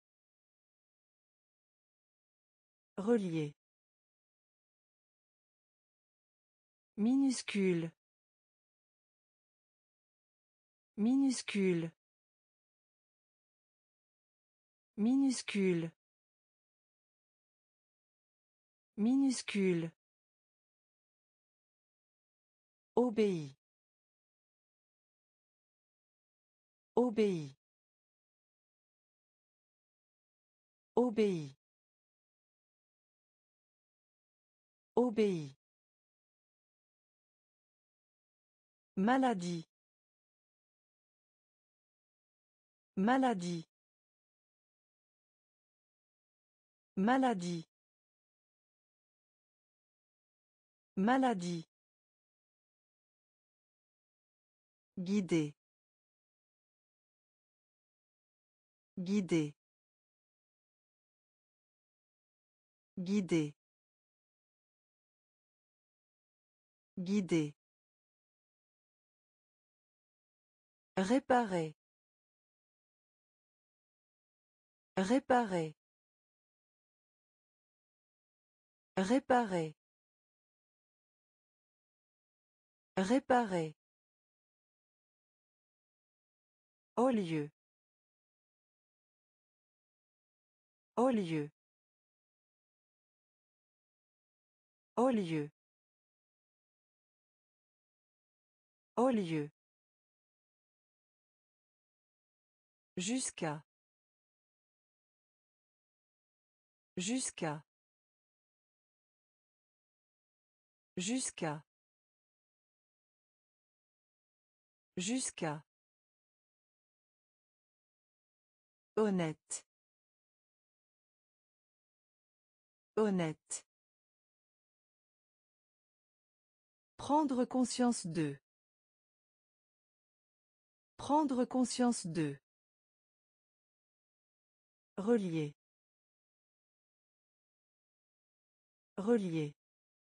Relier. Minuscule. Minuscule. Minuscule. Minuscule. Obéit. Obéit. Obéit. Obéit. Maladie. Maladie. Maladie. Maladie. Guider. Guider. Guider. Guider. Réparer. Réparer. Réparer. Réparer. Au lieu. Au lieu. Au lieu. Au lieu. Jusqu'à. Jusqu'à. Jusqu'à. Jusqu'à. Honnête. Honnête. Prendre conscience de. Prendre conscience de. Relier. Relier.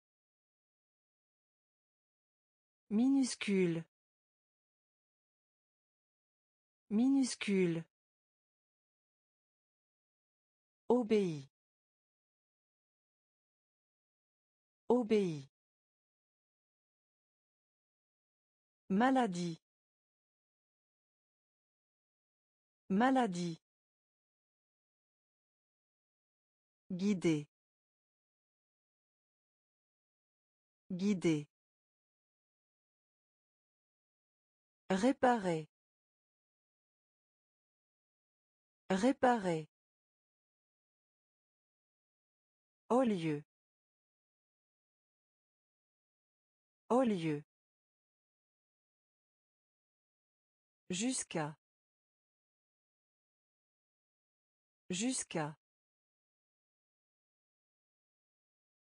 Minuscule. Minuscule. Obéit. Obéit. Maladie. Maladie. Guider. Guider. Réparer. Réparer. Au lieu. Au lieu. Jusqu'à. Jusqu'à.